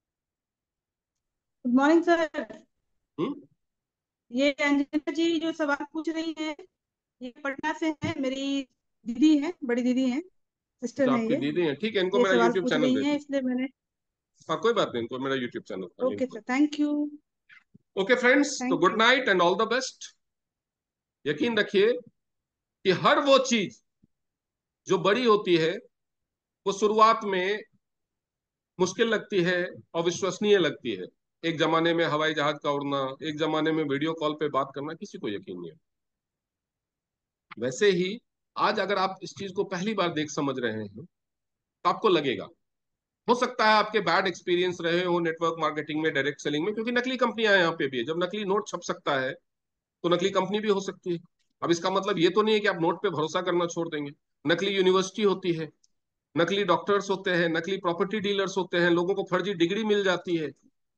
Good morning sir. हम्म। ये अंजना जी जो सवाल पूछ रही है, ये पटना से है। मेरी दीदी है, बड़ी दीदी है, जो सिस्टर है आपकी ये। दीदी है, ठीक है, इनको ये मेरा सवाल यूट्यूब पूछ चैनल रही दे है दीजिए। इसलिए मैंने। हाँ कोई बात नहीं, इनको मेरा यूट्यूब चैनल का लिंक ओके दे। Sir, thank you. Okay friends, तो thank good you. Night and all the best. यकीन रखिए कि हर वो चीज जो बड़ी होती है वो शुरुआत में मुश्किल लगती है, अविश्वसनीय लगती है। एक जमाने में हवाई जहाज का उड़ना, एक जमाने में वीडियो कॉल पे बात करना, किसी को यकीन नहीं है। वैसे ही आज अगर आप इस चीज को पहली बार देख समझ रहे हैं तो आपको लगेगा, हो सकता है आपके बैड एक्सपीरियंस रहे हो नेटवर्क मार्केटिंग में, डायरेक्ट सेलिंग में, क्योंकि नकली कंपनियां यहाँ पे भी है। जब नकली नोट छप सकता है तो नकली कंपनी भी हो सकती है। अब इसका मतलब ये तो नहीं है कि आप नोट पे भरोसा करना छोड़ देंगे। नकली यूनिवर्सिटी होती है, नकली डॉक्टर्स होते हैं, नकली प्रॉपर्टी डीलर्स होते हैं, लोगों को फर्जी डिग्री मिल जाती है।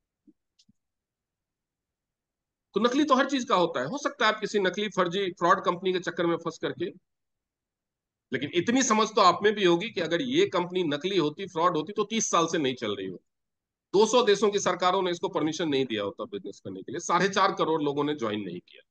तो नकली तो हर चीज का होता है। हो सकता है आप किसी नकली फर्जी फ्रॉड कंपनी के चक्कर में फंस करके, लेकिन इतनी समझ तो आप में भी होगी कि अगर ये कंपनी नकली होती, फ्रॉड होती, तो तीस साल से नहीं चल रही होती। दो सौ देशों की सरकारों ने इसको परमिशन नहीं दिया होता बिजनेस करने के लिए, साढ़े चार करोड़ लोगों ने ज्वाइन नहीं किया।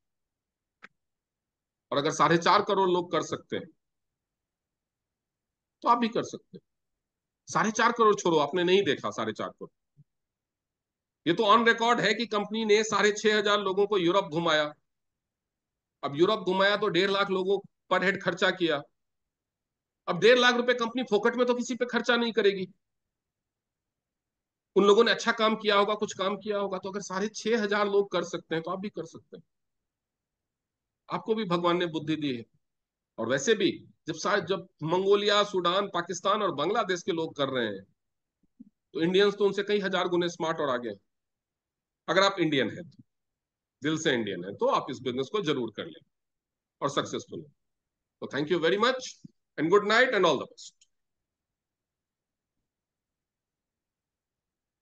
और अगर साढ़े चार करोड़ लोग कर सकते हैं तो आप भी कर सकते हैं। साढ़े चार करोड़ छोड़ो, आपने नहीं देखा साढ़े चार करोड़। ये तो ऑन रिकॉर्ड है कि कंपनी ने साढ़े छह हजार लोगों को यूरोप घुमाया। अब यूरोप घुमाया तो डेढ़ लाख लोगों पर हेड खर्चा किया। अब डेढ़ लाख रुपए कंपनी फोकट में तो किसी पे खर्चा नहीं करेगी। उन लोगों ने अच्छा काम किया होगा, कुछ काम किया होगा। तो अगर साढ़े छह हजार लोग कर सकते हैं तो आप भी कर सकते हैं। आपको भी भगवान ने बुद्धि दी है। और वैसे भी जब शायद जब मंगोलिया, सूडान, पाकिस्तान और बांग्लादेश के लोग कर रहे हैं तो इंडियंस तो उनसे कई हजार गुने स्मार्ट और आगे हैं। अगर आप इंडियन हैं तो, दिल से इंडियन है, तो आप इस बिजनेस को जरूर कर लें और सक्सेसफुल हो। तो thank you very much and good night and all the best.